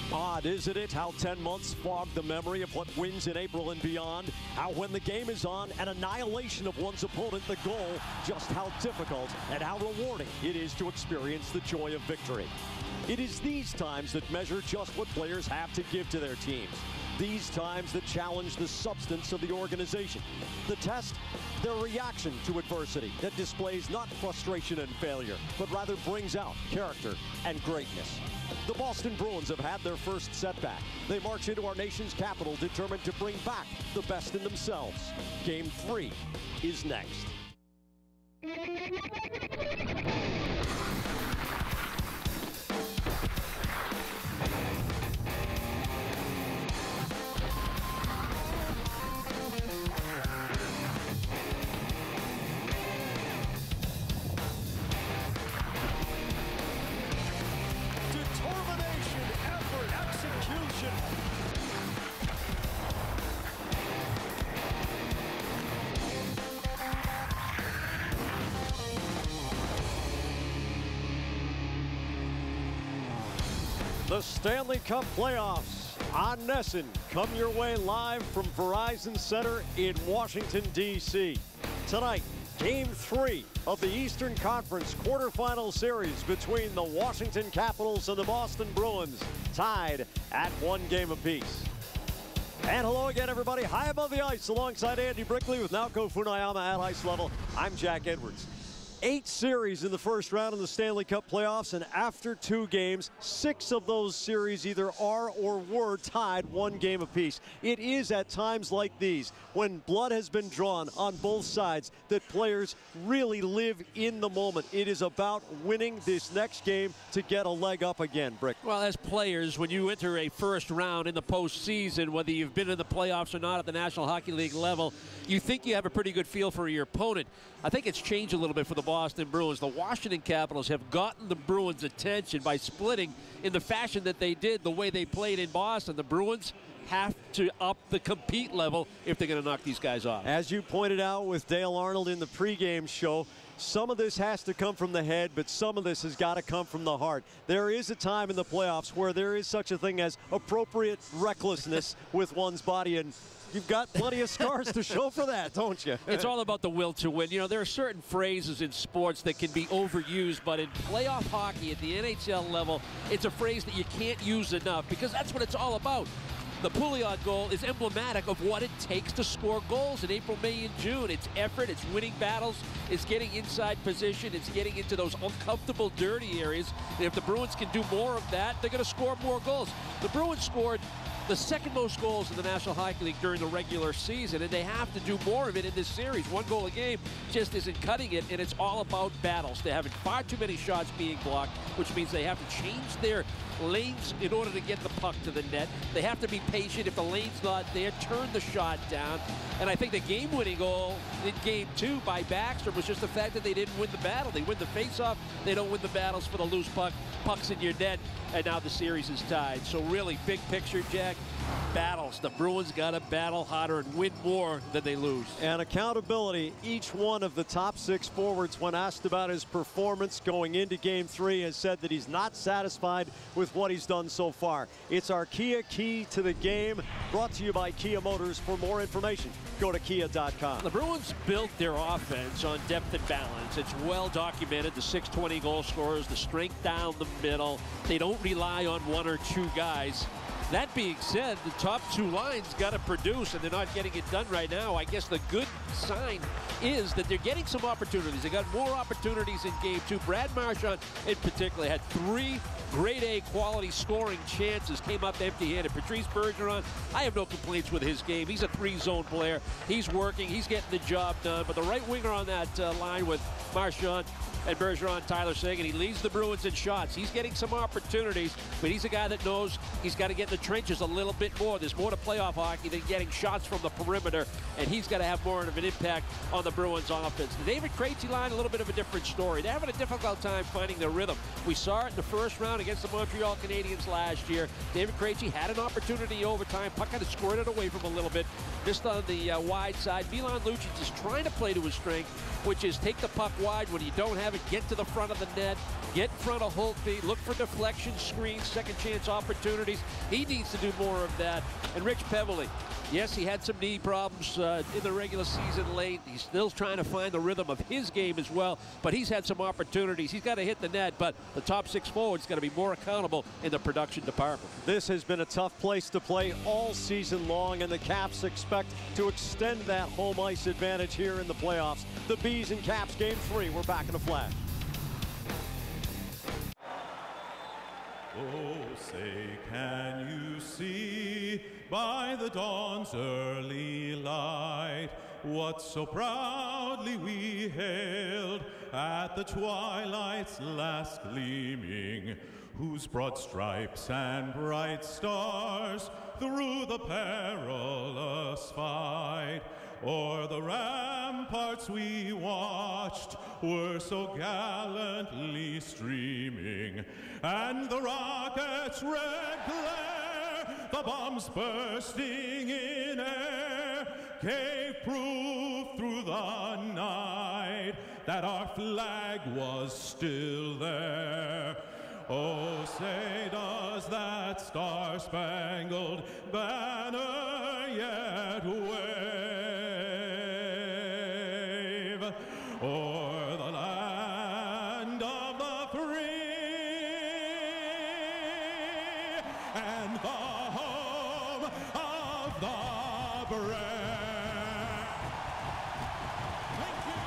Odd, isn't it, how 10 months fog the memory of what wins in April and beyond? How when the game is on, an annihilation of one's opponent, the goal, just how difficult and how rewarding it is to experience the joy of victory. It is these times that measure just what players have to give to their teams. These times that challenge the substance of the organization. The test, their reaction to adversity that displays not frustration and failure, but rather brings out character and greatness. The Boston Bruins have had their first setback. They march into our nation's capital determined to bring back the best in themselves. Game 3 is next. The Stanley Cup playoffs on NESN come your way live from Verizon Center in Washington, D.C. Tonight, Game 3 of the Eastern Conference quarterfinal series between the Washington Capitals and the Boston Bruins, tied at 1 game apiece. And hello again, everybody. High above the ice alongside Andy Brickley with Naoko Funayama at ice level. I'm Jack Edwards. 8 series in the first round of the Stanley Cup playoffs, and after 2 games, 6 of those series either are or were tied 1 game apiece. It is at times like these, when blood has been drawn on both sides, that players really live in the moment. It is about winning this next game to get a leg up again, Brick. Well, as players, when you enter a first round in the postseason, whether you've been in the playoffs or not at the National Hockey League level, you think you have a pretty good feel for your opponent. I think it's changed a little bit for the Boston Bruins. The Washington Capitals have gotten the Bruins' attention by splitting in the fashion that they did, the way they played in Boston. The Bruins have to up the compete level if they're going to knock these guys off. As you pointed out with Dale Arnold in the pregame show, some of this has to come from the head, but some of this has got to come from the heart. There is a time in the playoffs where there is such a thing as appropriate recklessness with one's body, and you've got plenty of scars to show for that, don't you? It's all about the will to win. You know, there are certain phrases in sports that can be overused, but in playoff hockey at the NHL level, it's a phrase that you can't use enough because that's what it's all about. The Pouliot goal is emblematic of what it takes to score goals in April, May, and June. It's effort, it's winning battles, it's getting inside position, it's getting into those uncomfortable, dirty areas. And if the Bruins can do more of that, they're going to score more goals. The Bruins scored the second most goals in the National Hockey League during the regular season, and they have to do more of it in this series. 1 goal a game just isn't cutting it, and it's all about battles. They're having far too many shots being blocked, which means they have to change their lanes in order to get the puck to the net. They have to be patient. If the lane's not there, turn the shot down. And I think the game-winning goal in Game 2 by Baxter was just the fact that they didn't win the battle. They win the face-off. They don't win the battles for the loose puck. Puck's in your net, and now the series is tied. So really, big picture, Jack, battles. The Bruins got to battle harder and win more than they lose. And accountability. Each one of the top 6 forwards, when asked about his performance going into Game 3, has said that he's not satisfied with what he's done so far. It's our Kia Key to the Game, brought to you by Kia Motors. For more information, go to kia.com. The Bruins built their offense on depth and balance. It's well documented, the 620 goal scorers, the strength down the middle. They don't rely on 1 or 2 guys. That being said, the top 2 lines got to produce, and they're not getting it done right now. I guess the good sign is that they're getting some opportunities. They got more opportunities in Game 2. Brad Marchand, in particular, had 3 grade A quality scoring chances, came up empty-handed. Patrice Bergeron, I have no complaints with his game. He's a 3-zone player. He's working. He's getting the job done. But the right winger on that line with Marchand and Bergeron, Tyler Seguin, he leads the Bruins in shots. He's getting some opportunities, but he's a guy that knows he's got to get in the trenches a little bit more. There's more to playoff hockey than getting shots from the perimeter, and he's got to have more of an impact on the Bruins offense. The David Krejci line, a little bit of a different story. They're having a difficult time finding their rhythm. We saw it in the first round against the Montreal Canadiens last year. David Krejci had an opportunity overtime. Puck kind of squirted away from him a little bit, just on the wide side. Milan Lucic is trying to play to his strength, which is take the puck wide when you don't have it, get to the front of the net, get in front of Holtby, look for deflection, screens, second chance opportunities. He needs to do more of that. And Rich Peverley, yes, he had some knee problems in the regular season late. He's still trying to find the rhythm of his game as well, but he's had some opportunities. He's got to hit the net, but the top six forwards got to be more accountable in the production department. This has been a tough place to play all season long, and the Caps expect to extend that home ice advantage here in the playoffs. The Bees and Caps Game 3. We're back in a flash. Oh, say, can you see by the dawn's early light what so proudly we hailed at the twilight's last gleaming, whose broad stripes and bright stars through the perilous fight o'er the ramparts we watched were so gallantly streaming, and the rockets' red glare, the bombs bursting in air, gave proof through the night that our flag was still there. Oh, say, does that star-spangled banner yet wave o'er the land of the free and the home of the brave? Thank you.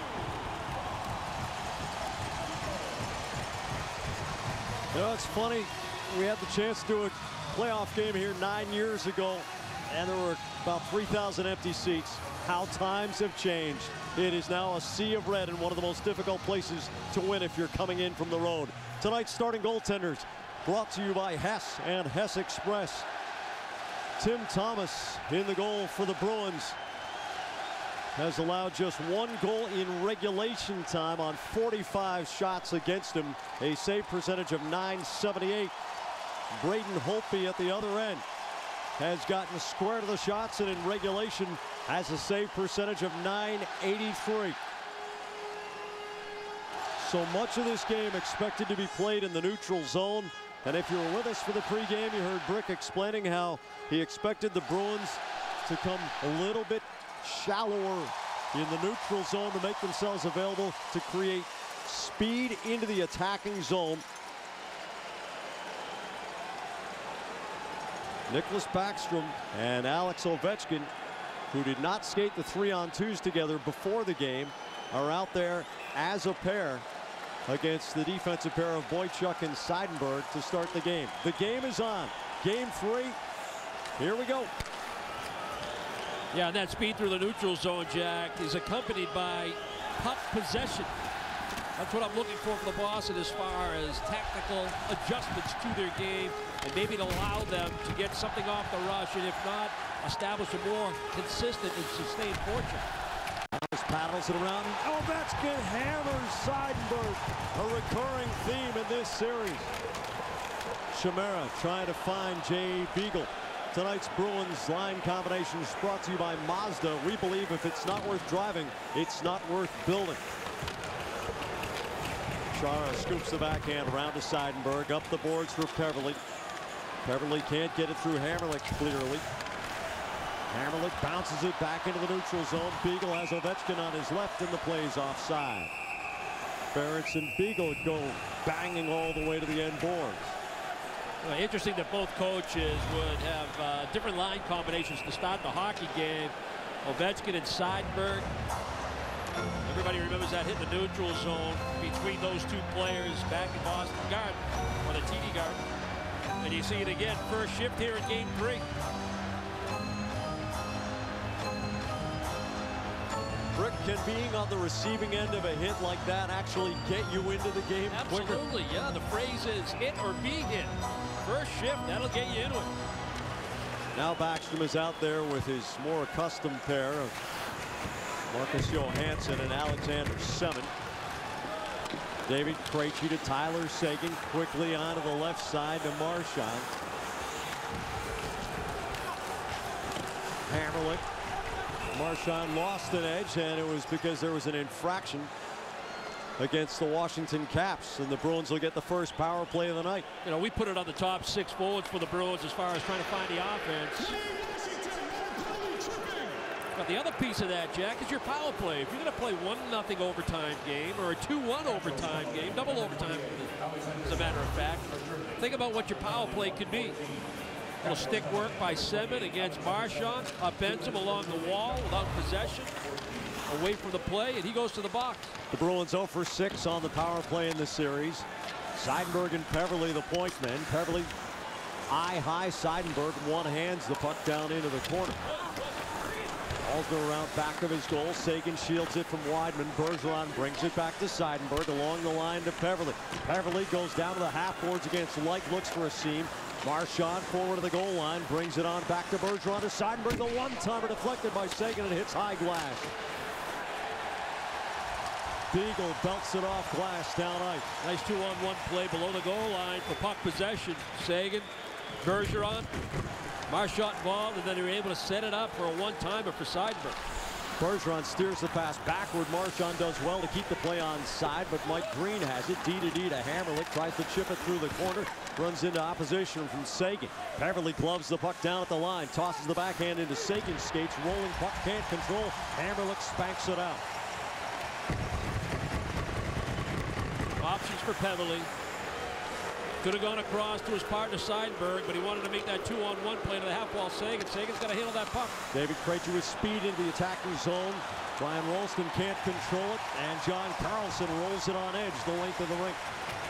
You know, it's funny. We had the chance to do a playoff game here 9 years ago, and there were about 3,000 empty seats. How times have changed. It is now a sea of red and one of the most difficult places to win if you're coming in from the road. Tonight's starting goaltenders brought to you by Hess and Hess Express. Tim Thomas in the goal for the Bruins has allowed just one goal in regulation time on 45 shots against him, a save percentage of .978. Braden Holtby at the other end has gotten square to the shots, and in regulation has a save percentage of .983. So much of this game expected to be played in the neutral zone. And if you were with us for the pregame, you heard Brick explaining how he expected the Bruins to come a little bit shallower in the neutral zone to make themselves available to create speed into the attacking zone. Nicholas Backstrom and Alex Ovechkin, who did not skate the 3-on-2s together before the game, are out there as a pair against the defensive pair of Boychuk and Seidenberg to start the game. The game is on. Game 3. Here we go. Yeah, and that speed through the neutral zone, Jack, is accompanied by puck possession. That's what I'm looking for from the Boston as far as tactical adjustments to their game, and maybe to allow them to get something off the rush, and if not, establish a more consistent and sustained fortune. Just paddles it around. Ovechkin hammers Seidenberg, a recurring theme in this series. Chimera trying to find Jay Beagle. Tonight's Bruins line combination is brought to you by Mazda. We believe if it's not worth driving, it's not worth building. Chara scoops the backhand around to Seidenberg. Up the boards for Peverley. Peverley can't get it through Hamrlik clearly. Hamrlik bounces it back into the neutral zone. Beagle has Ovechkin on his left, and the play's offside. Ferentz and Beagle go banging all the way to the end boards. Well, interesting that both coaches would have different line combinations to start the hockey game. Ovechkin and Seidenberg. Everybody remembers that hit the neutral zone between those two players back in Boston Garden, or the TD Garden. And you see it again, first shift here in Game 3. Brick, can being on the receiving end of a hit like that actually get you into the game quicker? Absolutely, yeah. The phrase is hit or be hit. First shift, that'll get you into it. Now Backstrom is out there with his more accustomed pair of Marcus Johansson and Alexander Semin. David Krejci to Tyler Seguin, quickly onto the left side to Marchand. Hammerlick. Marchand lost an edge, and it was because there was an infraction against the Washington Caps, and the Bruins will get the first power play of the night. You know, we put it on the top 6 forwards for the Bruins as far as trying to find the offense. But the other piece of that, Jack, is your power play. If you're going to play 1-0 overtime game or a 2-1 overtime game, double overtime, as a matter of fact, think about what your power play could be. A little stick work by Semin against Marchand. Upends him along the wall without possession. Away from the play, and he goes to the box. The Bruins 0 for 6 on the power play in the series. Seidenberg and Peverley the point men. Peverley eye high. Seidenberg one-hands the puck down into the corner. Alsner around back of his goal. Seguin shields it from Weidman. Bergeron brings it back to Seidenberg along the line to Peverley. Peverley goes down to the half boards against Light. Looks for a seam. Marchand forward of the goal line. Brings it on back to Bergeron to Seidenberg. The one-timer deflected by Seguin and hits high glass. Beagle belts it off glass down ice. Nice 2-on-1 play below the goal line for puck possession. Seguin, Bergeron, Marchand involved, and then they were able to set it up for a one-timer for Seidenberg. Bergeron steers the pass backward. Marchand does well to keep the play on side, but Mike Green has it. D to D to Hammerlick. Tries to chip it through the corner. Runs into opposition from Seguin. Peverley gloves the puck down at the line. Tosses the backhand into Seguin's skates. Rolling puck, can't control. Hammerlick spanks it out. Options for Peverley. Could have gone across to his partner Seidenberg, but he wanted to make that 2-on-1 play to the half wall. Segin's got to handle that puck. David Krejci with speed into the attacking zone. Brian Rolston can't control it, and John Carlson rolls it on edge the length of the rink.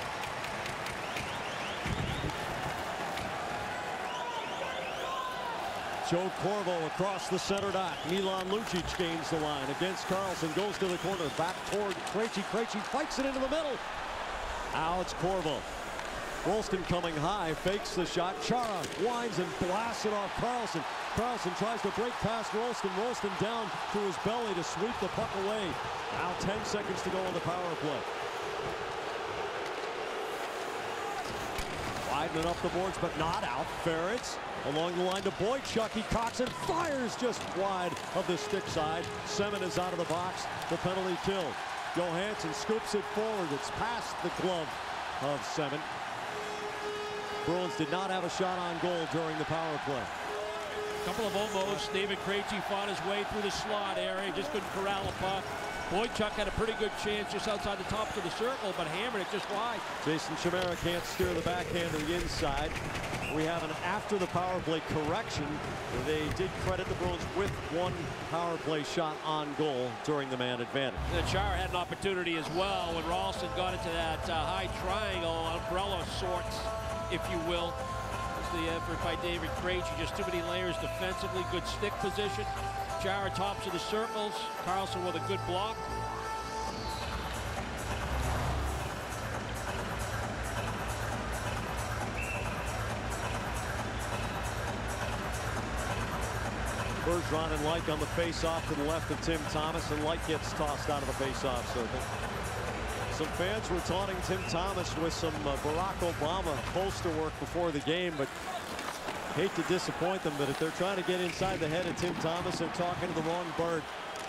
Joe Corvo across the center dot. Milan Lucic gains the line against Carlson. Goes to the corner. Back toward Krejci. Krejci fights it into the middle. Now it's Corvo. Rolston coming high. Fakes the shot. Chara winds and blasts it off Carlson. Carlson tries to break past Rolston. Rolston down to his belly to sweep the puck away. Now 10 seconds to go on the power play. Weidman up the boards, but not out. Ferretz along the line to Boychuk. He cocks and fires just wide of the stick side. Semin is out of the box. The penalty killed. Johansson scoops it forward. It's past the glove of Semin. Bruins did not have a shot on goal during the power play. Couple of almost. David Krejci fought his way through the slot area. Just couldn't corral a puck. Boychuk had a pretty good chance just outside the top of the circle, but hammered it just wide. Jason Chimera can't steer the backhand to the inside. We have an after the power play correction. They did credit the Bruins with one power play shot on goal during the man advantage. And Chara had an opportunity as well when Ralston got into that high triangle, umbrella sorts, if you will. That's the effort by David Krejci. Just too many layers defensively. Good stick position. Chara tops of the circles. Carlson with a good block. Bergeron and Light on the face-off to the left of Tim Thomas, and Light gets tossed out of the face-off circle. Some fans were taunting Tim Thomas with some Barack Obama poster work before the game, but hate to disappoint them, but if they're trying to get inside the head of Tim Thomas, they're talking to the wrong bird.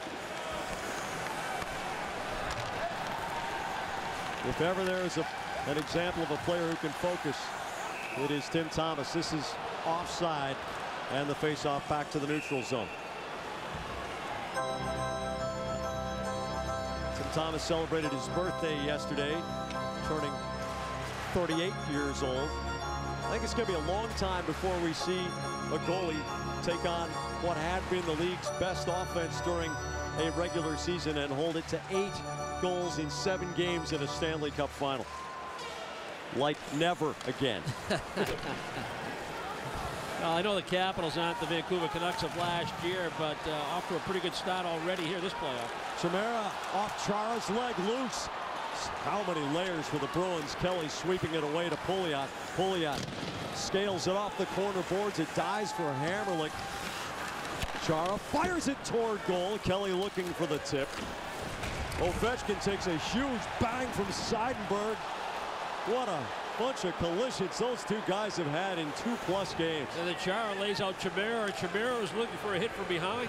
If ever there is an example of a player who can focus, it is Tim Thomas. This is offside, and the face-off back to the neutral zone. Tim Thomas celebrated his birthday yesterday, turning 38 years old. I think it's going to be a long time before we see a goalie take on what had been the league's best offense during a regular season and hold it to 8 goals in 7 games in a Stanley Cup final. Like never again. Well, I know the Capitals aren't the Vancouver Canucks of last year, but off to a pretty good start already here this playoff. Chimera off Chara's leg, loose. How many layers for the Bruins? Kelly sweeping it away to Pouliot. Pouliot scales it off the corner boards. It dies for Hammerlich. Chara fires it toward goal. Kelly looking for the tip. Ovechkin takes a huge bang from Seidenberg. What a bunch of collisions those two guys have had in 2+ games. And then Chara lays out Chimera, and Chimera is looking for a hit from behind.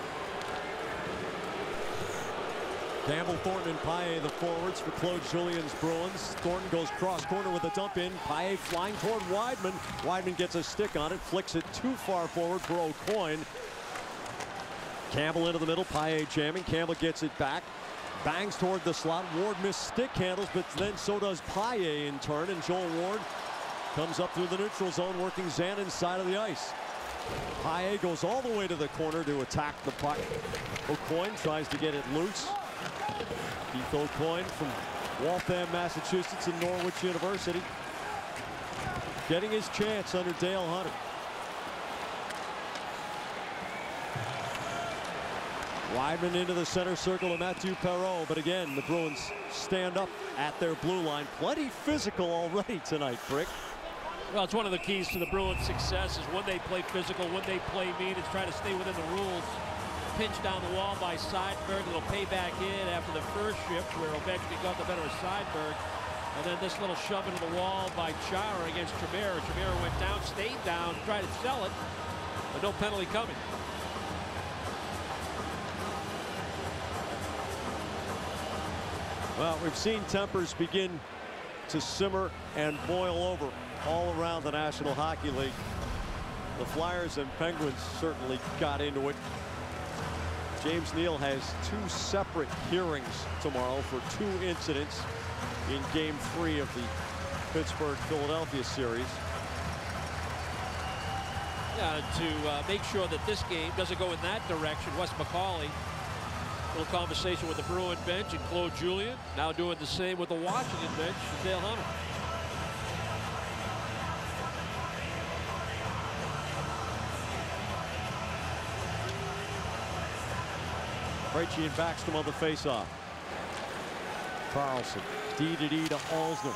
Campbell, Thornton, and Paille the forwards for Claude Julien's Bruins. Thornton goes cross corner with a dump in. Paille flying toward Weidman. Weidman gets a stick on it, flicks it too far forward for O'Coin. Campbell into the middle, Paille jamming. Campbell gets it back. Bangs toward the slot. Ward missed stick handles, but then so does Paille in turn. And Joel Ward comes up through the neutral zone, working Zannon's side of the ice. Paille goes all the way to the corner to attack the puck. O'Coin tries to get it loose. Keith O'Coin from Waltham, Massachusetts, and Norwich University, getting his chance under Dale Hunter. Weidman into the center circle to Mathieu Perreault, but again, the Bruins stand up at their blue line. Plenty physical already tonight, Brick. Well, it's one of the keys to the Bruins' success is when they play physical, when they play mean, is try to stay within the rules. Pinch down the wall by Seidenberg. Little payback in after the first shift where Ovechkin got the better of Seidenberg. And then this little shove into the wall by Chara against Chimera. Chimera went down, stayed down, tried to sell it, but no penalty coming. Well, we've seen tempers begin to simmer and boil over all around the National Hockey League. The Flyers and Penguins certainly got into it. James Neal has 2 separate hearings tomorrow for 2 incidents in Game 3 of the Pittsburgh-Philadelphia series. Yeah, to make sure that this game doesn't go in that direction, Wes McCauley, little conversation with the Bruin bench and Claude Julien, now doing the same with the Washington bench, Dale Hunter. Krejci and Backstrom on the faceoff. Carlson, D-to-D to Alsner.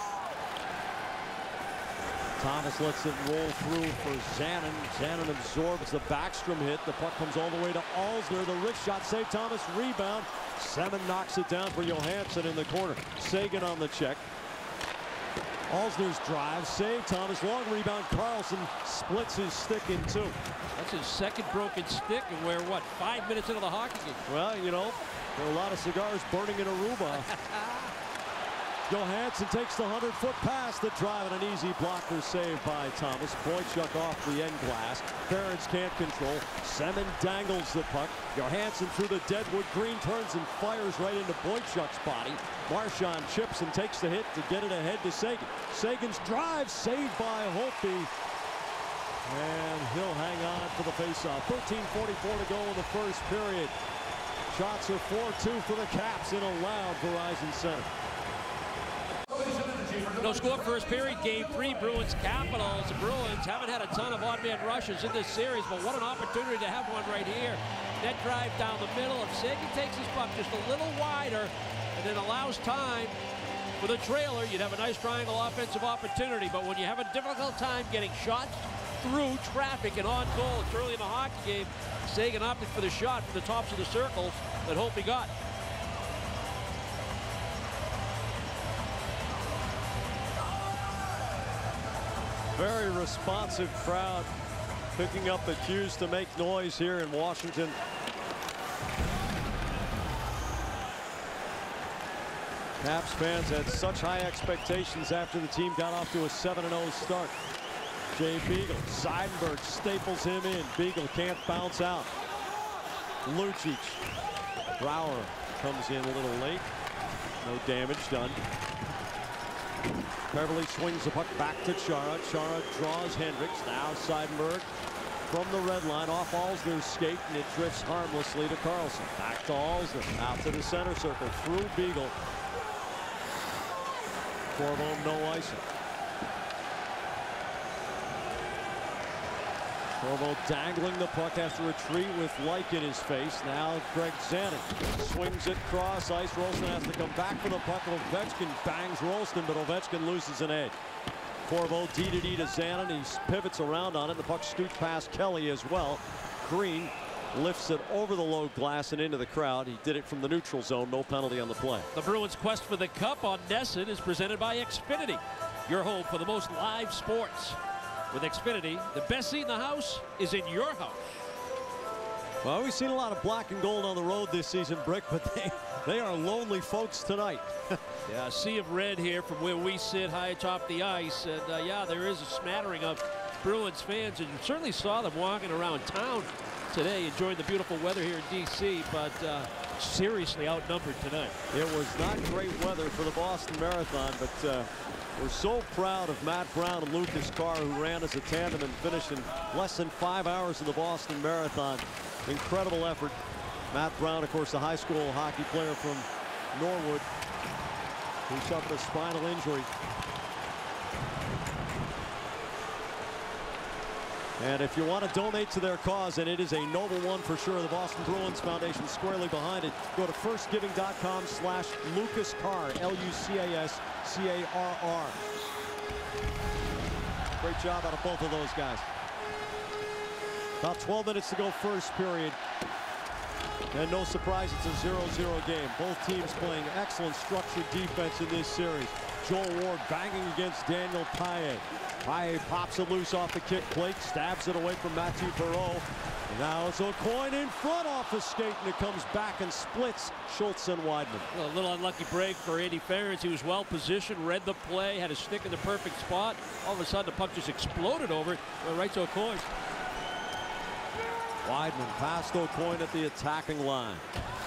Thomas lets it roll through for Zannon. Zannon absorbs the Backstrom hit. The puck comes all the way to Alsner. The wrist shot saved. Thomas rebound. Semin knocks it down for Johansson in the corner. Sagan on the check. Alsner's drive saved. Thomas long rebound. Carlson splits his stick in 2. That's his second broken stick, and we're, what, 5 minutes into the hockey game? Well, you know, there are a lot of cigars burning in Aruba. Johansson takes the 100-foot pass. The drive and an easy blocker save by Thomas. Boychuk off the end glass. Ferentz can't control. Semin dangles the puck. Johansson through the deadwood. Green turns and fires right into Boychuk's body. Marchand chips and takes the hit to get it ahead to Sagan. Sagan's drive saved by Holtby. And he'll hang on for the faceoff. 13:44 to go in the first period. Shots are 4-2 for the Caps in a loud Verizon Center. No score first period, Game 3, Bruins Capitals. The Bruins haven't had a ton of odd man rushes in this series, but what an opportunity to have one right here. Net drive down the middle. If Sagan takes his puck just a little wider and then allows time for the trailer, you'd have a nice triangle offensive opportunity. But when you have a difficult time getting shots through traffic and on goal, it's early in the hockey game, Sagan opted for the shot from the tops of the circles that Holtby got. Very responsive crowd picking up the cues to make noise here in Washington. Caps fans had such high expectations after the team got off to a 7-0 start. Jay Beagle, Seidenberg staples him in. Beagle can't bounce out. Lucic, Brouwer comes in a little late. No damage done. Beverly swings the puck back to Chara. Chara draws Hendricks. Now Seidenberg from the red line off Alsner's skate, and it drifts harmlessly to Carlson. Back to Alsner. Out to the center circle through Beagle. Corvo no icing. Corvo dangling the puck, has to retreat with Like in his face. Now Greg Zanuck swings it cross ice. Rolston has to come back for the puck. Ovechkin bangs Rolston, but Ovechkin loses an edge. Corvo D to D to Zanin. He pivots around on it. The puck scoots past Kelly as well. Green lifts it over the low glass and into the crowd. He did it from the neutral zone. No penalty on the play. The Bruins' quest for the cup on NESN is presented by Xfinity, your home for the most live sports. With Xfinity, the best seat in the house is in your house. Well, we've seen a lot of black and gold on the road this season, Brick, but they are lonely folks tonight. Yeah, a sea of red here from where we sit high atop the ice. And yeah, there is a smattering of Bruins fans, and you certainly saw them walking around town today, enjoying the beautiful weather here in D.C., but seriously outnumbered tonight. It was not great weather for the Boston Marathon, but we're so proud of Matt Brown and Lucas Carr, who ran as a tandem and finished in less than 5 hours of the Boston Marathon. Incredible effort. Matt Brown, of course, the high school hockey player from Norwood, who suffered a spinal injury. And if you want to donate to their cause, and it is a noble one for sure, the Boston Bruins Foundation squarely behind it, go to firstgiving.com/Lucas Carr, LUCASCARR. Great job out of both of those guys. About 12 minutes to go first period. And no surprise, it's a 0-0 game. Both teams playing excellent structured defense in this series. Joel Ward banging against Daniel Paille. Paille pops it loose off the kick plate, stabs it away from Mathieu Perreault. Now it's O'Coin in front off the skate, and it comes back and splits Schultz and Weidman. Well, a little unlucky break for Andy Ferentz. He was well positioned, read the play, had his stick in the perfect spot. All of a sudden, the puck just exploded over right to O'Coin. Weidman past O'Coin at the attacking line.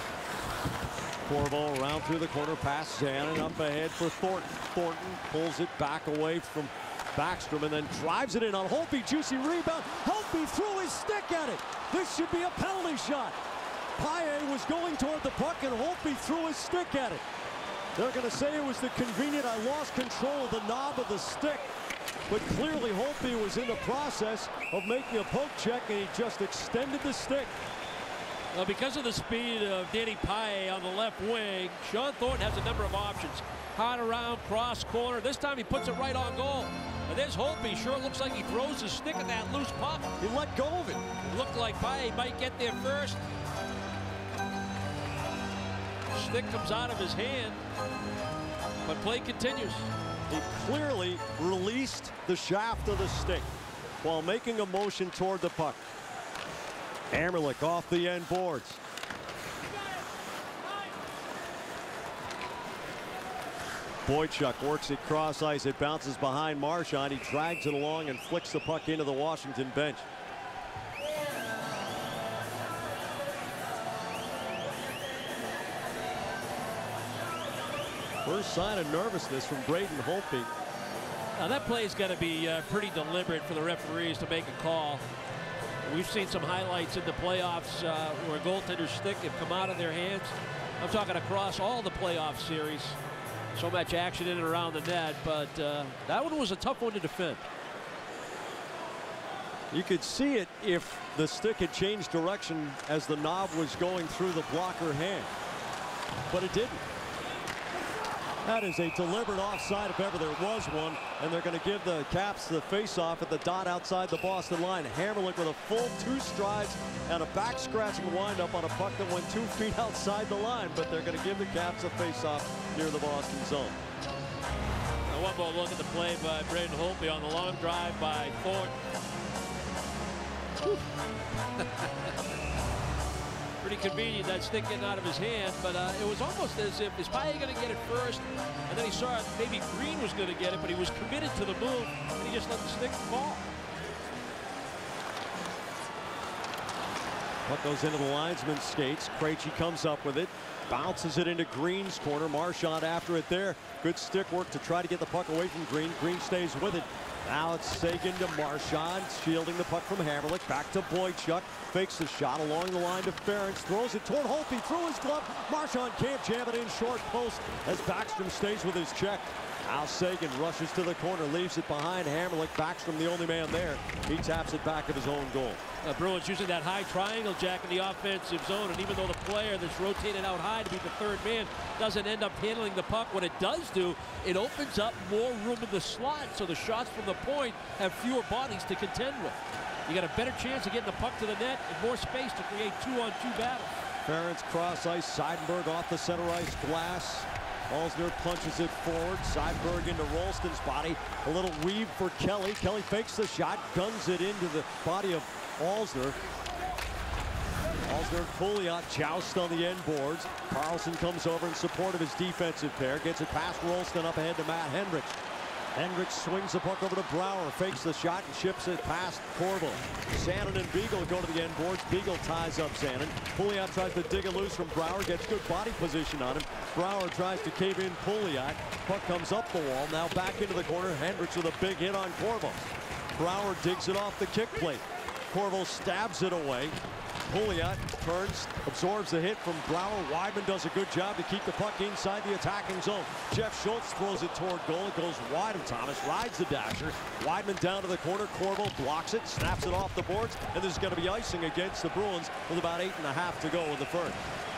Corvo around through the corner, past Zanin, up ahead for Thornton. Thornton pulls it back away from Backstrom and then drives it in on Holtby. Juicy rebound. Holtby threw his stick at it. This should be a penalty shot. Paille was going toward the puck and Holtby threw his stick at it. They're going to say it was the convenient, I lost control of the knob of the stick. But clearly Holtby was in the process of making a poke check, and he just extended the stick. Well, because of the speed of Danny Paille on the left wing, Sean Thornton has a number of options. Hard around, cross corner. This time he puts it right on goal. And there's Holtby. Sure looks like he throws his stick at that loose puck. He let go of it. It looked like Paille might get there first. Stick comes out of his hand, but play continues. He clearly released the shaft of the stick while making a motion toward the puck. Hammerlick off the end boards. Boychuk works it cross ice. It bounces behind Marchand. He drags it along and flicks the puck into the Washington bench. First sign of nervousness from Braden Holtby. Now that play's got to be pretty deliberate for the referees to make a call. We've seen some highlights in the playoffs where goaltender's stick have come out of their hands. I'm talking across all the playoff series. So much action in and around the net, but that one was a tough one to defend. You could see it if the stick had changed direction as the knob was going through the blocker hand, but it didn't. That is a deliberate offside if ever there was one, and they're going to give the Caps the face-off at the dot outside the Boston line. Hammerlick with a full 2 strides and a back-scratching windup on a puck that went 2 feet outside the line, but they're going to give the Caps a face-off near the Boston zone. Now one more look at the play by Braden Holtby on the long drive by Thornton. Pretty convenient, that stick getting out of his hand, but it was almost as if, is Paille going to get it first? And then he saw it, maybe Green was going to get it, but he was committed to the move, and he just let the stick fall. Puck goes into the linesman's skates. Krejci comes up with it, bounces it into Green's corner. Marchand after it there. Good stick work to try to get the puck away from Green. Green stays with it. Now it's Seguin to Marchand, shielding the puck from Hammerlick. Back to Boychuk. Fakes the shot along the line to Ferentz. Throws it toward Holtby through his glove. Marchand can't jam it in short post as Backstrom stays with his check. Al Sagan rushes to the corner, leaves it behind Hamrlik. Backstrom, the only man there. He taps it back of his own goal. Bruins using that high triangle, Jack, in the offensive zone, and even though the player that's rotated out high to be the third man doesn't end up handling the puck, what it does do, it opens up more room in the slot, so the shots from the point have fewer bodies to contend with. You got a better chance of getting the puck to the net and more space to create 2-on-2 battles. Ferentz cross ice, Seidenberg off the center ice glass. Alsner punches it forward. Seidenberg into Rolston's body. A little weave for Kelly. Kelly fakes the shot, guns it into the body of Alsner. Alsner and Pouliot joust on the end boards. Carlson comes over in support of his defensive pair. Gets it past Rolston up ahead to Matt Hendricks. Hendricks swings the puck over to Brouwer, fakes the shot and ships it past Corvo. Sandin and Beagle go to the end boards. Beagle ties up Sandin. Pouliot tries to dig it loose from Brouwer, gets good body position on him. Brouwer tries to cave in Pouliot. Puck comes up the wall, now back into the corner. Hendricks with a big hit on Corvo. Brouwer digs it off the kick plate. Corvo stabs it away. Pouliot turns, absorbs the hit from Brouwer. Weidman does a good job to keep the puck inside the attacking zone. Jeff Schultz throws it toward goal. It goes wide of Thomas, rides the dasher. Weidman down to the corner. Corvo blocks it, snaps it off the boards, and there's going to be icing against the Bruins with about 8.5 to go in the first.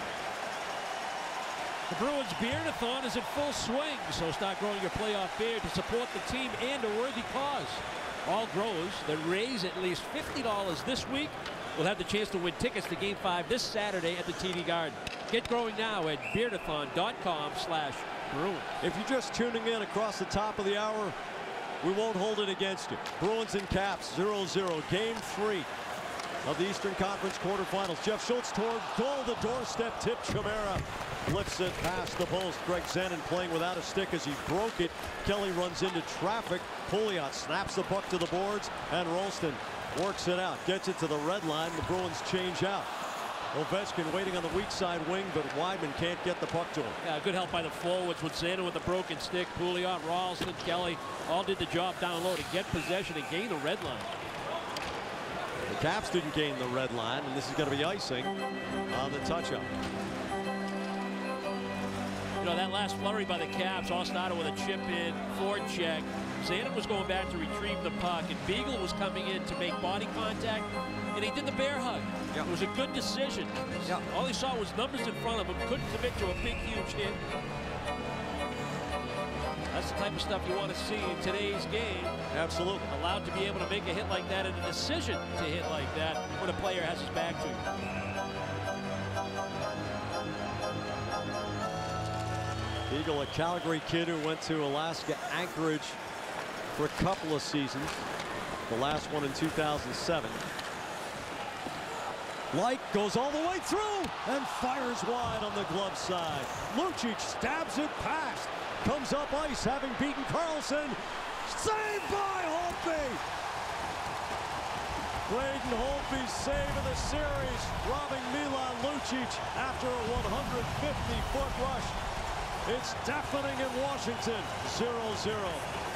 The Bruins Beardathon is in full swing, so start growing your playoff beard to support the team and a worthy cause. All growers that raise at least $50 this week will have the chance to win tickets to Game 5 this Saturday at the TD Garden. Get growing now at beardathon.com/Bruins. If you're just tuning in across the top of the hour, we won't hold it against you. Bruins and Caps 0-0. Game 3 of the Eastern Conference quarterfinals. Jeff Schultz toward goal. The doorstep tip. Chimera flips it past the post. Greg Zenon playing without a stick as he broke it. Kelly runs into traffic. Pouliot snaps the puck to the boards, and Rolston works it out, gets it to the red line. The Bruins change out. Ovechkin waiting on the weak side wing, but Weidman can't get the puck to him. Yeah, good help by the forwards with Zenon with the broken stick. Pouliot, Rolston, Kelly all did the job down low to get possession and gain the red line. The Caps didn't gain the red line, and this is going to be icing on the touch-up. You know, that last flurry by the Caps all started with a chip-in, forecheck. Zenon was going back to retrieve the puck, and Beagle was coming in to make body contact, and he did the bear hug. Yep. It was a good decision. Yep. All he saw was numbers in front of him, couldn't commit to a big, huge hit. That's the type of stuff you want to see in today's game. Absolutely. Allowed to be able to make a hit like that and a decision to hit like that when a player has his back to you. Beagle, a Calgary kid who went to Alaska Anchorage for a couple of seasons. The last one in 2007. Light goes all the way through and fires wide on the glove side. Lucic stabs it past. Comes up ice, having beaten Carlson. Saved by Holtby. Braden Holtby's save of the series, robbing Milan Lucic after a 150-foot rush. It's deafening in Washington, 0-0.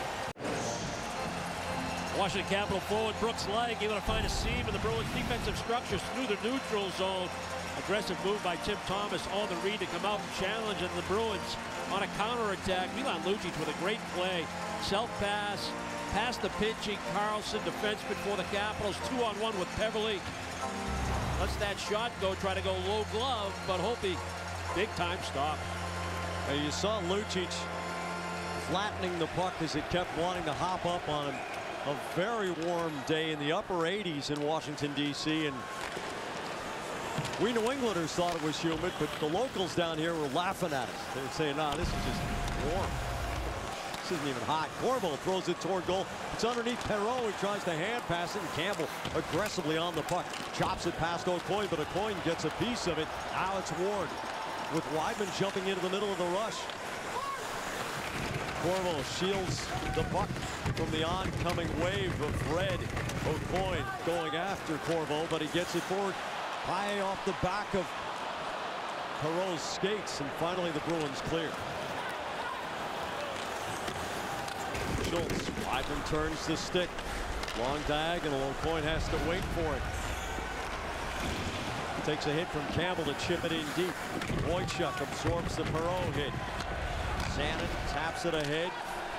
Washington Capital forward Brooks Legg able to find a seam in the Bruins defensive structures through the neutral zone. Aggressive move by Tim Thomas on the read to come out and challenge, and the Bruins on a counterattack. Milan Lucic with a great play. Self-pass, past the pitching Carlson, defenseman for the Capitals, 2-on-1 with Peverly. Lets that shot go, try to go low glove, but Holtby, big time stop. You saw Lucic flattening the puck as it kept wanting to hop up on him. A very warm day in the upper 80s in Washington, D.C. and we New Englanders thought it was humid, but the locals down here were laughing at us. They were saying, "No, this is just warm. This isn't even hot." Corvo throws it toward goal. It's underneath Perreault. He tries to hand pass it, and Campbell aggressively on the puck. Chops it past O'Coin, but O'Coin gets a piece of it. Now it's Ward with Weidman jumping into the middle of the rush. Corvo shields the puck from the oncoming wave of red. O'Coin going after Corvo, but he gets it forward high off the back of Perreault's skates, and finally the Bruins clear. Schultz, Weidman turns the stick. Long diagonal, O'Coin has to wait for it. Takes a hit from Campbell to chip it in deep. Wojciech absorbs the Perreault hit. Zanin taps it ahead.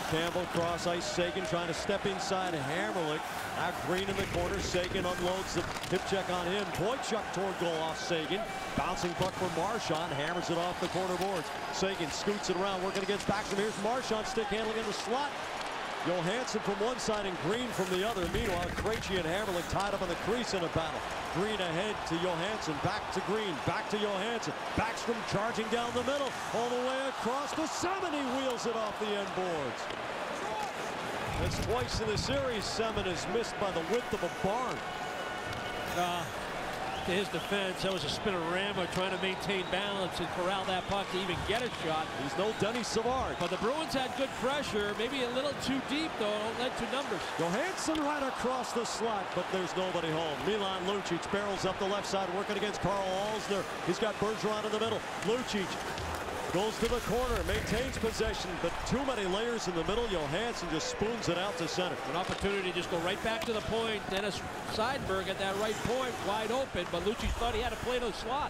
Campbell cross ice. Seguin trying to step inside Hammerlich. Now Green in the corner. Seguin unloads the hip check on him. Boychuk toward goal off Seguin. Bouncing puck from Marchand. Hammers it off the corner boards. Seguin scoots it around. Working against Backstrom. Here's Marchand stick handling in the slot. Johansson from one side and Green from the other. Meanwhile, Krejci and Hammerlich tied up on the crease in a battle. Green ahead to Johansson. Back to Green. Back to Johansson. Backstrom charging down the middle. All the way across to Semin. He wheels it off the end boards. That's twice in the series. Semin is missed by the width of a barn. To his defense, that was a spinorama trying to maintain balance and corral that puck to even get a shot. He's no Denis Savard. But the Bruins had good pressure, maybe a little too deep though, led to numbers. Johansson right across the slot, but there's nobody home. Milan Lucic barrels up the left side, working against Carl Alsner. He's got Bergeron in the middle. Lucic goes to the corner, maintains possession, but too many layers in the middle. Johansson just spoons it out to center. An opportunity to just go right back to the point. Dennis Seidenberg at that right point, wide open, but Lucic thought he had to play to the slot.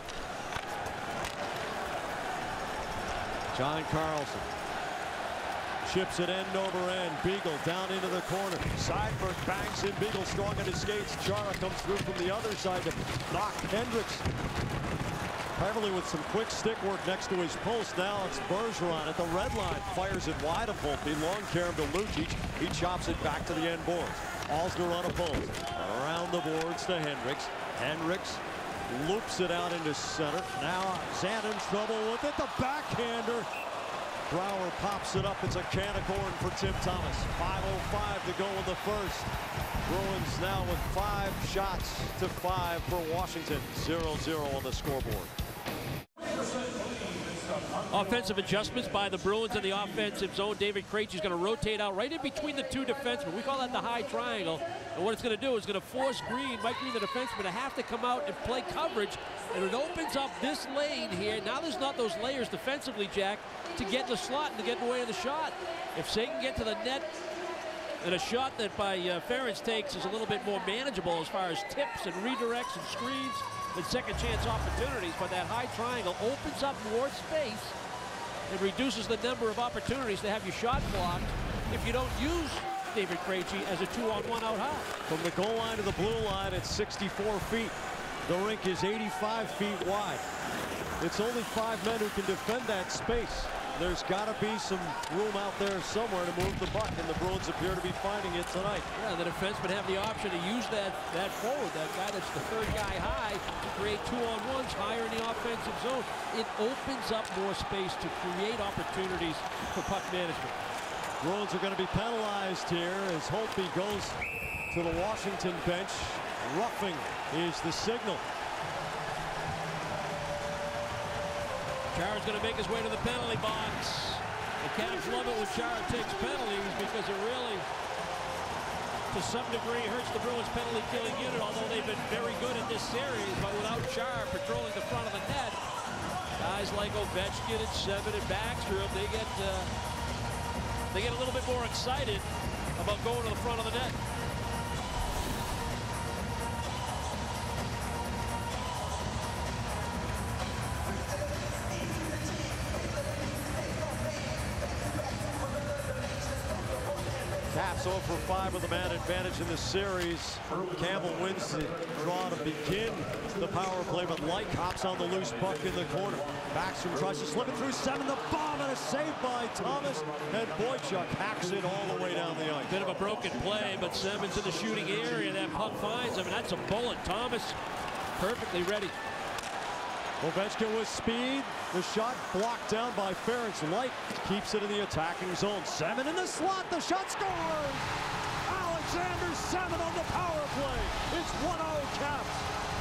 John Carlson chips it end over end. Beagle down into the corner. Seidenberg bangs in. Beagle strong on his skates. Chara comes through from the other side to knock Hendricks. Beverly with some quick stick work next to his post. Now it's Bergeron at the red line. Fires it wide of Volpe. Long carom to Lucic. He chops it back to the end boards. Alsner unopposed. Around the boards to Hendricks. Hendricks loops it out into center. Now Zandon's trouble with it. The backhander. Brouwer pops it up. It's a can of corn for Tim Thomas. 5:05 to go in the first. Bruins now with 5 shots to 5 for Washington. 0-0 on the scoreboard. Offensive adjustments by the Bruins in the offensive zone. David Krejci is going to rotate out right in between the two defensemen. We call that the high triangle. And what it's going to do is going to force Mike Green, the defenseman, to have to come out and play coverage. And it opens up this lane here. Now there's not those layers defensively, Jack, to get in the slot and to get in the way of the shot. If they can get to the net, and a shot that by Ferentz takes is a little bit more manageable as far as tips and redirects and screens and second chance opportunities, but that high triangle opens up more space and reduces the number of opportunities to have your shot blocked if you don't use David Krejci as a 2-on-1 out high. From the goal line to the blue line, it's 64 feet. The rink is 85 feet wide. It's only 5 men who can defend that space. There's got to be some room out there somewhere to move the puck, and the Bruins appear to be finding it tonight. Yeah, the defensemen have the option to use that forward, that guy that's the third guy high, to create 2-on-1s higher in the offensive zone. It opens up more space to create opportunities for puck management. Bruins are going to be penalized here as Holtby goes to the Washington bench. Roughing is the signal. Chara's going to make his way to the penalty box. The Caps love it when Chara takes penalties because it really, to some degree, hurts the Bruins penalty killing unit, although they've been very good in this series. But without Chara patrolling the front of the net, guys like Ovechkin and Semin and Backstrom, they get a little bit more excited about going to the front of the net. Caps 0 for 5 with a man advantage in the series. Campbell wins the draw to begin the power play, but Light hops on the loose puck in the corner. Backstrom tries to slip it through Semin. The bomb and a save by Thomas, and Boychuk hacks it all the way down the ice. Bit of a broken play, but Semin's in the shooting area. That puck finds him, and that's a bullet. Thomas perfectly ready. Ovechkin with speed. The shot blocked down by Ferentz. Light keeps it in the attacking zone. Semin in the slot. The shot scores! Alexander Semin on the power play. It's 1-0 Caps.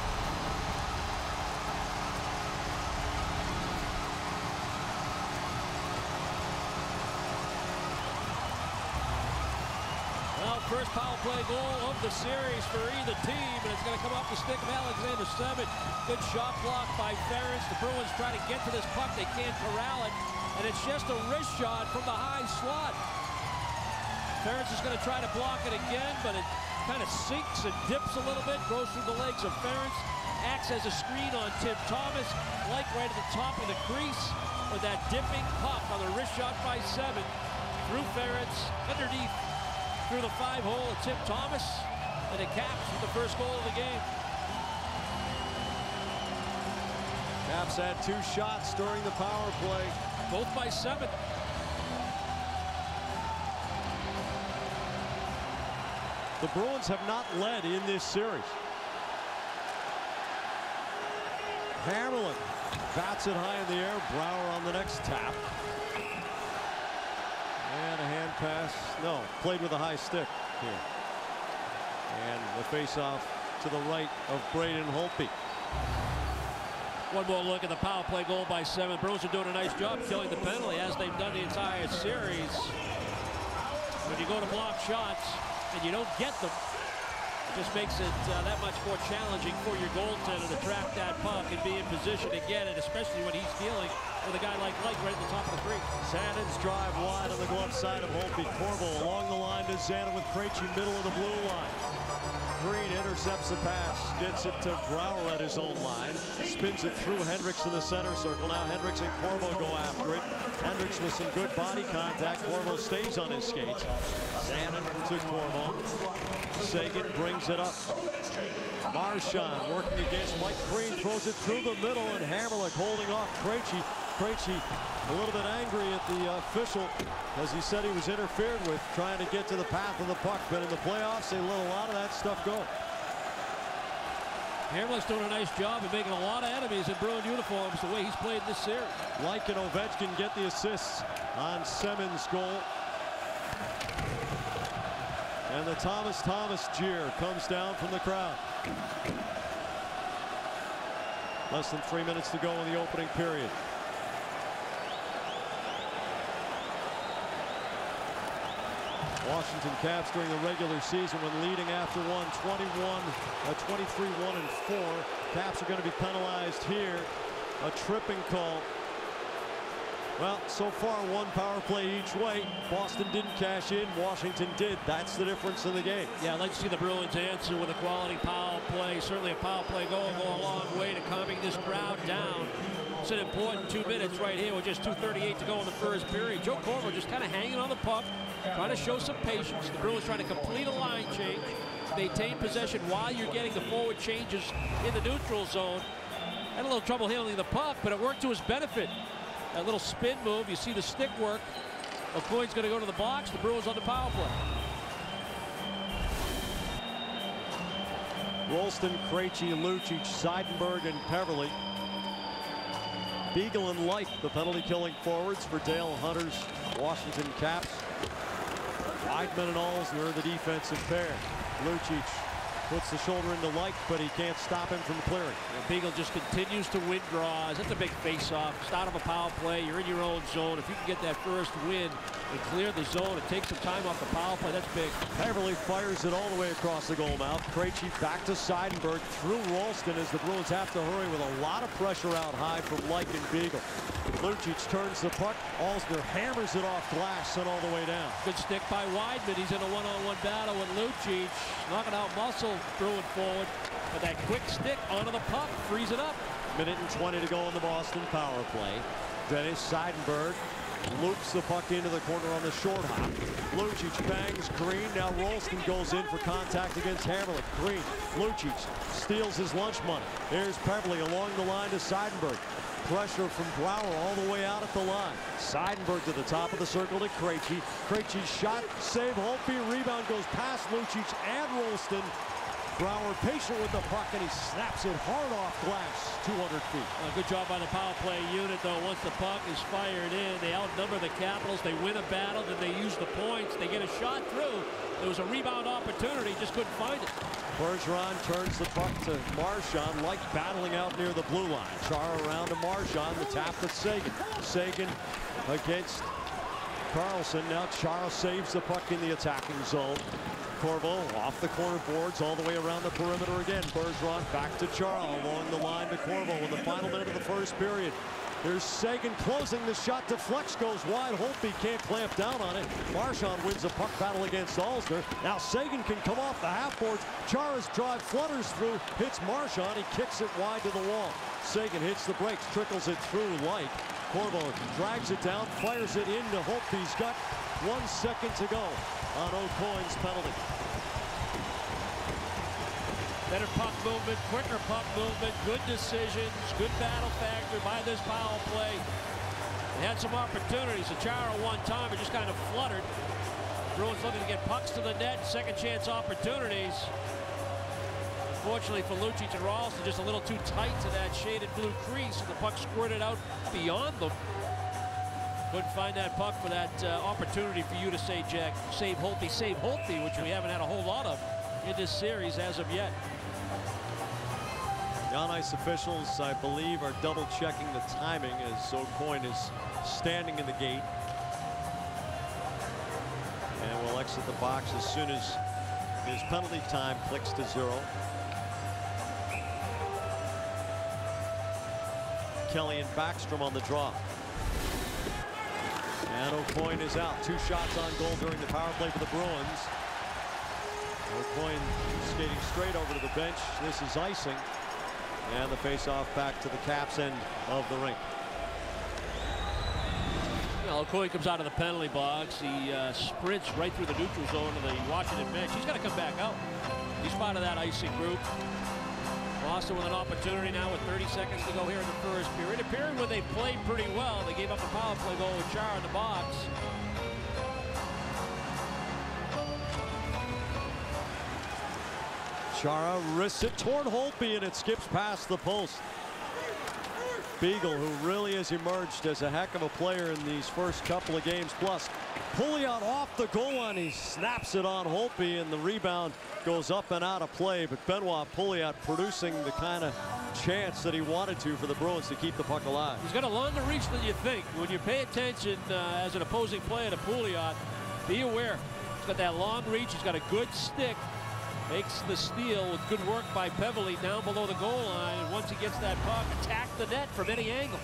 Well, first power play goal of the series for either team, and it's going to come off the stick of Alexander Semin. Good shot block by Ferentz. The Bruins try to get to this puck. They can't corral it, and it's just a wrist shot from the high slot. Ferentz is going to try to block it again, but it kind of sinks and dips a little bit, goes through the legs of Ferentz, acts as a screen on Tim Thomas, like right at the top of the crease with that dipping puck on the wrist shot by Semin. through Ferentz, underneath, through the 5-hole of Tim Thomas, and it caps with the first goal of the game. Caps had 2 shots during the power play. Both by 7. The Bruins have not led in this series. Hammerlin bats it high in the air. Brouwer on the next tap. And a hand pass. No, played with a high stick here. And the face-off to the right of Braden Holtby. One more look at the power play goal by 7. Bruins are doing a nice job killing the penalty, as they've done the entire series. When you go to block shots and you don't get them, it just makes it that much more challenging for your goaltender to track that puck and be in position to get it, especially when he's dealing with a guy like Blake right at the top of the crease. Zannon's drive wide on the glove side of Holtby. Corvo along the line to Zannon with Krejci middle of the blue line. Green intercepts the pass, gets it to Brouwer at his own line, spins it through Hendricks in the center circle. Now Hendricks and Corvo go after it. Hendricks with some good body contact. Corvo stays on his skates. Zannon to Corvo. Sagan brings it up. Marchand working against Mike Green, throws it through the middle, and Hammerlick holding off Krejci. Krejci a little bit angry at the official, as he said he was interfered with, trying to get to the path of the puck. But in the playoffs, they let a lot of that stuff go. Hammerlick's doing a nice job of making a lot of enemies in Bruin uniforms the way he's played this series. Like and Ovechkin get the assists on Semin's goal. And the Thomas jeer comes down from the crowd. Less than 3 minutes to go in the opening period. Washington Caps during the regular season, when leading after one, 23-1-4. Caps are going to be penalized here. A tripping call. Well, so far 1 power play each way. Boston didn't cash in. Washington did. That's the difference in the game. Yeah, I'd like to see the Bruins answer with a quality power play. Certainly a power play goal will go a long way to calming this crowd down. It's an important 2 minutes right here with just 2:38 to go in the first period. Joe Corvo just kind of hanging on the puck, trying to show some patience. The Bruins trying to complete a line change, maintain possession while you're getting the forward changes in the neutral zone. Had a little trouble handling the puck, but it worked to his benefit. That little spin move, you see the stick work. O'Coin's going to go to the box. The Bruins on the power play. Rolston, Krejci, Lucic, Seidenberg, and Peverley. Beagle and Light, the penalty-killing forwards for Dale Hunter's Washington Caps. Weidman and Alsner, the defensive pair. Lucic puts the shoulder into Light, but he can't stop him from clearing. And Beagle just continues to win draws. That's a big face-off. Start of a power play. You're in your own zone. If you can get that first win and clear the zone and take some time off the power play, that's big. Peverley fires it all the way across the goal mouth. Krejci back to Seidenberg through Rolston as the Bruins have to hurry with a lot of pressure out high from Light and Beagle. Lucic turns the puck. Alsner hammers it off glass, sent all the way down. Good stick by Weidman. He's in a one-on-one battle with Lucic. Knocking out muscle, Bruin forward. But that quick stick onto the puck frees it up. Minute and 20 to go in the Boston power play. Dennis Seidenberg loops the puck into the corner on the short hop. Lucic bangs Green. Now Rolston goes in for contact against Hammerlick. Green. Lucic steals his lunch money. There's Peverley along the line to Seidenberg. Pressure from Brouwer all the way out at the line. Seidenberg to the top of the circle to Krejci. Krejci's shot, save, Holtby, rebound goes past Lucic and Rolston. Brouwer patient with the puck, and he snaps it hard off glass, 200 feet. Good job by the power play unit, though. Once the puck is fired in, they outnumber the Capitals. They win a battle, then they use the points. They get a shot through. There was a rebound opportunity, just couldn't find it. Bergeron turns the puck to Marchand, like battling out near the blue line. Chara around to Marchand, the tap to Sagan. Sagan against Carlson. Now Chara saves the puck in the attacking zone. Corvo off the corner boards all the way around the perimeter again. Bergeron back to Chara along the line to Corvo in the final minute of the first period. There's Sagan closing the shot. Deflects, goes wide. Holtby can't clamp down on it. Marchand wins a puck battle against Alsner. Now Sagan can come off the half boards. Chara's drive flutters through, hits Marchand. He kicks it wide to the wall. Sagan hits the brakes, trickles it through Light. Corvo drags it down, fires it into Holtby's gut. 1 second to go on O'Coin's penalty. Better puck movement, quicker puck movement, good decisions, good battle factor by this power play. They had some opportunities. Chara one time, it just kind of fluttered. Bruins looking to get pucks to the net, second chance opportunities. Unfortunately for Lucic and Ralston, just a little too tight to that shaded blue crease, and the puck squirted out beyond them. Couldn't find that puck for that opportunity for you to say, Jack, save Holtby, which we haven't had a whole lot of in this series as of yet. The on-ice officials, I believe, are double-checking the timing as O'Coin is standing in the gate. And will exit the box as soon as his penalty time clicks to 0. Kelly and Backstrom on the draw. And O'Coin is out. 2 shots on goal during the power play for the Bruins. O'Coin skating straight over to the bench. This is icing. And the face-off back to the Caps end of the rink. O'Coin comes out of the penalty box. He sprints right through the neutral zone to the Washington bench. He's got to come back out. He's part of that icing group. Boston with an opportunity now with 30 seconds to go here in the first period. A period where they played pretty well. They gave up a power play goal with Chara in the box. Chara risks it toward Holtby, and it skips past the post. Beagle, who really has emerged as a heck of a player in these first couple of games. Plus, Pouliot off the goal line. He snaps it on Holtby, and the rebound goes up and out of play. But Benoit Pouliot producing the kind of chance that he wanted to for the Bruins to keep the puck alive. He's got a longer reach than you think. When you pay attention as an opposing player to Pouliot, be aware. He's got that long reach. He's got a good stick. Makes the steal with good work by Beverly down below the goal line. And once he gets that puck, attack the net from any angle.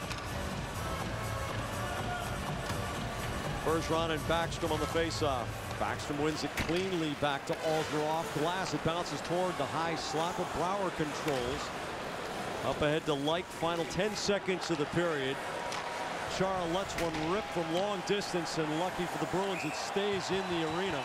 Bergeron and Backstrom on the faceoff. Backstrom wins it cleanly back to Alger off glass. It bounces toward the high slot, but Brouwer controls. Up ahead to Light. Final 10 seconds of the period. Chara lets one rip from long distance, and lucky for the Bruins, it stays in the arena.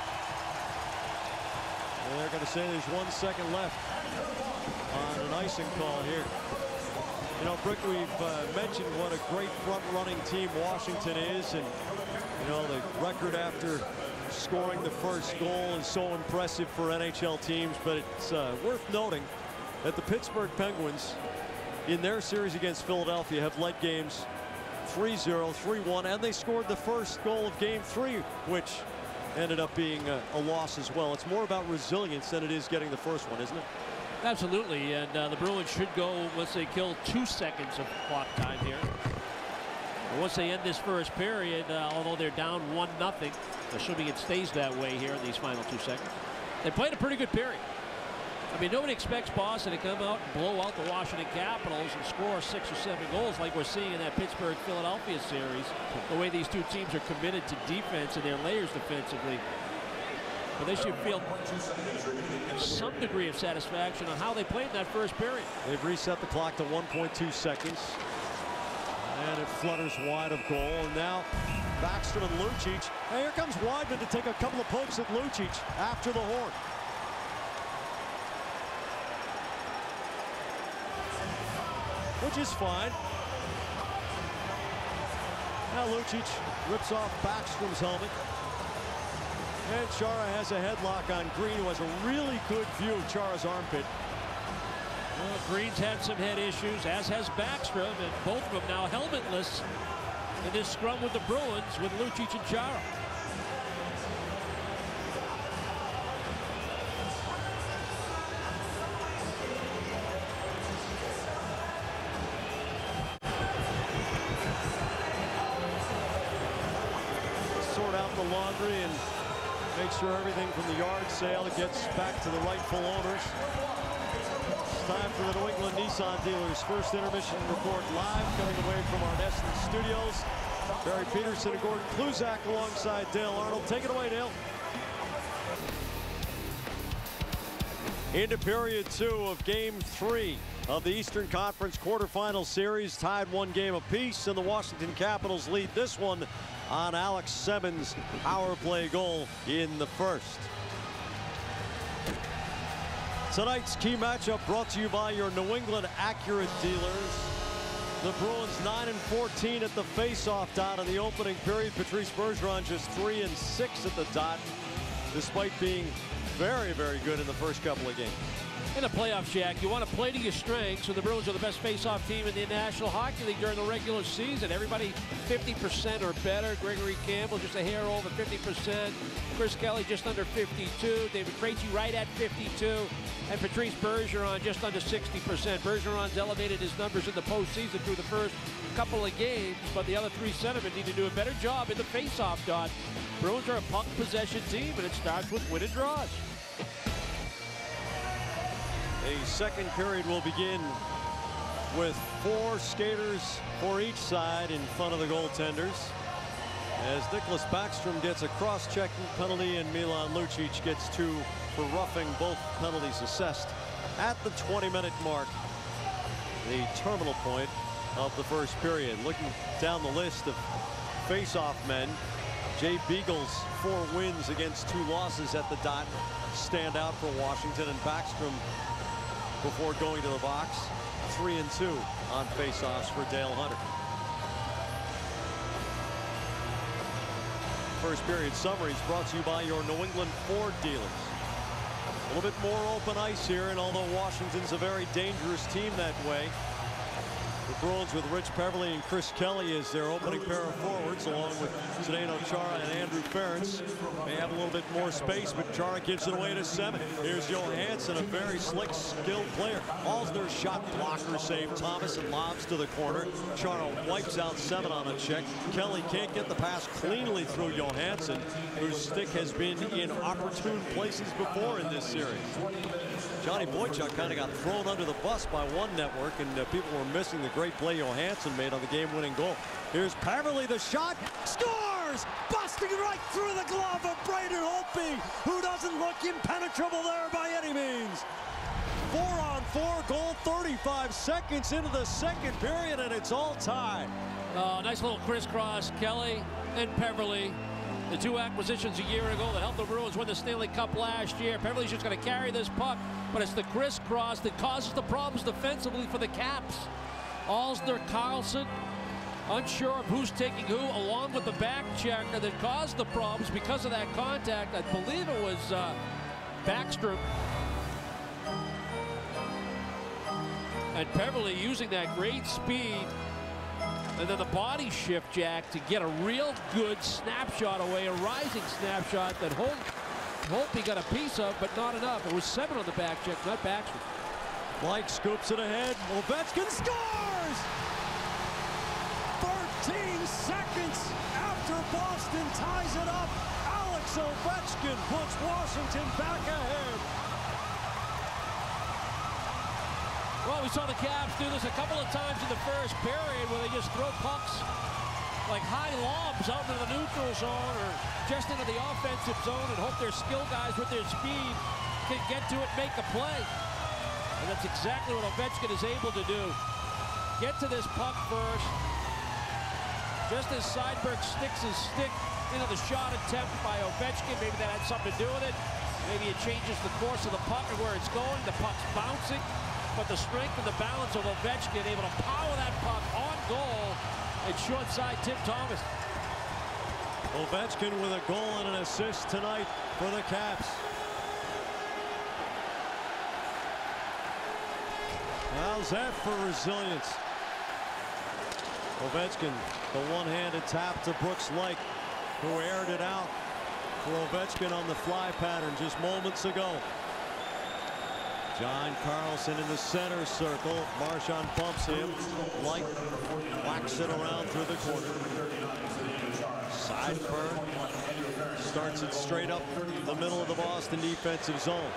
And they're going to say there's 1 second left on an icing call here. You know, Brick, we've mentioned what a great front-running team Washington is, and you know the record after scoring the first goal is so impressive for NHL teams. But it's worth noting that the Pittsburgh Penguins, in their series against Philadelphia, have led games 3-0, 3-1, and they scored the first goal of Game 3, which ended up being a loss as well. It's more about resilience than it is getting the first one, isn't it? Absolutely, and the Bruins should go once they kill 2 seconds of clock time here. And once they end this first period, although they're down 1-0, assuming it stays that way here in these final 2 seconds, they played a pretty good period. I mean, nobody expects Boston to come out and blow out the Washington Capitals and score 6 or 7 goals like we're seeing in that Pittsburgh-Philadelphia series, the way these two teams are committed to defense and their layers defensively. But they should feel some degree of satisfaction on how they played in that first period. They've reset the clock to 1.2 seconds. And it flutters wide of goal. And now Backstrom and Lucic. And here comes Weidman to take a couple of pokes at Lucic after the horn. Which is fine. Now Lucic rips off Backstrom's helmet. And Chara has a headlock on Green, who has a really good view of Chara's armpit. Well, Green's had some head issues, as has Backstrom, and both of them now helmetless in this scrum with the Bruins with Lucic and Chara. Sort out the laundry and make sure everything from the yard sale gets back to the rightful owners. It's time for the New England Nissan dealers. First intermission report live, coming away from our Nesson studios. Barry Peterson and Gordon Kluzak alongside Dale Arnold. Take it away, Dale. Into period 2 of Game 3 of the Eastern Conference quarterfinal series. Tied 1 game apiece, and the Washington Capitals lead this one on Alex Simmons' power play goal in the first. Tonight's key matchup brought to you by your New England Accurate dealers. The Bruins 9-14 at the face-off dot in the opening period. Patrice Bergeron just 3-6 at the dot, despite being very, very good in the first couple of games. In a playoff, Jack, you want to play to your strengths, so the Bruins are the best face-off team in the National Hockey League during the regular season. Everybody 50% or better. Gregory Campbell just a hair over 50%. Chris Kelly just under 52. David Krejci right at 52. And Patrice Bergeron just under 60%. Bergeron's elevated his numbers in the postseason through the first couple of games, but the other three centermen need to do a better job in the face-off dot. Bruins are a puck possession team, and it starts with win and draws. A second period will begin with 4 skaters for each side in front of the goaltenders, as Nicholas Backstrom gets a cross-checking penalty and Milan Lucic gets 2 for roughing, both penalties assessed at the 20-minute mark, the terminal point of the first period. Looking down the list of face-off men, Jay Beagle's 4 wins against 2 losses at the dot stand out for Washington, and Backstrom, before going to the box, 3-2 on face-offs for Dale Hunter. First period summaries brought to you by your New England Ford dealers. A little bit more open ice here, and although Washington's a very dangerous team that way, the Bruins with Rich Peverley and Chris Kelly as their opening pair of forwards, along with Zdeno Chara and Andrew Ferentz, may have a little bit more space, but Chara gives it away to Seven. Here's Johansson, a very slick, skilled player. Allsner's shot blocker saved Thomas and lobs to the corner. Chara wipes out Seven on a check. Kelly can't get the pass cleanly through Johansson, whose stick has been in opportune places before in this series. Johnny Boychuk kind of got thrown under the bus by one network, and people were missing the great play Johansson made on the game-winning goal. Here's Peverley, the shot, scores! Busting right through the glove of Braden Holtby, who doesn't look impenetrable there by any means. 4-on-4 goal, 35 seconds into the second period, and it's all tied. Oh, nice little crisscross, Kelly and Peverley. The 2 acquisitions a year ago that helped the Bruins win the Stanley Cup last year. Peverley's just going to carry this puck, but it's the crisscross that causes the problems defensively for the Caps. Allsner, Carlson, unsure of who's taking who, along with the back checker that caused the problems because of that contact. I believe it was Backstrom. And Peverley using that great speed, and then the body shift, Jack, to get a real good snapshot away, a rising snapshot that Holtby got a piece of, but not enough. It was Seven on the back check, not Backstrom. Mike scoops it ahead. Ovechkin scores! 13 seconds after Boston ties it up, Alex Ovechkin puts Washington back ahead. Well, we saw the Caps do this a couple of times in the first period, where they just throw pucks like high lobs out into the neutral zone or just into the offensive zone and hope their skill guys with their speed can get to it, make a play. And that's exactly what Ovechkin is able to do. Get to this puck first. Just as Seidberg sticks his stick into the shot attempt by Ovechkin, maybe that had something to do with it. Maybe it changes the course of the puck and where it's going. The puck's bouncing. But the strength and the balance of Ovechkin able to power that puck on goal and short side Tim Thomas. Ovechkin with a goal and an assist tonight for the Caps. How's that for resilience? Ovechkin, the one-handed tap to Brooks Lake, who aired it out for Ovechkin on the fly pattern just moments ago. John Carlson in the center circle. Marchand bumps him. Light whacks it around through the corner. Seidberg starts it straight up the middle of the Boston defensive zone.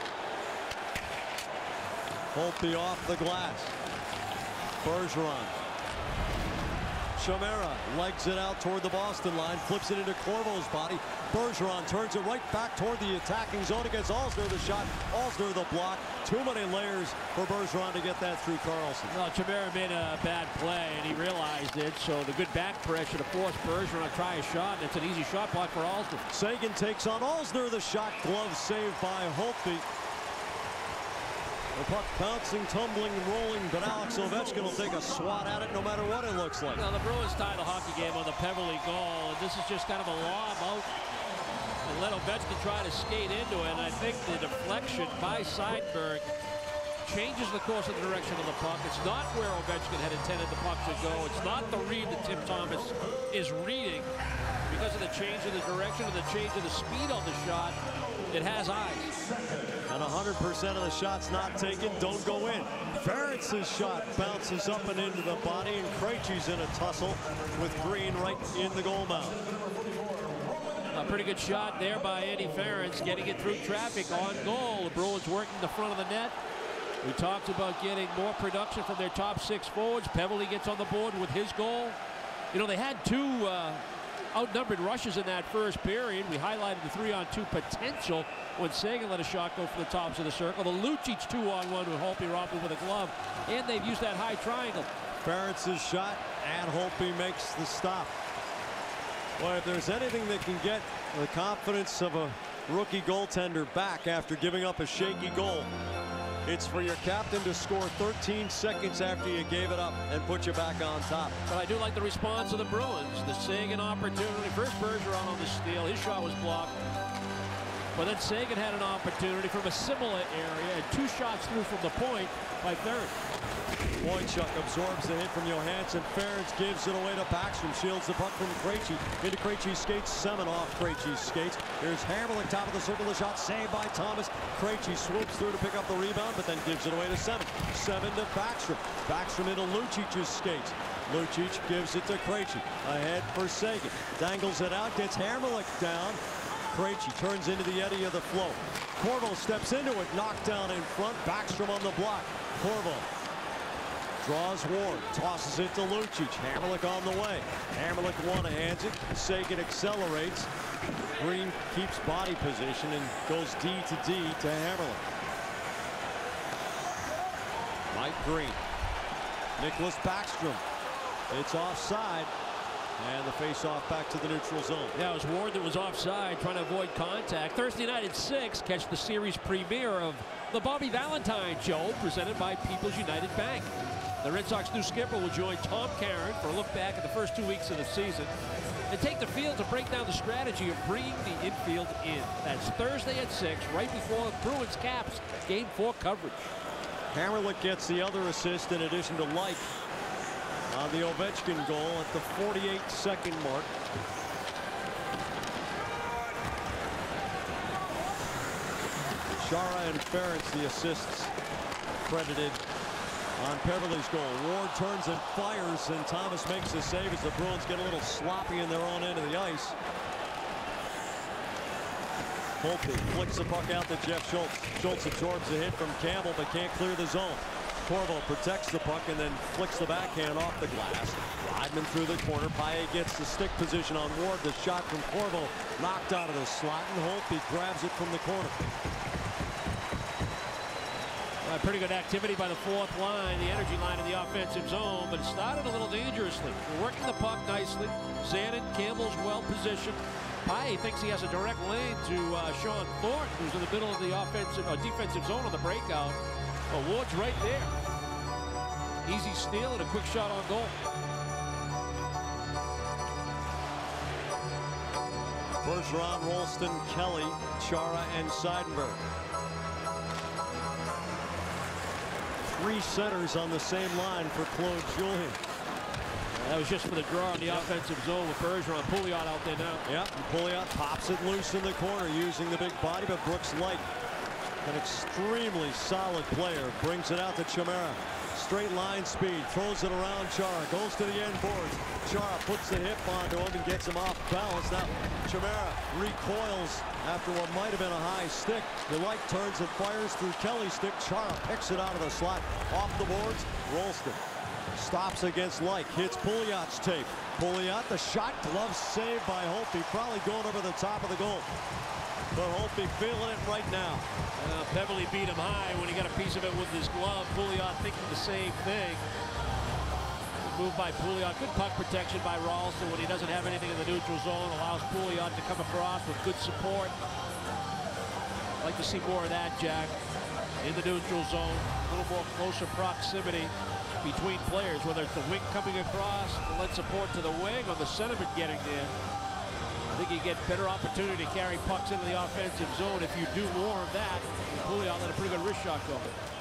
Holtby off the glass. Bergeron Chimera legs it out toward the Boston line, flips it into Corvo's body. Bergeron turns it right back toward the attacking zone against Alsner. The shot, Alsner the block. Too many layers for Bergeron to get that through Carlson. Well, Chimera made a bad play, and he realized it, so the good back pressure to force Bergeron to try a shot, and it's an easy shot block for Alsner. Seguin takes on Alsner. The shot, glove saved by Holtby. The puck bouncing, tumbling, rolling, but Alex Ovechkin will take a swat at it no matter what it looks like. Now, the Bruins tied the hockey game on the Peverley goal, and this is just kind of a lob out and let Ovechkin try to skate into it. And I think the deflection by Seidenberg changes the course of the direction of the puck. It's not where Ovechkin had intended the puck to go. It's not the read that Tim Thomas is reading. Because of the change of the direction and the change of the speed on the shot, it has eyes. And 100% of the shots not taken don't go in. Ferentz's shot bounces up and into the body, and Krejci's in a tussle with Green right in the goal mouth. A pretty good shot there by Andy Ferentz, getting it through traffic on goal. The Bruins working the front of the net. We talked about getting more production from their top 6 forwards. Peverley gets on the board with his goal. You know, they had 2 outnumbered rushes in that first period. We highlighted the 3-on-2 potential when Seguin let a shot go from the tops of the circle. The Lucic 2-on-1 with Holtby robbed him with a glove, and they've used that high triangle. Ferentz's shot, and Holtby makes the stop. Well, if there's anything that can get the confidence of a rookie goaltender back after giving up a shaky goal, it's for your captain to score 13 seconds after you gave it up and put you back on top. But I do like the response of the Bruins. The Seguin opportunity. First Bergeron on the steal. His shot was blocked. But then Seguin had an opportunity from a similar area, and 2 shots through from the point by Ferentz. Wojciech absorbs the hit from Johansson. Ferentz gives it away to Backstrom. Shields the puck from Krejci. Into Krejci's skates. Semenoff Krejci's skates. Here's Hammerlick, top of the circle. The shot saved by Thomas. Krejci swoops through to pick up the rebound, but then gives it away to Seven. Seven to Backstrom. Backstrom into Lucic's skates. Lucic gives it to Krejci. Ahead for Seguin. Dangles it out. Gets Hammerlick down. Krejci turns into the eddy of the flow. Corvo steps into it. Knocked down in front. Backstrom on the block. Corvo draws Ward, tosses it to Lucic. Hammerlick on the way. Hammerlick one-hands it. Seguin accelerates. Green keeps body position and goes D to D to Hammerlick. Mike Green. Nicholas Backstrom. It's offside. And the face-off back to the neutral zone. Yeah, it was Ward that was offside, trying to avoid contact. Thursday night at 6, catch the series premiere of the Bobby Valentine Show, presented by People's United Bank. The Red Sox new skipper will join Tom Caron for a look back at the first 2 weeks of the season and take the field to break down the strategy of bringing the infield in. That's Thursday at 6, right before Bruins Caps Game 4 coverage. Hammerlick gets the other assist in addition to Light on the Ovechkin goal at the 48-second mark. Chara and Ferentz, the assists credited on Peverley's goal. Ward turns and fires, and Thomas makes the save as the Bruins get a little sloppy in their own end of the ice. Holtby flicks the puck out to Jeff Schultz. Schultz absorbs a hit from Campbell but can't clear the zone. Corvo protects the puck and then flicks the backhand off the glass. Weidman through the corner. Paille gets the stick position on Ward. The shot from Corvo knocked out of the slot, and Holtby grabs it from the corner. Pretty good activity by the 4th line, the energy line in the offensive zone, but it started a little dangerously. We're working the puck nicely. Zanin, Campbell's well positioned. Paille thinks he has a direct lane to Sean Thornton, who's in the middle of the offensive defensive zone on the breakout. Ward's right there. Easy steal and a quick shot on goal. Bergeron, Rolston, Kelly, Chara, and Seidenberg. 3 centers on the same line for Claude Julien. That was just for the draw in the offensive zone with Bergeron. Pouliot out there now. Yeah, Pouliot pops it loose in the corner using the big body, but Brooks Light, an extremely solid player, brings it out to Chimera. Straight line speed, throws it around Chara, goes to the end boards. Chara puts the hip onto him and gets him off balance. Now Chimera recoils after what might have been a high stick. The Light turns and fires through Kelly's stick. Chara picks it out of the slot, off the boards. Rolston Stops against Like, hits Pouliot's tape. Pouliot, the shot, glove saved by Holtby, probably going over the top of the goal. But Holtby feeling it right now. Beverly beat him high when he got a piece of it with his glove. Pouliot thinking the same thing. Move by Pouliot. Good puck protection by Ralston when he doesn't have anything in the neutral zone. Allows Pouliot to come across with good support. Like to see more of that, Jack. In the neutral zone. A little more closer proximity between players, whether it's the wing coming across to lend support to the wing or the centerman getting there. I think you get better opportunity to carry pucks into the offensive zone if you do more of that. Pouliot let a pretty good wrist shot go.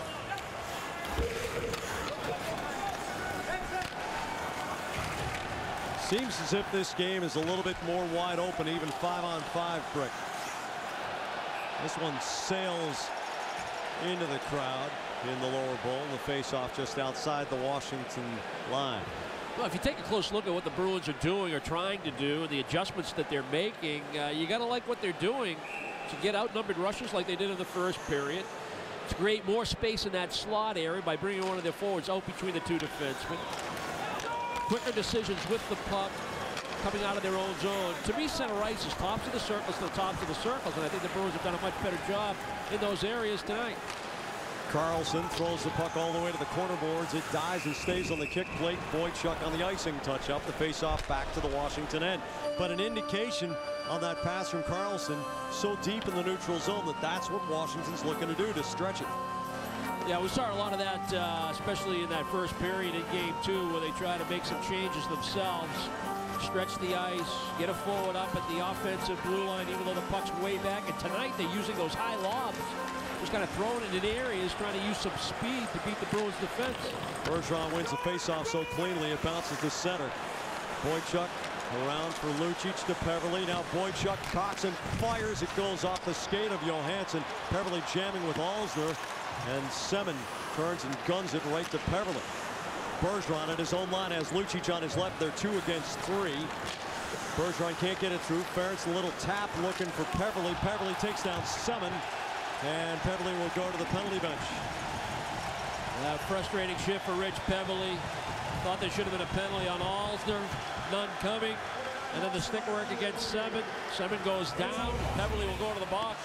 Seems as if this game is a little bit more wide open, even 5-on-5, Brick. This one sails into the crowd in the lower bowl. The face-off just outside the Washington line. Well, if you take a close look at what the Bruins are doing or trying to do and the adjustments that they're making, you got to like what they're doing to get outnumbered rushers like they did in the first period. To create more space in that slot area by bringing one of their forwards out between the two defensemen. Quicker decisions with the puck coming out of their own zone. To me, center ice is tops of the circles to the tops of the circles, and I think the Bruins have done a much better job in those areas tonight. Carlson throws the puck all the way to the corner boards. It dies and stays on the kick plate. Boychuk on the icing touch up. The face-off back to the Washington end. But an indication on that pass from Carlson, so deep in the neutral zone that that's what Washington's looking to do, to stretch it. Yeah, we saw a lot of that, especially in that first period in game 2, where they try to make some changes themselves. Stretch the ice, get a forward up at the offensive blue line, even though the puck's way back. And tonight they're using those high lobs. Just kind of throwing it in areas, trying to use some speed to beat the Bruins defense. Bergeron wins the faceoff so cleanly it bounces to center. Boychuk around for Lucic to Peverly. Now Boychuk cocks and fires. It goes off the skate of Johansson. Peverly jamming with Alsner, and Semin turns and guns it right to Peverly. Bergeron at his own line has Lucic on his left. They're 2 against 3. Bergeron can't get it through. Ferentz a little tap looking for Peverly. Peverly takes down Semin. And Peverly will go to the penalty bench. Frustrating shift for Rich Peverly. Thought there should have been a penalty on Alsner. None coming. And then the stick work against Semin. Semin goes down. Peverly will go to the box.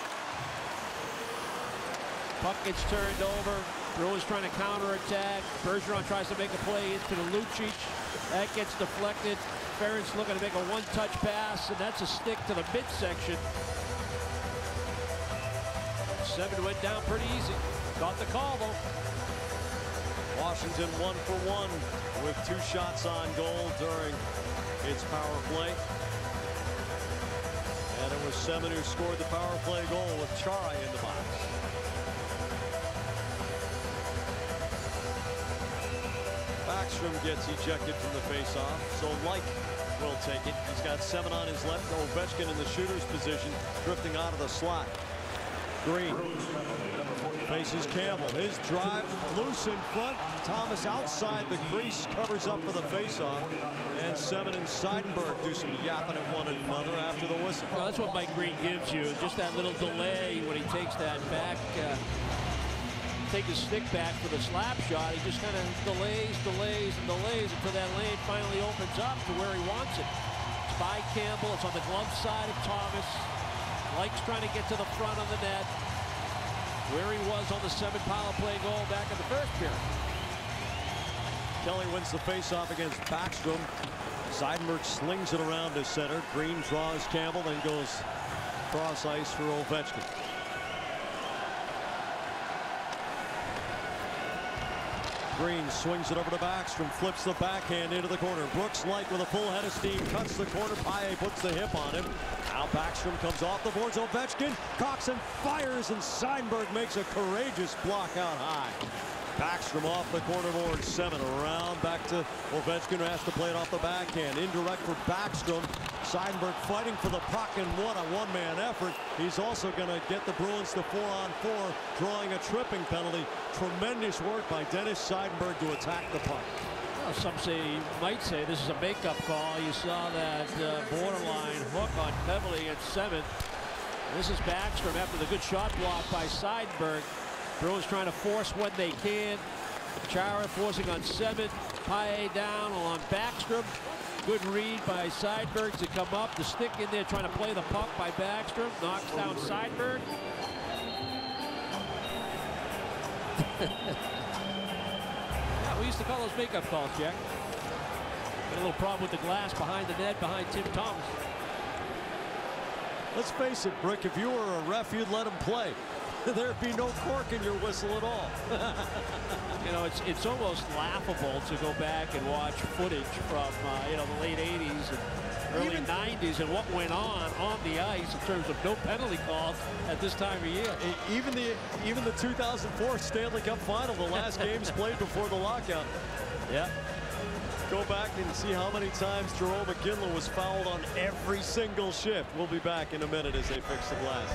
Puck gets turned over. Bruins trying to counterattack. Bergeron tries to make a play into the Lucic. That gets deflected. Ferentz looking to make a one-touch pass, and that's a stick to the midsection. Semin went down pretty easy. Got the call, though. Washington 1 for 1 with 2 shots on goal during its power play. And it was Semin who scored the power play goal with Chara in the box. Backstrom gets ejected from the faceoff, so Like will take it. He's got 7 on his left. Ovechkin in the shooter's position, drifting out of the slot. Green faces Campbell. His drive loose in front. Thomas outside the crease covers up for the faceoff. And Semin and Seidenberg do some yapping at one another after the whistle. Well, that's what Mike Green gives you. Just that little delay when he takes that back. Take his stick back for the slap shot. He just kind of delays until that lane finally opens up to where he wants it. It's by Campbell. It's on the glove side of Thomas. Like's trying to get to the front of the net, where he was on the Semin power play goal back in the first period. Kelly wins the faceoff against Backstrom. Seidenberg slings it around to center. Green draws Campbell, then goes cross ice for Ovechkin. Green swings it over to Backstrom, flips the backhand into the corner. Brooks Like with a full head of steam, cuts the corner. Paille puts the hip on him. Now Backstrom comes off the boards. Ovechkin cocks and fires, and Seidenberg makes a courageous block out high. Backstrom off the corner board. Semin around back to Ovechkin, who has to play it off the backhand. Indirect for Backstrom. Seidenberg fighting for the puck, and what a one-man effort. He's also going to get the Bruins to 4-on-4, drawing a tripping penalty. Tremendous work by Dennis Seidenberg to attack the puck. Well, some might say this is a makeup call. You saw that borderline hook on Peverly and Semin. This is Backstrom after the good shot block by Seidenberg. Bruins trying to force when they can. Chara forcing on 7. Paille down along Backstrom. Good read by Seidberg to come up. The stick in there trying to play the puck by Backstrom. Knocks down Seidberg. Yeah, we used to call those makeup calls, Jack. Got a little problem with the glass behind the net, behind Tim Thomas. Let's face it, Brick, if you were a ref, you'd let him play. There'd be no cork in your whistle at all. You know, it's almost laughable to go back and watch footage from you know, the late 80s and early 90s and what went on the ice in terms of no penalty calls at this time of year. Even the 2004 Stanley Cup Final, the last games played before the lockout. Yeah. Go back and see how many times Jerome McGinley was fouled on every single shift. We'll be back in a minute as they fix the glass.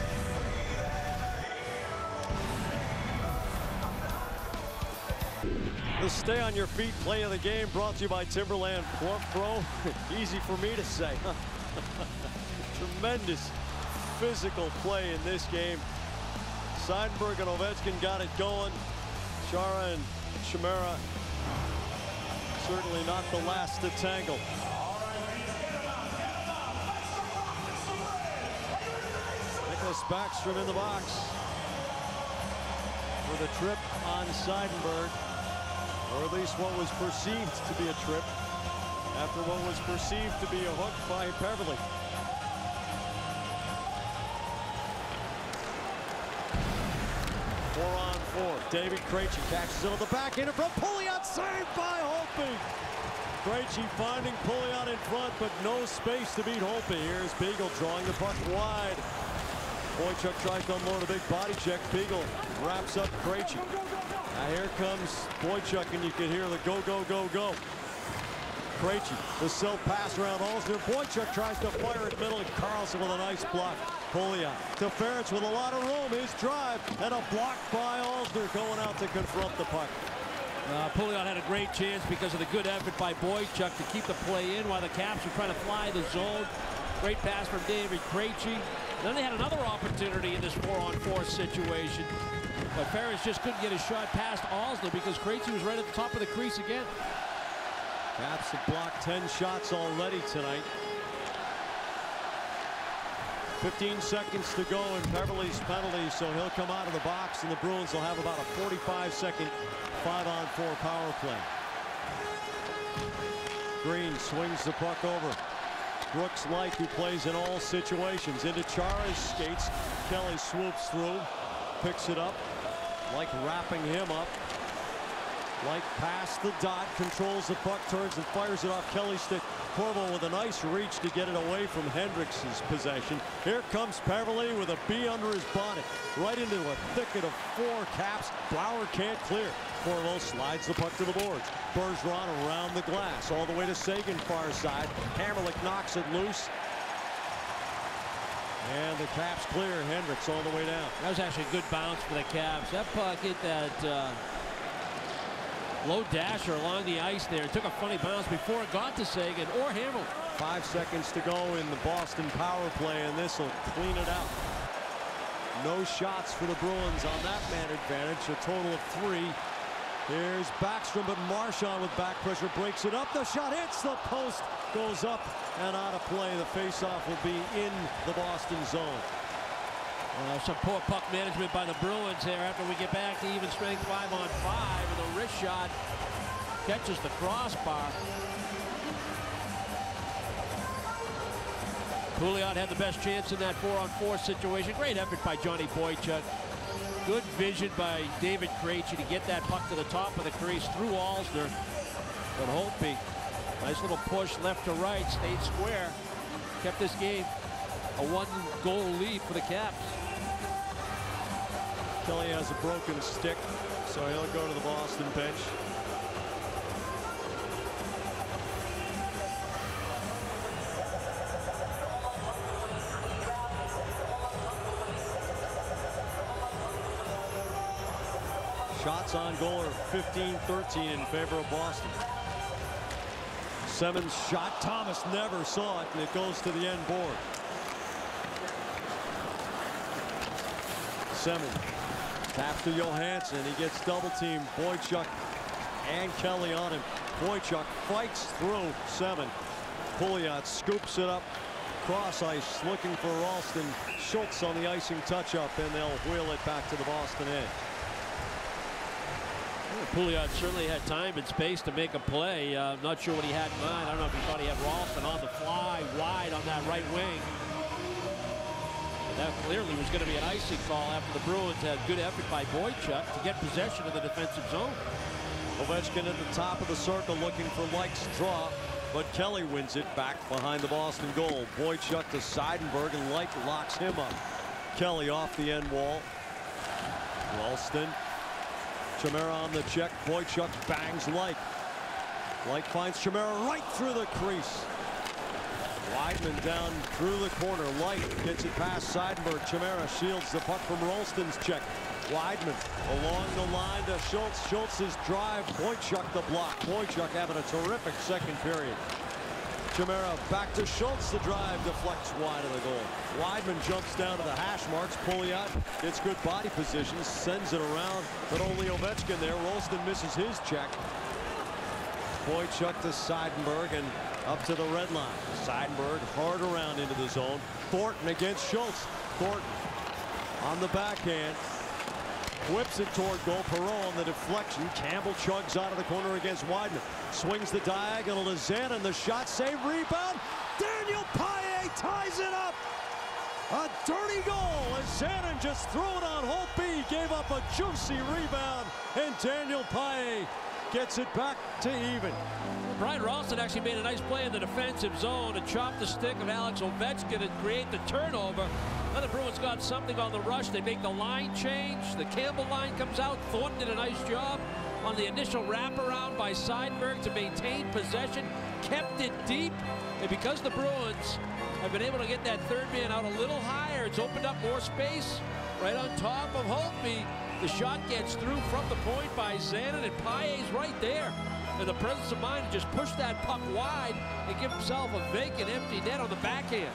The Stay on Your Feet play of the game brought to you by Timberland Plump Pro. Easy for me to say. Tremendous physical play in this game. Seidenberg and Ovechkin got it going. Chara and Chimera certainly not the last to tangle. Nicholas Backstrom in the box with a trip on Seidenberg, or at least what was perceived to be a trip after what was perceived to be a hook by Beverly. Four. David Krejci catches it on the back end from Pouliot, saved by Holtby. Krejci finding Pouliot in front, but no space to beat Holtby. Here's Beagle drawing the puck wide. Boychuk tries to unload a big body check. Beagle wraps up Krejci. Now here comes Boychuk, and you can hear the go, go, go, go. Krejci, the self pass around Alsner. Boychuk tries to fire it middle, and Carlson with a nice block. Pouliot to Ferentz with a lot of room. His drive and a block by Alsner going out to confront the puck. Pouliot had a great chance because of the good effort by Boychuk to keep the play in while the Caps were trying to fly the zone. Great pass from David Krejci. Then they had another opportunity in this 4-on-4 situation. But Ferentz just couldn't get a shot past Alsner because Krejci was right at the top of the crease again. Caps have blocked 10 shots already tonight. 15 seconds to go in Beverly's penalty, so he'll come out of the box, and the Bruins will have about a 45-second 5-on-4 power play. Green swings the puck over. Brooks Light, who plays in all situations, into Chara's skates. Kelly swoops through, picks it up, like wrapping him up. Light past the dot, controls the puck, turns and fires it off Kelly's stick. Corvo with a nice reach to get it away from Hendricks' possession. Here comes Beverly with a B under his bonnet, right into a thicket of 4 Caps. Bauer can't clear. Corvo slides the puck to the boards. Bergeron around the glass, all the way to Sagan far side. Hammerlick knocks it loose. And the Caps clear. Hendricks all the way down. That was actually a good bounce for the Caps. That puck hit that low dasher along the ice there. It took a funny bounce before it got to Sagan or Hammerlick. 5 seconds to go in the Boston power play, and this will clean it out. No shots for the Bruins on that man advantage, a total of 3. Here's Backstrom, but Marchand with back pressure breaks it up. The shot hits the post, goes up and out of play. The faceoff will be in the Boston zone. Some poor puck management by the Bruins there after we get back to even strength 5-on-5, and the wrist shot catches the crossbar. Pouliot had the best chance in that 4-on-4 situation. Great effort by Johnny Boychuk. Good vision by David Krejci to get that puck to the top of the crease through Alsner. But Holtby, nice little push left to right, stayed square, kept this game a 1-goal lead for the Caps. Kelly has a broken stick, so he'll go to the Boston bench. Shots on goal are 15-13 in favor of Boston. Simmons shot. Thomas never saw it, and it goes to the end board. Simmons taps to Johansson. He gets double teamed. Boychuk and Kelly on him. Boychuk fights through 7. Pouliot scoops it up. Cross ice looking for Ralston. Schultz on the icing touch-up, and they'll wheel it back to the Boston end. Pouliot certainly had time and space to make a play. Not sure what he had in mind. I don't know if he thought he had Ralston on the fly wide on that right wing. That clearly was going to be an icing call after the Bruins had good effort by Boychuk to get possession of the defensive zone. Ovechkin at the top of the circle looking for Like's draw, but Kelly wins it back behind the Boston goal. Boychuk to Seidenberg, and Like locks him up. Kelly off the end wall. Ralston. Chimera on the check. Boychuk bangs Like. Like finds Chimera right through the crease. Weidman down through the corner. Light gets it past Seidenberg. Chimera shields the puck from Ralston's check. Weidman along the line to Schultz. Schultz's drive. Boychuk the block. Boychuk having a terrific second period. Chimera back to Schultz. The drive deflects wide of the goal. Weidman jumps down to the hash marks. Pouliot gets good body position, sends it around, but only Ovechkin there. Ralston misses his check. Boychuk to Seidenberg and up to the red line. Seidenberg hard around into the zone. Thornton against Schultz. Thornton on the backhand. Whips it toward goal. Perreault on the deflection. Campbell chugs out of the corner against Weidman. Swings the diagonal to Zanin. The shot save, rebound. Daniel Paille ties it up. A dirty goal as Zanin just threw it on Holtby. Gave up a juicy rebound, and Daniel Paille gets it back to even. Brian Ralston actually made a nice play in the defensive zone to chop the stick of Alex Ovechkin and create the turnover. Now the Bruins got something on the rush. They make the line change. The Campbell line comes out. Thornton did a nice job on the initial wraparound by Seidenberg to maintain possession. Kept it deep. And because the Bruins have been able to get that third man out a little higher, it's opened up more space right on top of Holtby. The shot gets through from the point by Zanin, and Paille's right there. And the presence of mind to just push that puck wide and give himself a vacant, empty net on the backhand.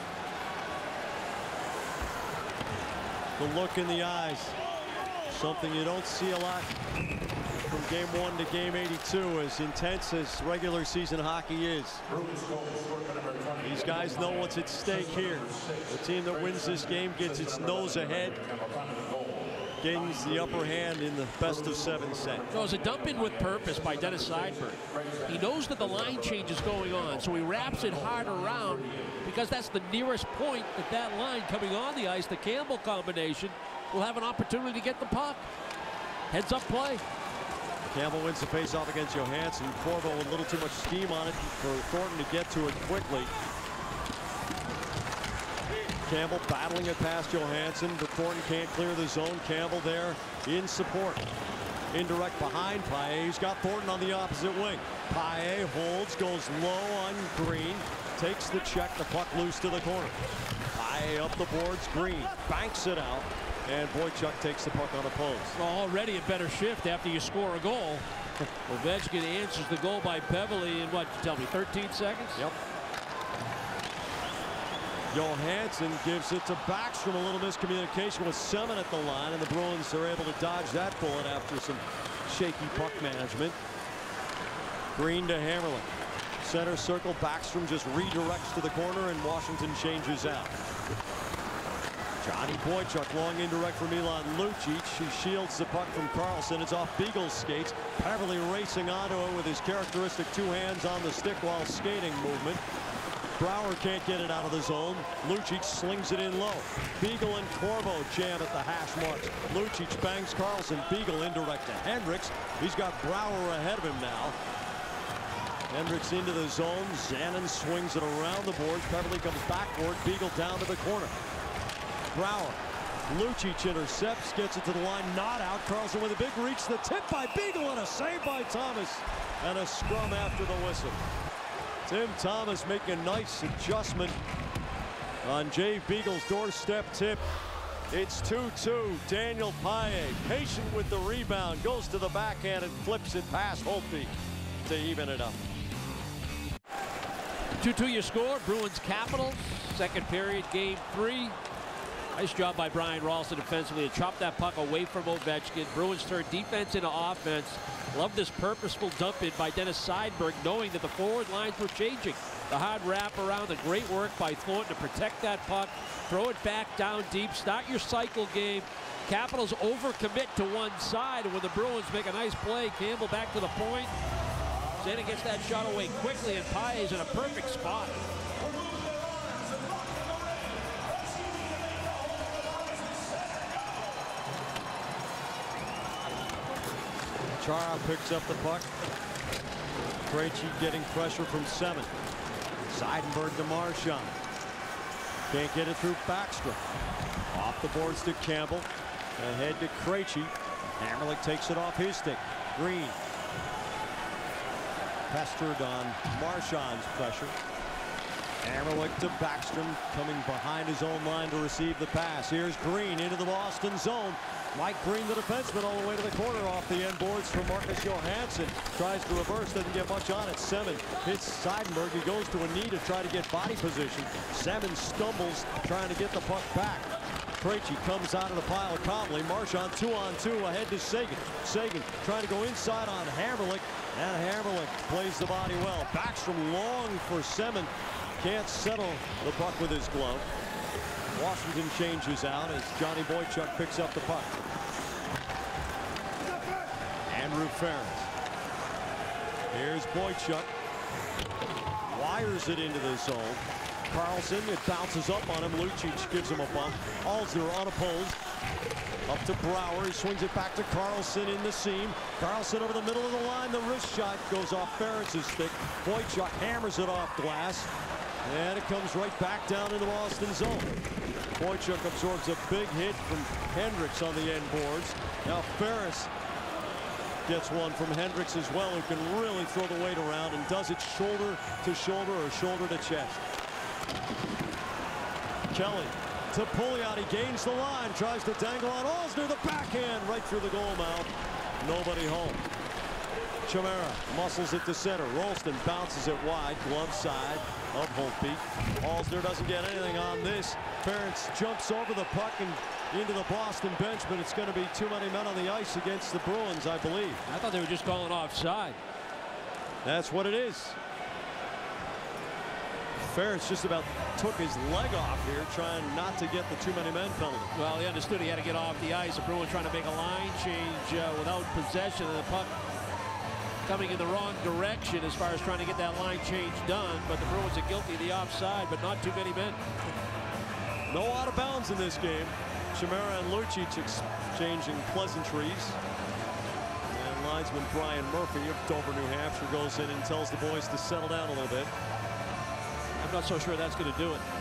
The look in the eyes, something you don't see a lot from game 1 to game 82, as intense as regular season hockey is. These guys know what's at stake here. The team that wins this game gets its nose ahead, gains the upper hand in the best of 7 set. No, it was a dump in with purpose by Dennis Seidenberg. He knows that the line change is going on, so he wraps it hard around because that's the nearest point that that line coming on the ice. The Campbell combination will have an opportunity to get the puck. Heads up play. Campbell wins the faceoff against Johansson. Corvo with a little too much steam on it for Thornton to get to it quickly. Campbell battling it past Johansson, but Thornton can't clear the zone. Campbell there in support. Indirect behind Paille. He's got Thornton on the opposite wing. Paille holds, goes low on Green, takes the check, the puck loose to the corner. Paille up the boards, Green banks it out, and Boychuk takes the puck on a post. Well, already a better shift after you score a goal. Ovechkin answers the goal by Beverly in what, you tell me, 13 seconds? Yep. Johansson gives it to Backstrom. A little miscommunication with Semin at the line, and the Bruins are able to dodge that bullet after some shaky puck management. Green to Hammerling. Center circle. Backstrom just redirects to the corner, and Washington changes out. Johnny Boychuk, long indirect for Milan Lucic. He shields the puck from Carlson. It's off Beagle's skates. Beverly racing onto it with his characteristic 2 hands on the stick while skating movement. Brouwer can't get it out of the zone. Lucic slings it in low. Beagle and Corvo jam at the hash marks. Lucic bangs Carlson. Beagle indirect to Hendricks. He's got Brouwer ahead of him now. Hendricks into the zone. Zanin swings it around the boards. Beverly comes backward. Beagle down to the corner. Brouwer. Lucic intercepts, gets it to the line, not out. Carlson with a big reach. The tip by Beagle and a save by Thomas. And a scrum after the whistle. Tim Thomas making a nice adjustment on Jay Beagle's doorstep tip. It's 2-2. Daniel Paille, patient with the rebound, goes to the backhand and flips it past Holtby to even it up. 2-2 your score. Bruins Capitals. Second period, game 3. Nice job by Brian Ralston defensively to chop that puck away from Ovechkin. Bruins turn defense into offense. Love this purposeful dump in by Dennis Seidberg, knowing that the forward lines were changing. The hard wrap around, the great work by Thornton to protect that puck. Throw it back down deep. Start your cycle game. Capitals overcommit to one side, and when the Bruins make a nice play, Campbell back to the point. Zeta gets that shot away quickly, and Paille is in a perfect spot. Chara picks up the puck. Krejci getting pressure from Seven. Seidenberg to Marchand. Can't get it through Backstrom. Off the boards to Campbell. Ahead to Krejci. Hamrlik takes it off his stick. Green. Pestered on Marchand's pressure. Hamrlik to Backstrom, coming behind his own line to receive the pass. Here's Green into the Boston zone. Mike Green, the defenseman, all the way to the corner off the end boards for Marcus Johansson. Tries to reverse, doesn't get much on it. Seven hits Seidenberg. He goes to a knee to try to get body position. Seven stumbles trying to get the puck back. Krejci comes out of the pile calmly. Marchand 2-on-2 ahead to Seguin. Seguin trying to go inside on Hamrlik, and Hamrlik plays the body well. Backstrom long for Seven. Can't settle the puck with his glove. Washington changes out as Johnny Boychuk picks up the puck. Andrew Ferris. Here's Boychuk. Wires it into the zone. Carlson, it bounces up on him. Lucic gives him a bump. Alsner unopposed. Up to Brouwer. He swings it back to Carlson in the seam. Carlson over the middle of the line. The wrist shot goes off Ferris' stick. Boychuk hammers it off glass. And it comes right back down in the Boston zone. Boychuk absorbs a big hit from Hendricks on the end boards. Now Ferris gets one from Hendricks as well, who can really throw the weight around and does it shoulder to shoulder or shoulder to chest. Kelly to Pouliot. He gains the line, tries to dangle on Alsner. The backhand right through the goal mouth. Nobody home. Chimera muscles it to center. Rolston bounces it wide, glove side of Holtby. Alsner doesn't get anything on this. Ferentz jumps over the puck and into the Boston bench, but it's going to be too many men on the ice against the Bruins, I believe. I thought they were just calling offside. That's what it is. Ferentz just about took his leg off here, trying not to get the too many men penalty. Well, he understood he had to get off the ice. The Bruins trying to make a line change without possession of the puck, coming in the wrong direction as far as trying to get that line change done, but the Bruins are guilty of the offside, but not too many men. No out of bounds in this game. Chimera and Lucic exchanging pleasantries. And linesman Brian Murphy of Dover, New Hampshire goes in and tells the boys to settle down a little bit. I'm not so sure that's going to do it.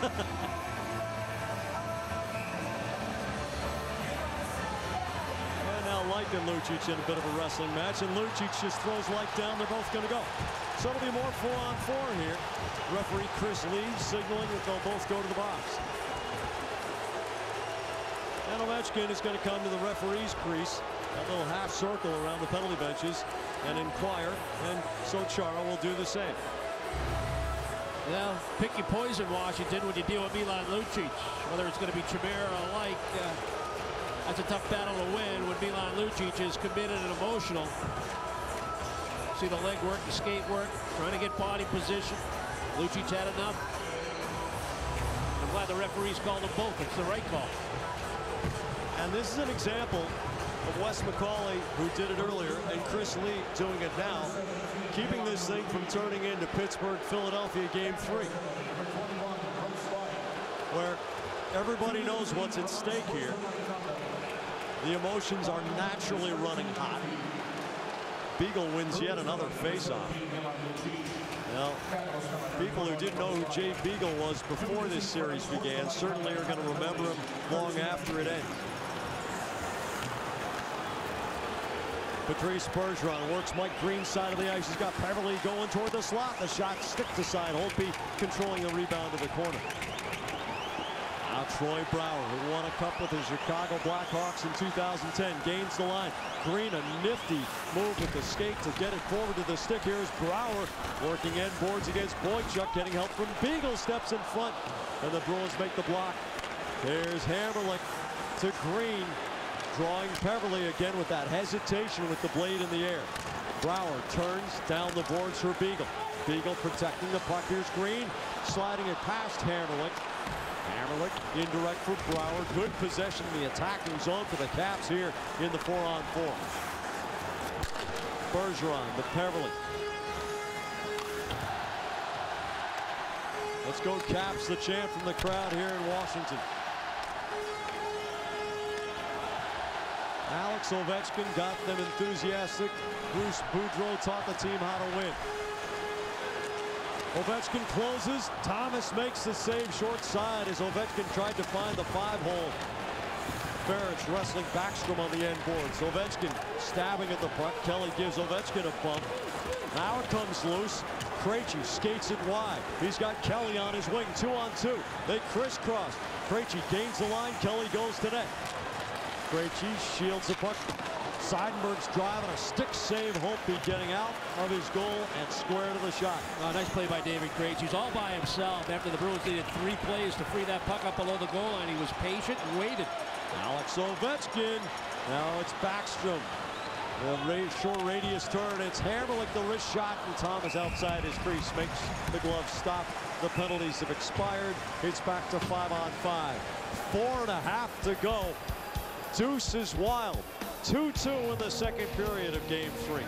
Light and Lucic in a bit of a wrestling match, and Lucic just throws Light down. They're both going to go. So it'll be more 4-on-4 here. Referee Chris Lee signaling that they'll both go to the box. And Ovechkin is going to come to the referee's crease, that little half circle around the penalty benches, and inquire, and so Chara will do the same. Well, pick your poison, Washington, when you deal with Milan Lucic. Whether it's going to be Chimera or Light, that's a tough battle to win when Milan Lucic is committed and emotional. See the leg work, the skate work, trying to get body position. Lucic had enough. I'm glad the referees called them both. It's the right call. And this is an example of Wes McCauley, who did it earlier, and Chris Lee doing it now, keeping this thing from turning into Pittsburgh-Philadelphia Game 3, where everybody knows what's at stake here. The emotions are naturally running hot. Beagle wins yet another faceoff. Now, people who didn't know who Jay Beagle was before this series began certainly are going to remember him long after it ends. Patrice Bergeron works Mike Green's side of the ice. He's got Beverly going toward the slot. The shot stick to side. Holtby controlling the rebound to the corner. Now Troy Brouwer, who won a cup with the Chicago Blackhawks in 2010, gains the line. Green, a nifty move with the skate to get it forward to the stick. Here's Brouwer working end boards against Boychuk, getting help from Beagle, steps in front, and the Bruins make the block. Here's Hammerlich to Green, drawing Peverley again with that hesitation with the blade in the air. Brouwer turns down the boards for Beagle. Beagle protecting the puck. Here's Green, sliding it past Hammerlich. Hammerlich indirect for Brouwer. Good possession in the attacking zone for the Caps here in the 4-on-4. Bergeron to Peverley. Let's go Caps, the chant from the crowd here in Washington. Alex Ovechkin got them enthusiastic. Bruce Boudreau taught the team how to win. Ovechkin closes. Thomas makes the save short side as Ovechkin tried to find the 5-hole. Ferrich wrestling Backstrom on the end boards. Ovechkin stabbing at the puck. Kelly gives Ovechkin a bump. Now it comes loose. Krejci skates it wide. He's got Kelly on his wing. 2-on-2. They crisscross. Krejci gains the line. Kelly goes to net. Krejci shields the puck. Seidenberg's driving a stick save. Holtby getting out of his goal and square to the shot. Nice play by David Krejci. He's all by himself after the Bruins needed 3 plays to free that puck up below the goal line. He was patient and waited. Alex Ovechkin. Now it's Backstrom. The short radius turn. It's Hammerlich, the wrist shot, and Thomas outside his crease makes the glove stop. The penalties have expired. It's back to 5-on-5. 4.5 to go. Deuce is wild. 2-2 in the second period of Game 3.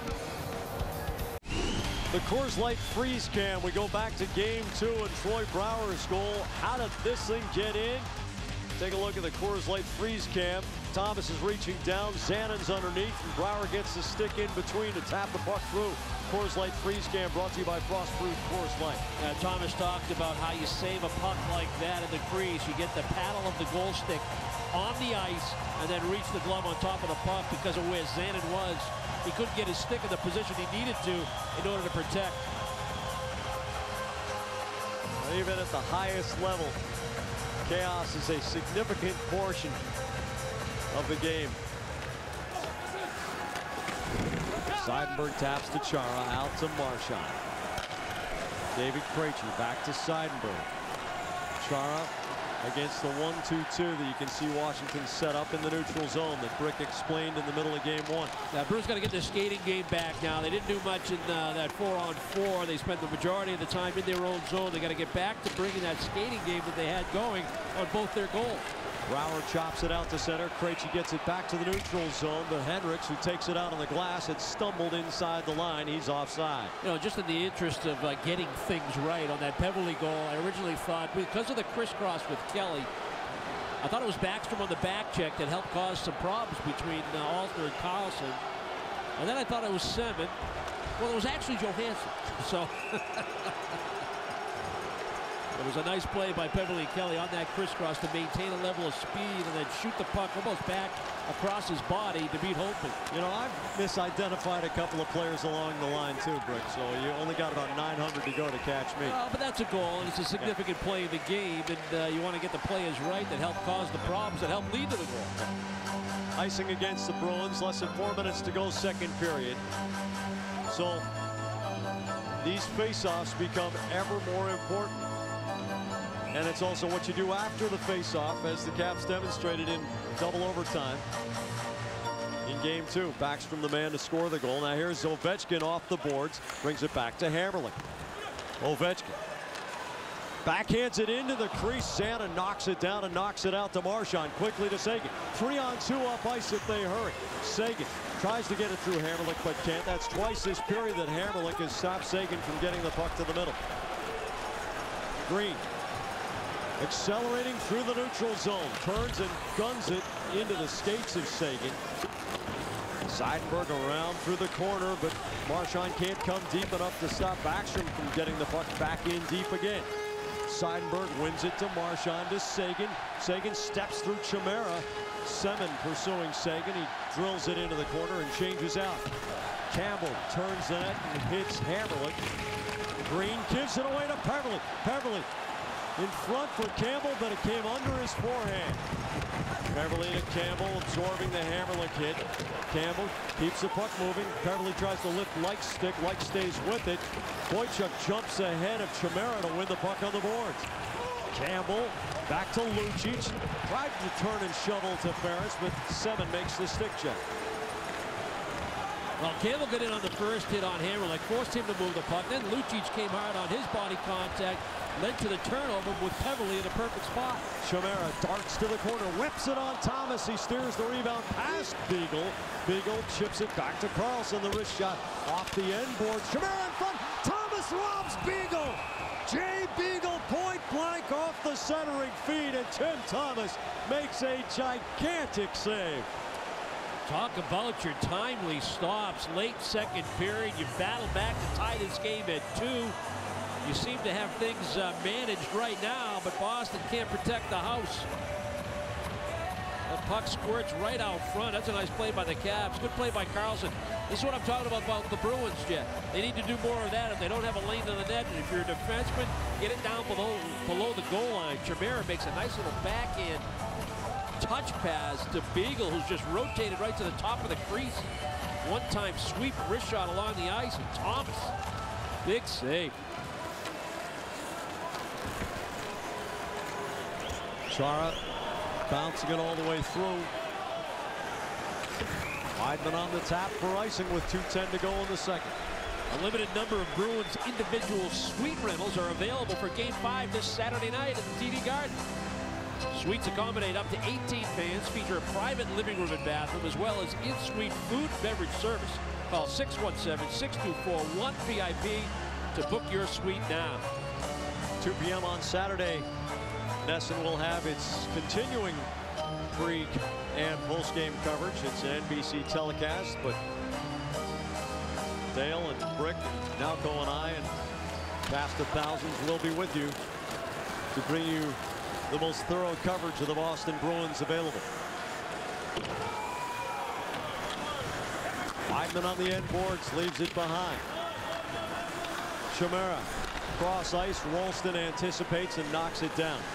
The Coors Light freeze cam. We go back to Game 2 and Troy Brouwer's goal. How did this thing get in? Take a look at the Coors Light freeze cam. Thomas is reaching down. Zannon's underneath, and Brouwer gets the stick in between to tap the puck through. Coors Light freeze cam brought to you by Frost Brewed Coors Light. Thomas talked about how you save a puck like that in the crease. You get the paddle of the goal stick on the ice and then reach the glove on top of the puck because of where Zannon was. He couldn't get his stick in the position he needed to in order to protect. Even at the highest level, chaos is a significant portion of the game. Seidenberg taps to Chara, out to Marchand. David Krejci back to Seidenberg. Chara against the 1-2-2 that you can see Washington set up in the neutral zone that Brick explained in the middle of Game 1. Yeah, Bruins got to get their skating game back now. They didn't do much in that 4-on-4. They spent the majority of the time in their own zone. They got to get back to bringing that skating game that they had going on both their goals. Brouwer chops it out to center. Krejci gets it back to the neutral zone, but Hendricks, who takes it out on the glass, had stumbled inside the line. He's offside. You know, just in the interest of getting things right on that Peverley goal, I originally thought, because of the crisscross with Kelly, I thought it was Backstrom on the back check that helped cause some problems between Alter and Carlson. And then I thought it was Semin. Well, it was actually Johansson. So it was a nice play by Peverley Kelly on that crisscross to maintain a level of speed and then shoot the puck almost back across his body to beat Holtby. You know, I've misidentified a couple of players along the line too, Brick, so you only got about 900 to go to catch me. But that's a goal, and it's a significant play in the game, and you want to get the players right that help cause the problems that help lead to the goal. Icing against the Bruins, less than 4 minutes to go, second period. So these face-offs become ever more important. And it's also what you do after the face-off, as the Caps demonstrated in double overtime in Game 2. Backstrom the man to score the goal. Now here's Ovechkin off the boards, brings it back to Hammerlich. Ovechkin backhands it into the crease. Santa knocks it down and knocks it out to Marchand. Quickly to Seguin. 3-on-2 up ice if they hurry. Seguin tries to get it through Hammerlich but can't. That's twice this period that Hammerlich has stopped Seguin from getting the puck to the middle. Green accelerating through the neutral zone, turns and guns it into the skates of Seguin. Seidenberg around through the corner, but Marchand can't come deep enough to stop Backstrom from getting the puck back in deep again. Seidenberg wins it to Marchand to Seguin. Seguin steps through Chimera. Semin pursuing Seguin. He drills it into the corner and changes out. Campbell turns the net and hits Hammerlich. Green gives it away to Peverley. Peverley in front for Campbell, but it came under his forehand. Peverley to Campbell, absorbing the Hammerlich hit. Campbell keeps the puck moving. Peverley tries to lift Light's stick. Light stays with it. Boychuk jumps ahead of Chimera to win the puck on the boards. Campbell Back to Lucic. Tried to turn and shovel to Ferris, but Seven makes the stick check. Well, Campbell got in on the first hit on Hammerlick, forced him to move the puck. Then Lucic came hard on his body contact, led to the turnover with Peverly in a perfect spot. Chimera darts to the corner, whips it on Thomas. He steers the rebound past Beagle. Beagle chips it back to Carlson. The wrist shot off the end board. Chimera in front. Thomas robs Beagle. Jay Beagle point blank off the centering feed, and Tim Thomas makes a gigantic save. Talk about your timely stops. Late second period, you battle back to tie this game at 2. You seem to have things managed right now, but Boston can't protect the house. The puck squirts right out front. That's a nice play by the Cavs. Good play by Carlson. This is what I'm talking about the Bruins, Jet. They need to do more of that if they don't have a lane to the net. And if you're a defenseman, get it down below the goal line. Chimera makes a nice little backhand touch pass to Beagle, who's just rotated right to the top of the crease. One-time sweep wrist shot along the ice, and Thomas, big save. Chara bouncing it all the way through. Weidman on the tap for icing with 2:10 to go in the second. A limited number of Bruins individual suite rentals are available for Game 5 this Saturday night at the TD Garden. Suites accommodate up to 18 fans, feature a private living room and bathroom, as well as in-suite food and beverage service. Call 617-624-1VIP to book your suite now. 2 p.m. on Saturday, Nesson will have its continuing pre- and post-game coverage. It's an NBC telecast, but Dale and Brick, and Nalco and I, and cast of thousands will be with you to bring you the most thorough coverage of the Boston Bruins available. Weidman on the end boards, leaves it behind. Chimera cross ice. Rolston anticipates and knocks it down.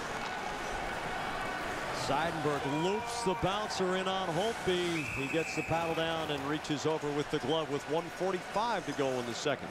Seidenberg loops the bouncer in on Holtby. He gets the paddle down and reaches over with the glove with 1:45 to go in the second.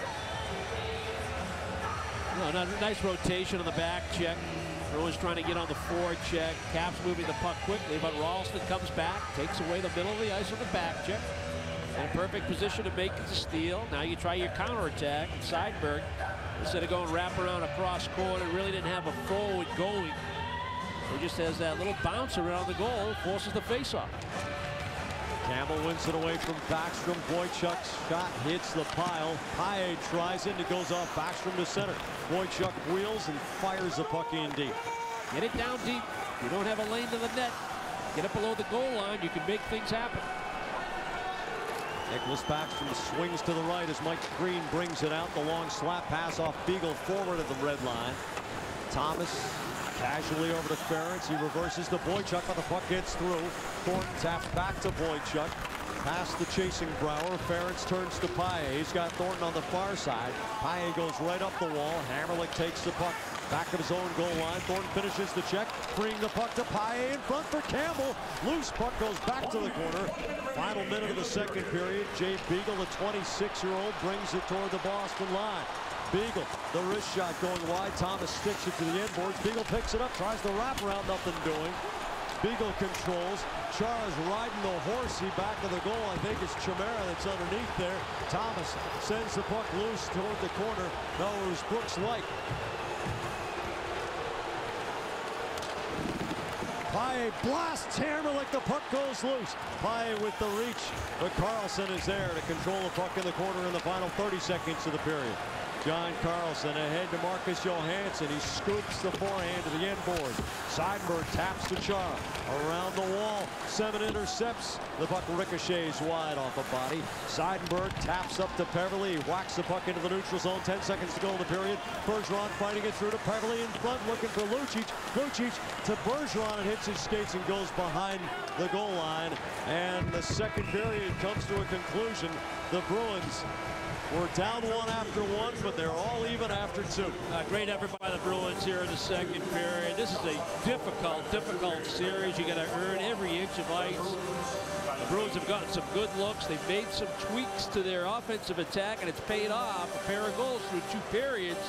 Well, nice rotation on the back check. Bruins trying to get on the forward check. Caps moving the puck quickly, but Ralston comes back, takes away the middle of the ice on the back check. In a perfect position to make it to steal. Now you try your counterattack. And Seidenberg, instead of going wrap around across court, it really didn't have a forward going. He just has that little bounce around the goal, forces the faceoff. Campbell wins it away from Backstrom. Boychuk's shot hits the pile. Paille tries it, and it goes off Backstrom to center. Boychuk wheels and fires the puck in deep. Get it down deep. You don't have a lane to the net. Get it below the goal line. You can make things happen. Nicholas Backstrom swings to the right as Mike Green brings it out. The long slap pass off Beagle forward of the red line. Thomas casually over to Ferentz. He reverses to Boychuk, but the puck gets through. Thornton taps back to Boychuk. Past the chasing Brouwer. Ferentz turns to Paille. He's got Thornton on the far side. Paille goes right up the wall. Hammerlick takes the puck back of his own goal line. Thornton finishes the check, freeing the puck to Paille in front for Campbell. Loose puck goes back to the corner. Final minute of the second period. Jay Beagle, the 26-year-old, brings it toward the Boston line. Beagle, the wrist shot going wide. Thomas sticks it to the end boards. Beagle picks it up, tries to wrap around, nothing doing. Beagle controls. Chara's riding the horsey back of the goal. I think it's Chimera that's underneath there. Thomas sends the puck loose toward the corner. No, it was Brooks Light. Paille blasts Hammerlick. The puck goes loose. Paille with the reach, but Carlson is there to control the puck in the corner in the final 30 seconds of the period. John Carlson ahead to Marcus Johansson. He scoops the forehand to the end board. Seidenberg taps to Chara. Around the wall. Seven intercepts. The puck ricochets wide off a body. Seidenberg taps up to Peverly. He whacks the puck into the neutral zone. 10 seconds to go in the period. Bergeron fighting it through to Peverly in front, looking for Lucic. Lucic to Bergeron. It hits his skates and goes behind the goal line. And the second period comes to a conclusion. The Bruins were down one after one, but they're all even after 2. Great effort by the Bruins here in the second period. This is a difficult series. You got to earn every inch of ice. The Bruins have gotten some good looks. They've made some tweaks to their offensive attack, and it's paid off. A pair of goals through 2 periods.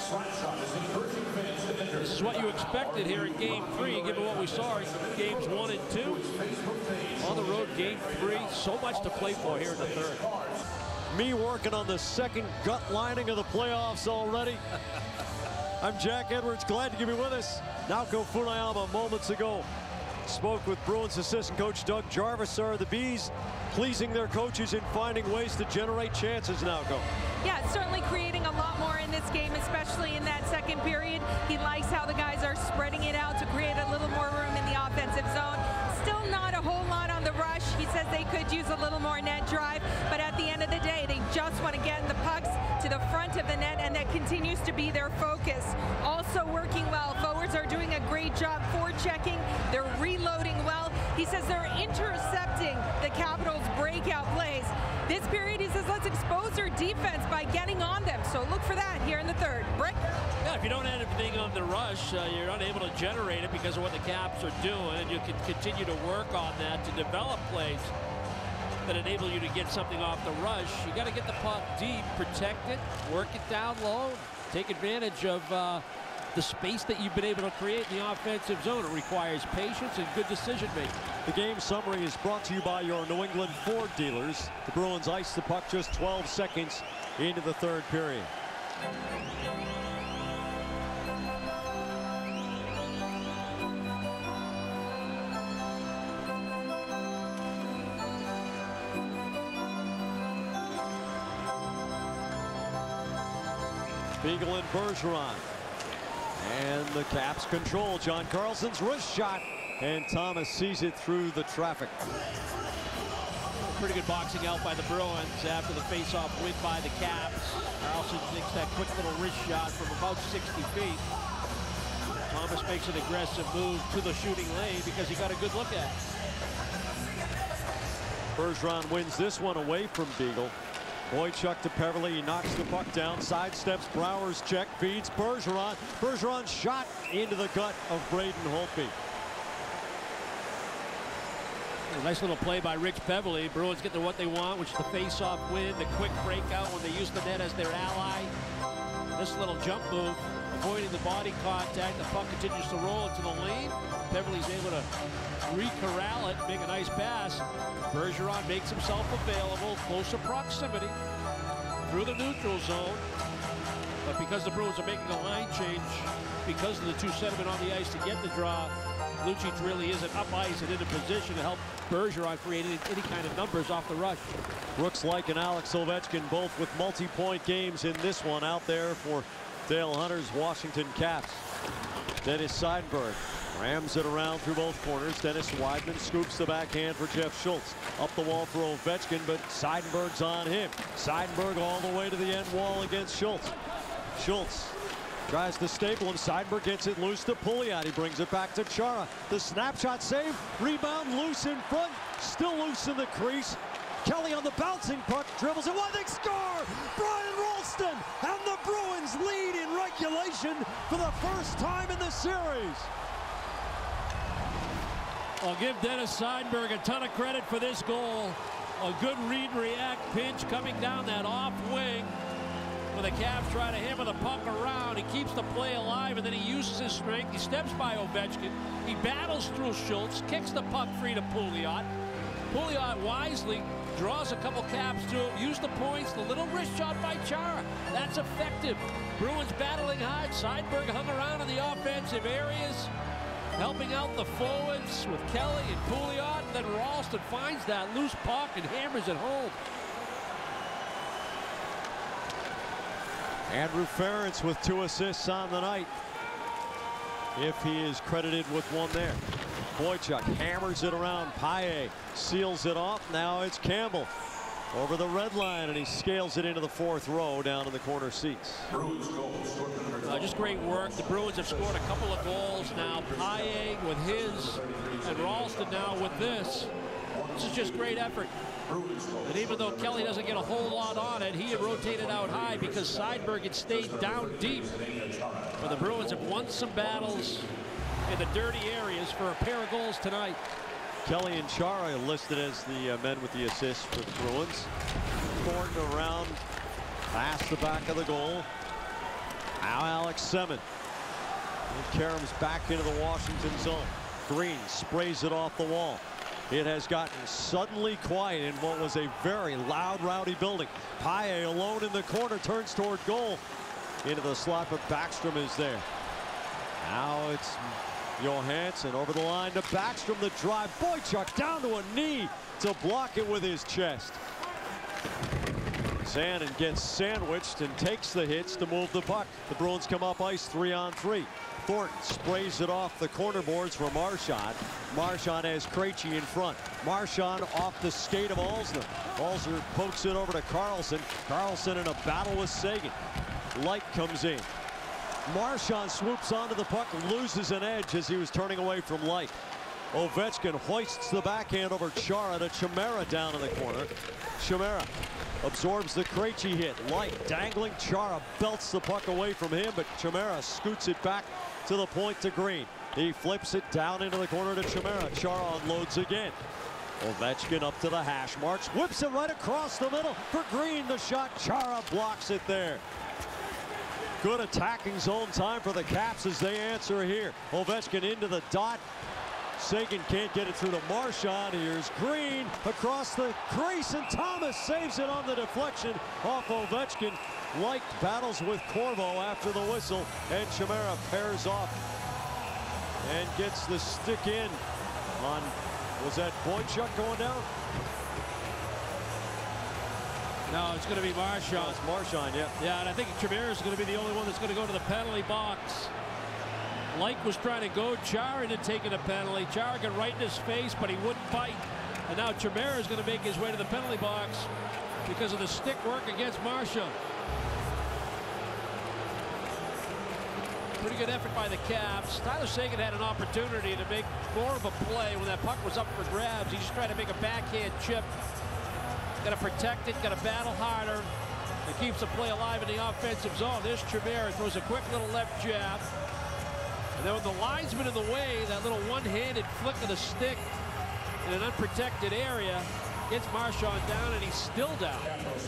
This is what you expected here in Game 3, given what we saw in Games 1 and 2. On the road, Game 3. So much to play for here in the third. Me working on the second gut lining of the playoffs already. I'm Jack Edwards, glad to be with us. Naoko Funayama moments ago spoke with Bruins assistant coach Doug Jarvis. Are the Bees pleasing their coaches in finding ways to generate chances, Naoko? Yeah, certainly creating a lot more in this game, especially in that second period. He likes how the guys are spreading it out to create a little more room in the offensive zone. Still not a whole lot on the rush. He says they could use a little more net drive, but at the end of the day, they just want to get the pucks to the front of the net, and that continues to be their focus. Also working well. Forwards are doing a great job forechecking. They're reloading well. He says they're intercepting the Capitals' breakout plays. This period, he says, let's expose their defense by getting on them. So look for that here in the third. Brick? Yeah, if you don't have anything on the rush, you're unable to generate it because of what the Caps are doing, and you can continue to work on that to develop plays that enable you to get something off the rush. You got to get the puck deep, protect it, work it down low, take advantage of the space that you've been able to create in the offensive zone. It requires patience and good decision making. The game summary is brought to you by your New England Ford dealers. The Bruins ice the puck just 12 seconds into the third period. Beagle and Bergeron. And the Caps control. John Carlson's wrist shot. And Thomas sees it through the traffic. Pretty good boxing out by the Bruins after the face-off win by the Caps. Carlson takes that quick little wrist shot from about 60 feet. Thomas makes an aggressive move to the shooting lane because he got a good look at it. Bergeron wins this one away from Beagle. Boychuk to Peverley. He knocks the puck down. Sidesteps Brower's check. Feeds Bergeron. Bergeron's shot into the gut of Braden Holtby. A nice little play by Rich Peverley. Bruins get to what they want, which is the face-off win, the quick breakout when they use the net as their ally. This little jump move, avoiding the body contact. The puck continues to roll into the lane. Peverley's able to re-corral it, make a nice pass. Bergeron makes himself available, closer proximity through the neutral zone. But because the Bruins are making a line change, because of the 2 centermen on the ice to get the draw, Lucic really isn't up ice and in a position to help Bergeron create any kind of numbers off the rush. Brooks Laich and Alex Ovechkin both with multi-point games in this one out there for Dale Hunter's Washington Caps. Dennis Seidenberg rams it around through both corners. Dennis Wideman scoops the backhand for Jeff Schultz. Up the wall for Ovechkin, but Seidenberg's on him. Seidenberg all the way to the end wall against Schultz. Schultz tries to staple him. Seidenberg gets it loose to Pouliot. He brings it back to Chara. The snapshot save. Rebound loose in front. Still loose in the crease. Kelly on the bouncing puck. Dribbles it. One thing score! Brian Ralston! And the Bruins lead in regulation for the first time in the series. I'll give Dennis Seidenberg a ton of credit for this goal. A good read react pinch coming down that off wing. When the Caps try to hammer the puck around, he keeps the play alive, and then he uses his strength. He steps by Ovechkin. He battles through Schultz, kicks the puck free to Pouliot. Pouliot wisely draws a couple Caps to him. Use the points. The little wrist shot by Chara. That's effective. Bruins battling hard. Seidenberg hung around in the offensive areas, helping out the forwards with Kelly and Pouliot. Then Ralston finds that loose puck and hammers it home. Andrew Ferentz with 2 assists on the night, if he is credited with one there. Boychuk hammers it around. Paille seals it off. Now it's Campbell over the red line, and he scales it into the 4th row down in the corner seats. Just great work. The Bruins have scored a couple of goals now. Paille with his, and Ralston now with this. This is just great effort. And even though Kelly doesn't get a whole lot on it, he had rotated out high because Seidenberg had stayed down deep. But the Bruins have won some battles in the dirty areas for a pair of goals tonight. Kelly and Chara listed as the men with the assists for the Bruins. Thornton around past the back of the goal. Now Alex Semin. And Karam's back into the Washington zone. Green sprays it off the wall. It has gotten suddenly quiet in what was a very loud, rowdy building. Paille alone in the corner, turns toward goal. Into the slot, but Backstrom is there. Now it's Johansson over the line to Backstrom. The drive. Boychuk down to a knee to block it with his chest. Zanin gets sandwiched and takes the hits to move the puck. The Bruins come up ice 3-on-3. Thornton sprays it off the corner boards for Marchand. Marchand has Krejci in front. Marchand off the skate of Alsner. Alsner pokes it over to Carlson. Carlson in a battle with Sagan. Light comes in. Marchand swoops onto the puck, loses an edge as he was turning away from Light. Ovechkin hoists the backhand over Chara to Chimera down in the corner. Chimera absorbs the Krejci hit. Light dangling. Chara belts the puck away from him, but Chimera scoots it back to the point to Green. He flips it down into the corner to Chimera. Chara unloads again. Ovechkin up to the hash marks. Whips it right across the middle for Green. The shot. Chara blocks it there. Good attacking zone time for the Caps as they answer here. Ovechkin into the dot. Sagan can't get it through to Marchand. Here's Green across the crease, and Thomas saves it on the deflection off Ovechkin. Light battles with Corvo after the whistle, and Chimera pairs off and gets the stick in on, was that Boychuk going down? No, it's going to be Marchand. Oh, it's Marchand, yeah. Yeah, and I think Chimera is going to be the only one that's going to go to the penalty box. Light was trying to go. Chara didn't take a penalty. Chara got right in his face, but he wouldn't bite. And now Chimera is going to make his way to the penalty box because of the stick work against Marchand. Pretty good effort by the Caps. Tyler Sagan had an opportunity to make more of a play when that puck was up for grabs. He just tried to make a backhand chip. Got to protect it, got to battle harder. It keeps the play alive in the offensive zone. There's Chimera, throws a quick little left jab. And then with the linesman in the way, that little one-handed flick of the stick in an unprotected area gets Marchand down, and he's still down.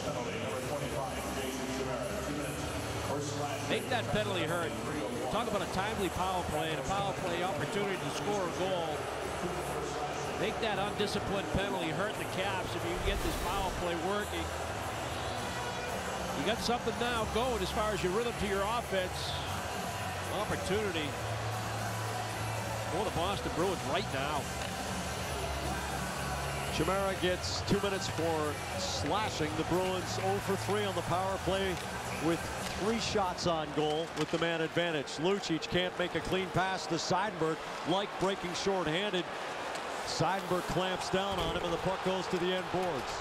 Make that penalty hurt. Talk about a timely power play and a power play opportunity to score a goal. Make that undisciplined penalty hurt the Caps if you can get this power play working. You got something now going as far as your rhythm to your offense. Opportunity for the Boston Bruins right now. Chimera gets 2 minutes for slashing. The Bruins 0 for 3 on the power play with 3 shots on goal with the man advantage. Lucic can't make a clean pass to Seidenberg. Like breaking short-handed. Seidenberg clamps down on him, and the puck goes to the end boards.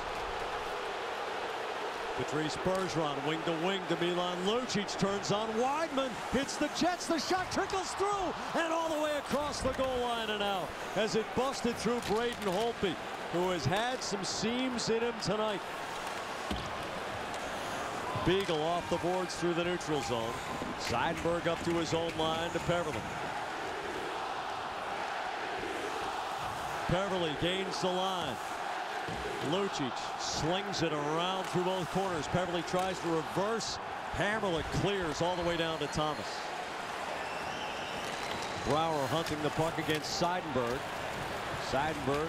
Patrice Bergeron wing to wing to Milan Lucic, turns on Wideman, hits the Jets, the shot trickles through and all the way across the goal line and out as it busted through Braden Holtby, who has had some seams in him tonight. Beagle off the boards through the neutral zone. Seidenberg up to his own line to Peverley. Peverley gains the line. Lucic slings it around through both corners. Peverley tries to reverse. Hammerlick clears all the way down to Thomas. Brouwer hunting the puck against Seidenberg. Seidenberg.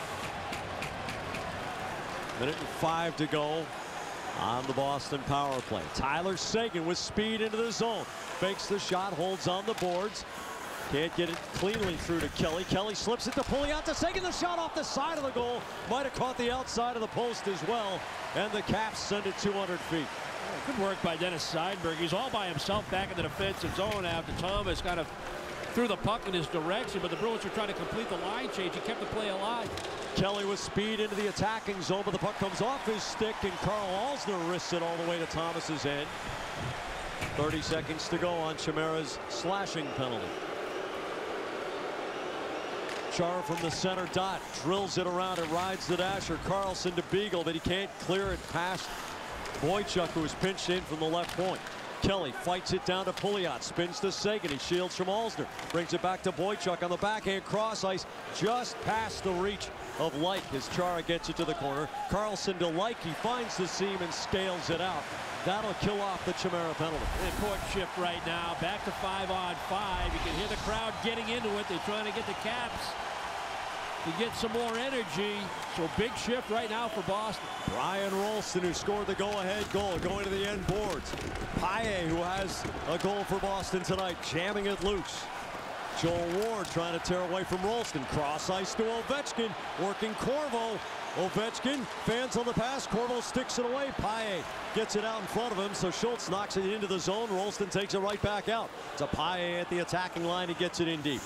1:05 to go on the Boston power play. Tyler Sagan with speed into the zone. Fakes the shot, holds on the boards. Can't get it cleanly through to Kelly. Kelly slips it to Pouliot to Sagan. The shot off the side of the goal. Might have caught the outside of the post as well. And the Caps send it 200 feet. Good work by Dennis Seidenberg. He's all by himself back in the defensive zone after Thomas kind of threw the puck in his direction, but the Bruins were trying to complete the line change. He kept the play alive. Kelly with speed into the attacking zone, but the puck comes off his stick, and Carl Alsner wrists it all the way to Thomas's end. 30 seconds to go on Chimera's slashing penalty. Chara from the center dot, drills it around, it rides the dasher. Carlson to Beagle, but he can't clear it past Boychuk, who was pinched in from the left point. Kelly fights it down to Pouliot, spins to Sagan, he shields from Alsner, brings it back to Boychuk on the backhand cross ice, just past the reach of Like as Chara gets it to the corner. Carlson to Like, he finds the seam and scales it out. That'll kill off the Chimera penalty. Important shift right now, back to 5-on-5. You can hear the crowd getting into it. They're trying to get the Caps to get some more energy. So big shift right now for Boston. Brian Rolston, who scored the go-ahead goal, going to the end boards. Paille, who has a goal for Boston tonight, jamming it loose. Joel Ward trying to tear away from Rolston. Cross ice to Ovechkin, working Corvo. Ovechkin fans on the pass. Corvo sticks it away. Paille gets it out in front of him, so Schultz knocks it into the zone. Rolston takes it right back out. It's a Paille at the attacking line. He gets it in deep.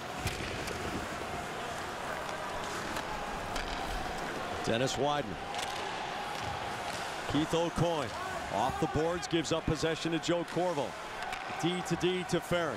Dennis Wideman. Keith O'Coin off the boards, gives up possession to Joe Corvo. D to Ferentz.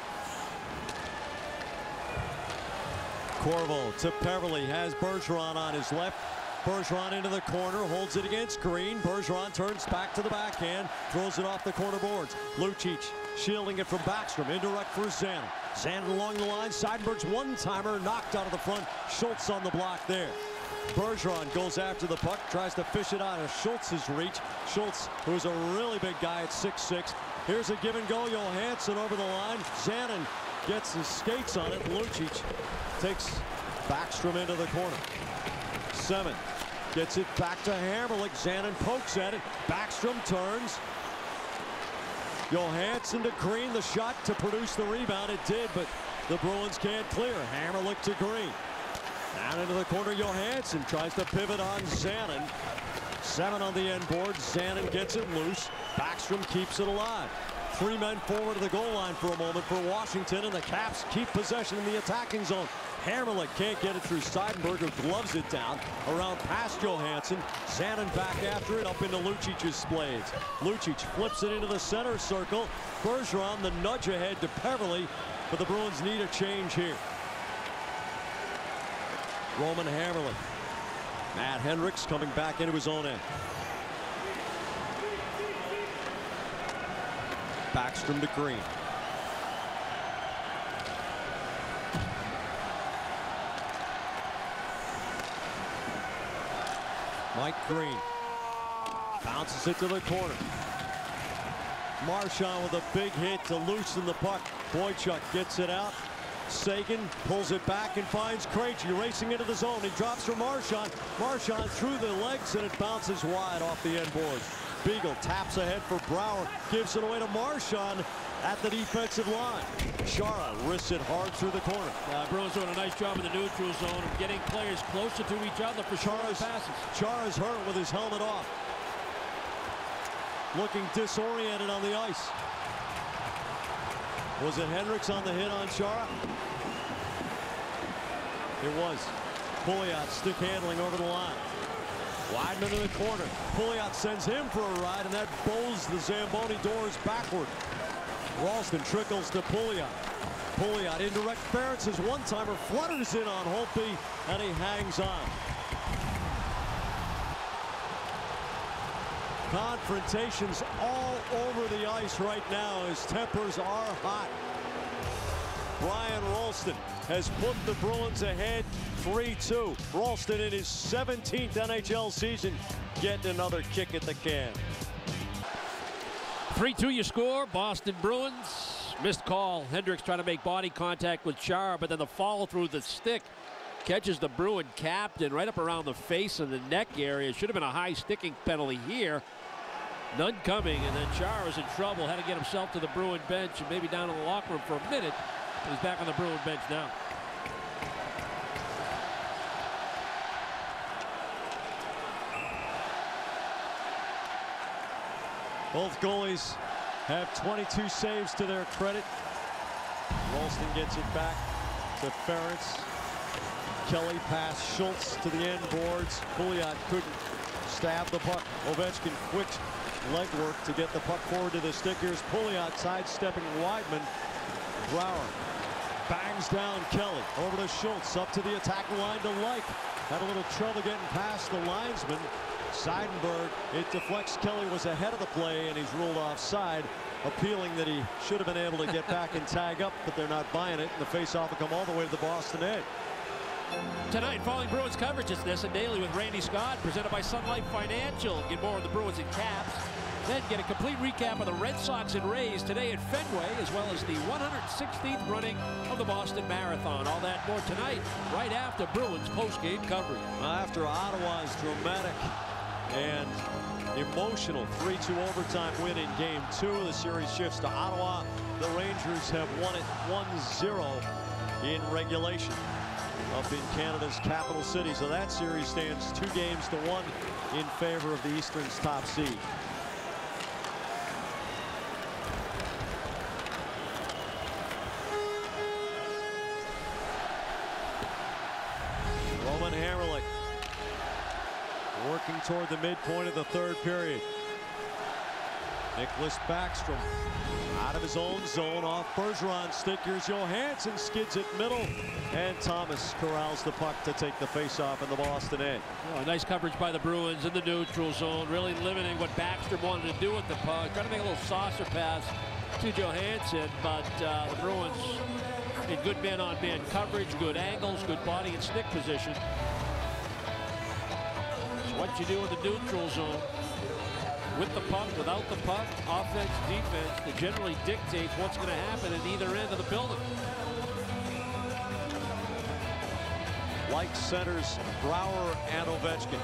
Corvo to Peverley, has Bergeron on his left. Bergeron into the corner, holds it against Green. Bergeron turns back to the backhand, throws it off the corner boards. Lucic shielding it from Backstrom, indirect for Zanin. Zanin along the line, Seidenberg's one-timer knocked out of the front. Schultz on the block there. Bergeron goes after the puck, tries to fish it out of Schultz's reach. Schultz, who's a really big guy at 6'6". Here's a give and go. Johansson over the line. Zanin gets his skates on it. Lucic takes Backstrom into the corner. Semin gets it back to Hammerlick. Zanin pokes at it. Backstrom turns. Johansson to Green. The shot to produce the rebound. It did, but the Bruins can't clear. Hammerlick to Green. Down into the corner, Johansson tries to pivot on Zanin. 7 on the end board. Zanin gets it loose. Backstrom keeps it alive. 3 men forward to the goal line for a moment for Washington, and the Caps keep possession in the attacking zone. Hammerlick can't get it through Seidenberg, who gloves it down around past Johansson. Zanin back after it, up into Lucic's blades. Lucic flips it into the center circle. Bergeron the nudge ahead to Peverley, but the Bruins need a change here. Roman Hammerlick. Matt Hendricks coming back into his own end. Backstrom to Green. Mike Green bounces it to the corner. Marchand with a big hit to loosen the puck. Boychuk gets it out. Sagan pulls it back and finds Krejci racing into the zone. He drops for Marchand. Marchand through the legs, and it bounces wide off the end boards. Beagle taps ahead for Brouwer, gives it away to Marchand at the defensive line. Chara risks it hard through the corner. Bruins doing a nice job in the neutral zone of getting players closer to each other for Chara's passes. Chara's hurt with his helmet off. Looking disoriented on the ice. Was it Hendricks on the hit on Chara? It was. Pouliot stick handling over the line. Wideman in the corner. Pouliot sends him for a ride, and that bows the Zamboni doors backward. Ralston trickles to Pouliot. Pouliot indirect Ferentz, his one-timer flutters in on Holtby, and he hangs on. Confrontations all over the ice right now as tempers are hot. Brian Rolston has put the Bruins ahead 3-2. Rolston in his 17th NHL season getting another kick at the can. 3-2 you score. Boston Bruins. Missed call. Hendricks trying to make body contact with Chara, but then the follow through the stick catches the Bruin captain right up around the face and the neck area. Should have been a high sticking penalty here. None coming, and then Chara's in trouble. Had to get himself to the Bruin bench and maybe down in the locker room for a minute. He's back on the Bruin bench now. Both goalies have 22 saves to their credit. Rolston gets it back to Ferentz. Kelly pass Schultz to the end boards. Pouliot couldn't stab the puck. Ovechkin quick leg work to get the puck forward to the stick. Here's Pouliot sidestepping Wideman. Brouwer bangs down Kelly. Over to Schultz, up to the attacking line to Like. Had a little trouble getting past the linesman. Seidenberg, it deflects. Kelly was ahead of the play, and he's ruled offside, appealing that he should have been able to get back and tag up, but they're not buying it, and the face-off will come all the way to the Boston end. Tonight, following Bruins coverage, it's Ness and Daily with Randy Scott, presented by Sun Life Financial. Get more on the Bruins and Caps. Then get a complete recap of the Red Sox and Rays today at Fenway, as well as the 116th running of the Boston Marathon. All that more tonight, right after Bruins post-game coverage. After Ottawa's dramatic and emotional 3-2 overtime win in Game 2, the series shifts to Ottawa. The Rangers have won it 1-0 in regulation up in Canada's capital city. So that series stands 2-1 in favor of the Eastern's top seed. Roman Hamrlik working toward the midpoint of the third period. Nicholas Backstrom out of his own zone, off Bergeron's stick. Here's Johansson, skids it middle, and Thomas corrals the puck to take the face-off in the Boston end. Oh, nice coverage by the Bruins in the neutral zone, really limiting what Backstrom wanted to do with the puck. Trying to make a little saucer pass to Johansson, but the Bruins in good man-on-man coverage, good angles, good body and stick position. So what you do in the neutral zone, with the puck, without the puck, offense, defense, that generally dictates what's going to happen at either end of the building. Like centers Brouwer and Ovechkin.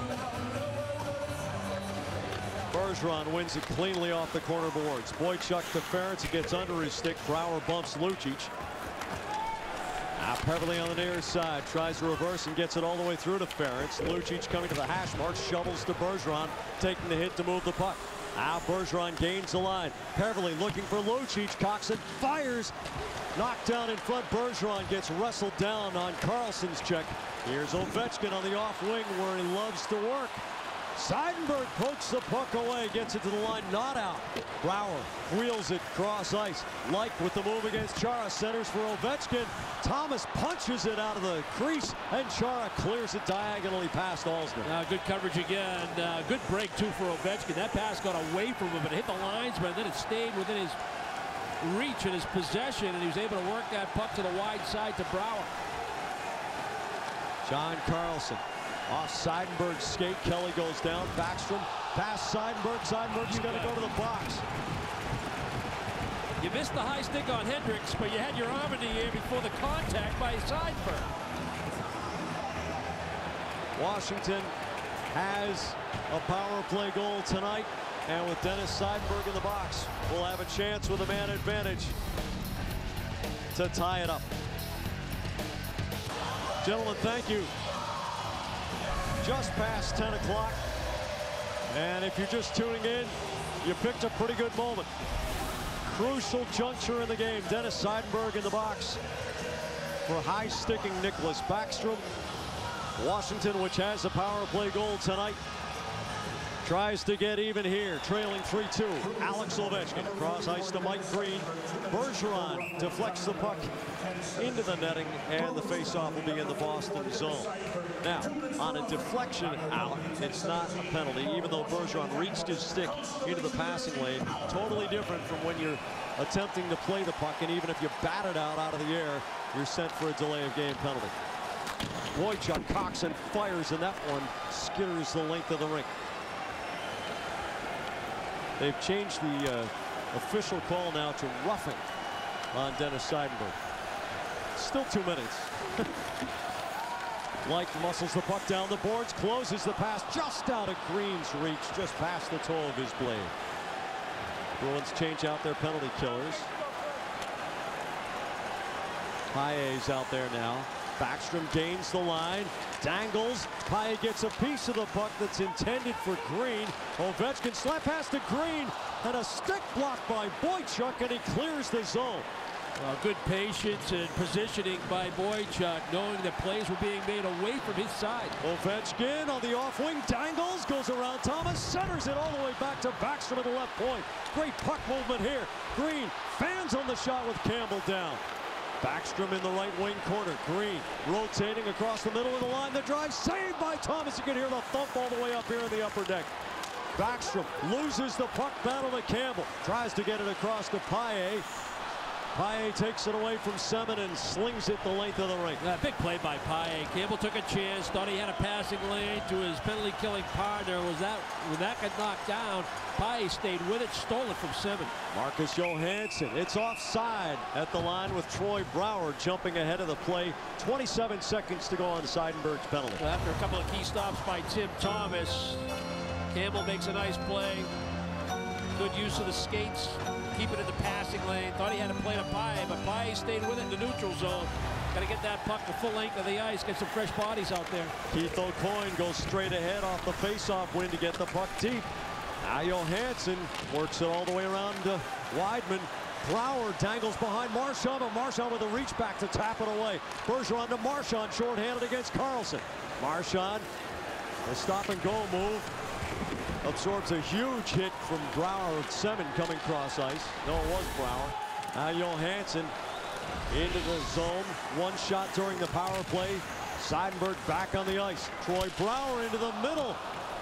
Bergeron wins it cleanly off the corner boards. Boychuk to Ferentz. It gets under his stick. Brouwer bumps Lucic. Now Peverley on the near side tries to reverse and gets it all the way through to Ferentz. Lucic coming to the hash mark, shovels to Bergeron, taking the hit to move the puck. Now Bergeron gains the line. Peverley looking for Lucic. Coxon fires. Knocked down in front. Bergeron gets wrestled down on Carlson's check. Here's Ovechkin on the off wing where he loves to work. Seidenberg pokes the puck away, gets it to the line, not out. Brouwer wheels it cross ice. Like with the move against Chara, centers for Ovechkin. Thomas punches it out of the crease, and Chara clears it diagonally past Alsner. Good coverage again. Good break, too, for Ovechkin. That pass got away from him, but hit the linesman, and then it stayed within his reach and his possession, and he was able to work that puck to the wide side to Brouwer. John Carlson. Off Seidenberg's skate, Kelly goes down. Backstrom past Seidenberg. Seidenberg's going to go to the box. You missed the high stick on Hendricks, but you had your arm in the air before the contact by Seidenberg. Washington has a power play goal tonight, and with Dennis Seidenberg in the box, we'll have a chance with a man advantage to tie it up. Gentlemen, thank you. Just past 10 o'clock, and if you're just tuning in, you picked a pretty good moment. Crucial juncture in the game. Dennis Seidenberg in the box for high-sticking Nicholas Backstrom. Washington, which has a power play goal tonight, tries to get even here, trailing 3-2. Alex Ovechkin cross ice to Mike Green. Bergeron deflects the puck into the netting, and the faceoff will be in the Boston zone. Now, on a deflection out, it's not a penalty, even though Bergeron reached his stick into the passing lane. Totally different from when you're attempting to play the puck, and even if you bat it out of the air, you're sent for a delay of game penalty. Boychuk, Coxon fires, and that one skitters the length of the rink. They've changed the official call now to roughing on Dennis Seidenberg. Still 2 minutes. Like muscles the puck down the boards, closes the pass just out of Green's reach, just past the toe of his blade. Bruins change out their penalty killers. Paille's out there now. Backstrom gains the line, dangles. Paille gets a piece of the puck that's intended for Green. Ovechkin slap pass to Green, and a stick block by Boychuk, and he clears the zone. Good patience and positioning by Boychuk, knowing that plays were being made away from his side. Ovechkin on the off wing, dangles, goes around Thomas, centers it all the way back to Backstrom at the left point. Great puck movement here. Green fans on the shot with Campbell down. Backstrom in the right wing corner. Green rotating across the middle of the line. The drive saved by Thomas. You can hear the thump all the way up here in the upper deck. Backstrom loses the puck battle to Campbell. Tries to get it across to Paille. Paille takes it away from Semin and slings it the length of the rink. Big play by Paille. Campbell took a chance, thought he had a passing lane to his penalty-killing partner. When that got knocked down, Paille stayed with it, stole it from Semin. Marcus Johansson, it's offside at the line with Troy Brouwer jumping ahead of the play. 27 seconds to go on Seidenberg's penalty. After a couple of key stops by Tim Thomas, Campbell makes a nice play. Good use of the skates. Keep it in the passing lane. Thought he had to play to Paille, but Paille stayed with it in the neutral zone. Got to get that puck the full length of the ice, get some fresh bodies out there. Keith O'Coin goes straight ahead off the face-off win to get the puck deep. Now Johansson works it all the way around to Weidman. Brouwer dangles behind Marchand, but Marchand with a reach back to tap it away. Bergeron to Marchand, shorthanded against Carlson. Marchand, the stop-and-go move. Absorbs a huge hit from Brouwer. Semin coming cross ice. No, it was Brouwer. Now Johansson into the zone. One shot during the power play. Seidenberg back on the ice. Troy Brouwer into the middle.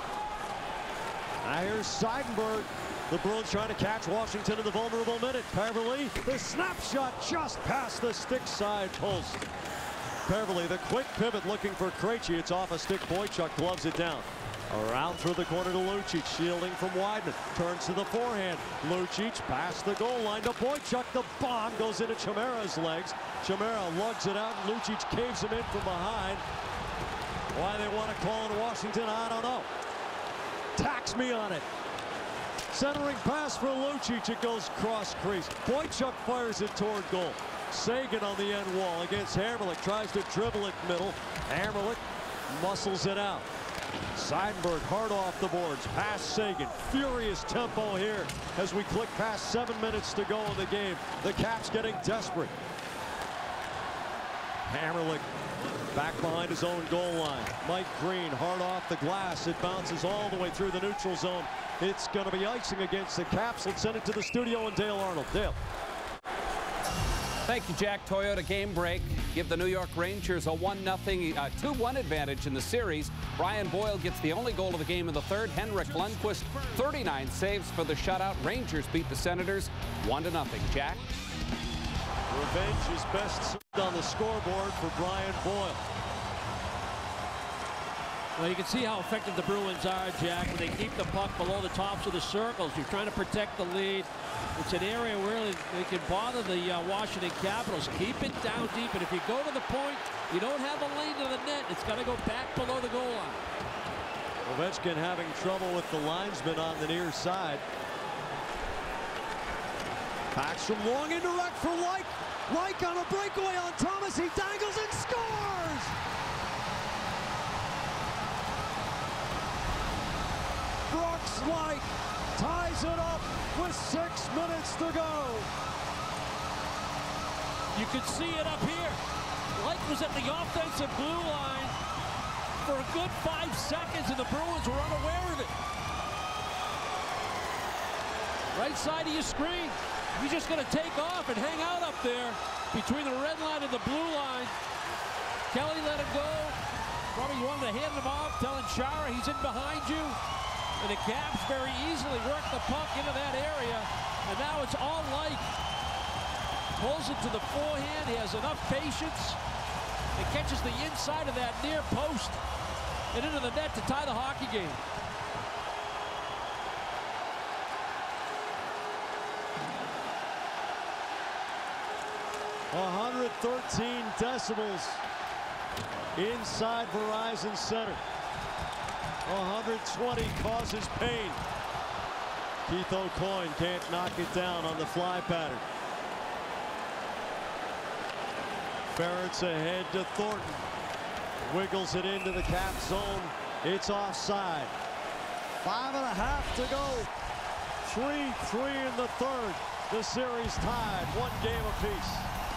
Now here's Seidenberg. The Bruins trying to catch Washington in the vulnerable minute. Peverly, the snapshot just past the stick side post. Peverly, the quick pivot looking for Krejci. It's off a stick. Boychuk gloves it down. Around through the corner to Lucic, shielding from Weidman. Turns to the forehand. Lucic past the goal line to Boychuk. The bomb goes into Chimera's legs. Chimera lugs it out, and Lucic caves him in from behind. Why they want to call in Washington, I don't know. Tax me on it. Centering pass for Lucic. It goes cross crease. Boychuk fires it toward goal. Sagan on the end wall against Hamrlik. Tries to dribble it middle. Hamrlik muscles it out. Seidenberg hard off the boards, past Sagan. Furious tempo here as we click past 7 minutes to go in the game. The Caps getting desperate. Hamrlik back behind his own goal line. Mike Green hard off the glass. It bounces all the way through the neutral zone. It's going to be icing against the Caps. Let's send it to the studio and Dale Arnold. Dale. Thank you, Jack. Toyota game break. Give the New York Rangers a 2-1 advantage in the series. Brian Boyle gets the only goal of the game in the third. Henrik Lundqvist, 39 saves for the shutout. Rangers beat the Senators 1-0. Jack? Revenge is best on the scoreboard for Brian Boyle. Well, you can see how effective the Bruins are, Jack, when they keep the puck below the tops of the circles. You're trying to protect the lead. It's an area where they can bother the Washington Capitals. Keep it down deep, and if you go to the point, you don't have a lane to the net. It's got to go back below the goal line. Ovechkin having trouble with the linesman on the near side. Backstrom long indirect for Leik. Leik on a breakaway on Thomas. He dangles and scores! Brooks Leik ties it up with 6 minutes to go. You can see it up here. Leik was at the offensive blue line for a good 5 seconds, and the Bruins were unaware of it. Right side of your screen. He's just going to take off and hang out up there between the red line and the blue line. Kelly let him go. Probably wanted to hand him off, telling Chara he's in behind you. And the Caps very easily work the puck into that area. And now it's all Leik. Pulls it to the forehand. He has enough patience. And catches the inside of that near post and into the net to tie the hockey game. .113 decibels inside Verizon Center. 120 causes pain. Keith O'Coin can't knock it down on the fly pattern. Ferrets ahead to Thornton. Wiggles it into the Cap zone. It's offside. 5.5 to go. 3-3 in the third. The series tied, 1 game apiece.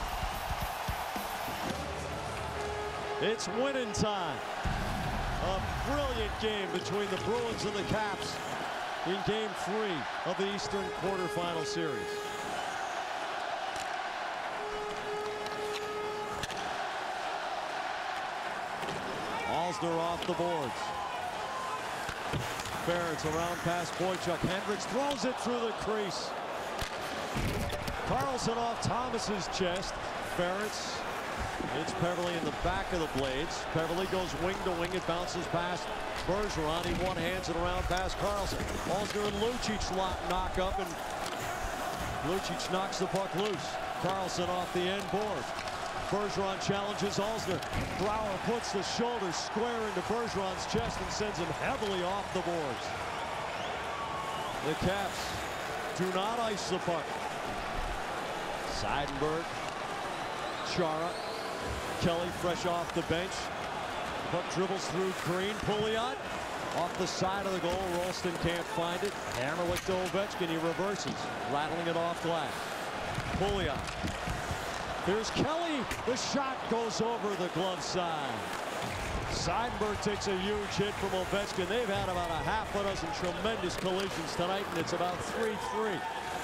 It's winning time. A brilliant game between the Bruins and the Caps in Game 3 of the Eastern quarterfinal series. Alsner off the boards. Ferentz around past Boychuk. Hendricks throws it through the crease. Carlson off Thomas's chest. Ferentz hits Peverley in the back of the blades. Peverley goes wing to wing. It bounces past Bergeron. He one-hands it around past Carlson. Alsner and Lucic knock up, and Lucic knocks the puck loose. Carlson off the end board. Bergeron challenges Alsner. Brouwer puts the shoulder square into Bergeron's chest and sends him heavily off the boards. The Caps do not ice the puck. Seidenberg, Chara, Kelly fresh off the bench. Puck dribbles through Green. Pouliot off the side of the goal. Rolston can't find it. Hammerwick to Ovechkin. He reverses, rattling it off glass. Pouliot. Here's Kelly. The shot goes over the glove side. Seidenberg takes a huge hit from Ovechkin. They've had about a half a dozen tremendous collisions tonight, and it's about 3-3.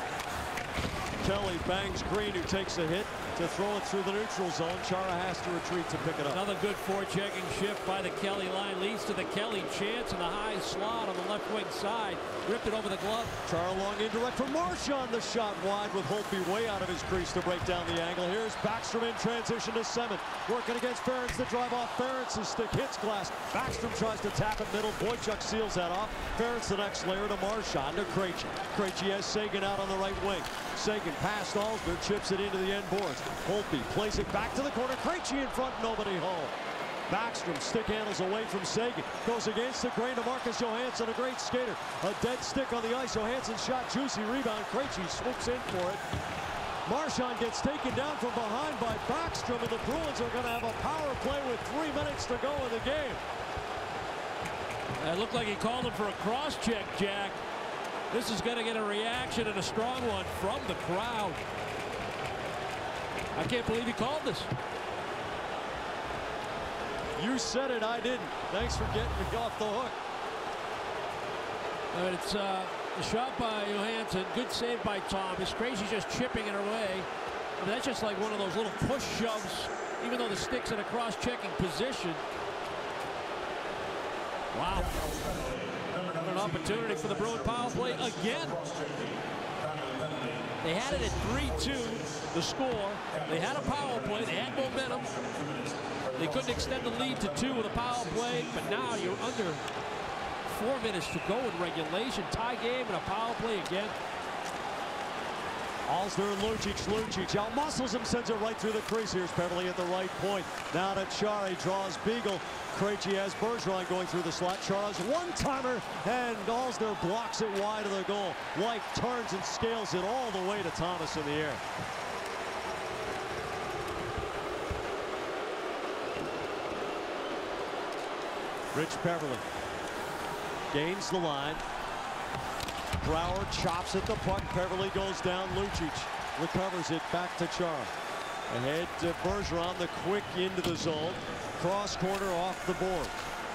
Kelly bangs Green, who takes a hit to throw it through the neutral zone. Chara has to retreat to pick it up. Another good forechecking shift by the Kelly line leads to the Kelly chance in the high slot on the left wing side. Ripped it over the glove. Chara long indirect for Marchand. The shot wide with Holtby way out of his crease to break down the angle. Here's Backstrom in transition to Semin. Working against Ferentz. The drive off Ferentz's stick hits glass. Backstrom tries to tap it middle. Boychuk seals that off. Ferentz the next layer to Marchand to Krejci. Krejci has Seguin out on the right wing. Seguin past Alsner, chips it into the end boards. Holtby plays it back to the corner. Krejci in front, nobody home. Backstrom stick handles away from Seguin. Goes against the grain to Marcus Johansson, a great skater. A dead stick on the ice. Johansson shot, juicy rebound. Krejci swoops in for it. Marchand gets taken down from behind by Backstrom, and the Bruins are going to have a power play with 3 minutes to go in the game. It looked like he called him for a cross-check, Jack. This is going to get a reaction, and a strong one from the crowd. I can't believe he called this. You said it, I didn't. Thanks for getting me off the hook. It's a shot by Johansson. Good save by Thomas. Krejci just chipping it away. I mean, that's just like one of those little push shoves, even though the stick's in a cross-checking position. Wow. An opportunity for the Bruin power play again. They had it at 3-2, the score. They had a power play. They had momentum. They couldn't extend the lead to 2 with a power play, but now you're under 4 minutes to go in regulation. Tie game and a power play again. Alsner and Lucic. Lucic out-muscles him, sends it right through the crease. Here's Peverley at the right point. Now to Chara, draws Beagle. Krejci has Bergeron going through the slot. Chara's one-timer, and Alsner blocks it wide of the goal. White turns and scales it all the way to Thomas in the air. Rich Peverley gains the line. Brouwer chops at the puck. Peverley goes down. Lucic recovers it back to Chara. Ahead to Bergeron, the quick into the zone. Cross corner off the board.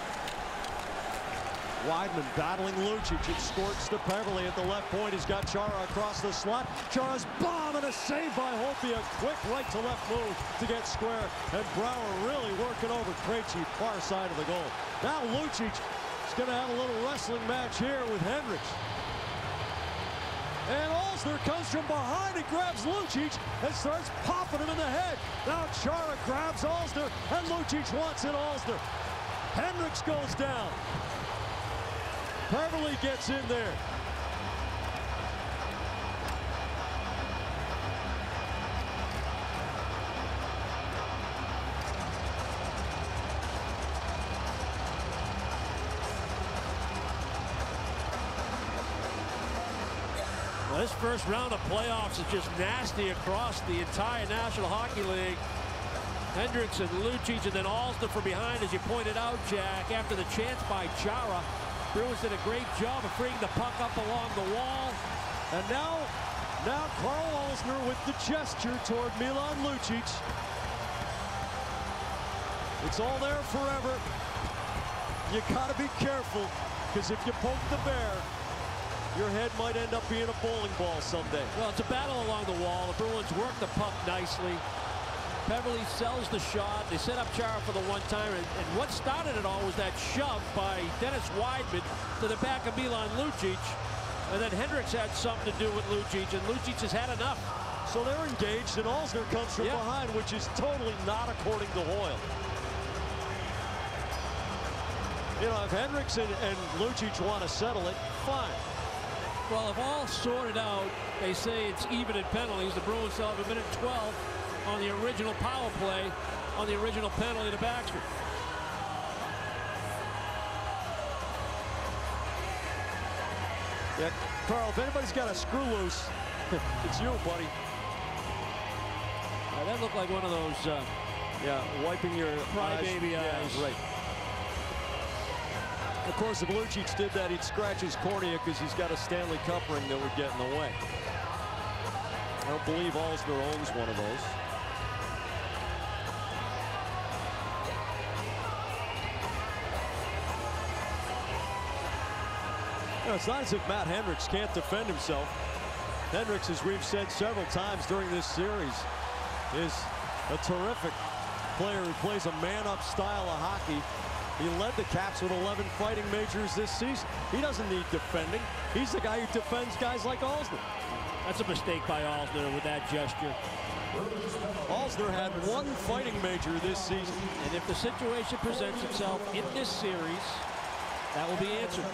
Weidman battling Lucic. It squirts to Peverley at the left point. He's got Chara across the slot. Chara's bomb and a save by Holtby. A quick right to left move to get square. And Brouwer really working over Krejci, far side of the goal. Now Lucic is going to have a little wrestling match here with Hendricks. And Alsner comes from behind and grabs Lucic and starts popping him in the head. Now Chara grabs Alsner, and Lucic wants it Alsner. Hendricks goes down. Peverley gets in there. Well, this first round of playoffs is just nasty across the entire National Hockey League. Hendricks and Lucic, and then Alsner from behind, as you pointed out, Jack, after the chance by Chara. Bruins did a great job of freeing the puck up along the wall. And now Carl Alsner with the gesture toward Milan Lucic. It's all there forever. You gotta be careful, because if you poke the bear, your head might end up being a bowling ball someday. Well, it's a battle along the wall. The Bruins work the puck nicely. Beverly sells the shot. They set up Chara for the one-timer. And what started it all was that shove by Dennis Weidman to the back of Milan Lucic. And then Hendricks had something to do with Lucic, and Lucic has had enough. So they're engaged, and Alsner comes from behind, which is totally not according to Hoyle. You know, if Hendricks and Lucic want to settle it, fine. Well, if all sorted out, they say it's even in penalties. The Bruins still have a minute 12 on the original power play, on the original penalty to Baxter. Yeah, Carl, if anybody's got a screw loose, it's you, buddy. That looked like one of those, wiping your crybaby eyes. Right. Of course, if Lucic did that, he'd scratch his cornea because he's got a Stanley Cup ring that would get in the way. I don't believe Alsner owns one of those. You know, it's not as if Matt Hendricks can't defend himself. Hendricks, as we've said several times during this series, is a terrific player who plays a man-up style of hockey. He led the Caps with 11 fighting majors this season. He doesn't need defending. He's the guy who defends guys like Alsner. That's a mistake by Alsner with that gesture. Alsner had 1 fighting major this season. And if the situation presents itself in this series, that will be answered.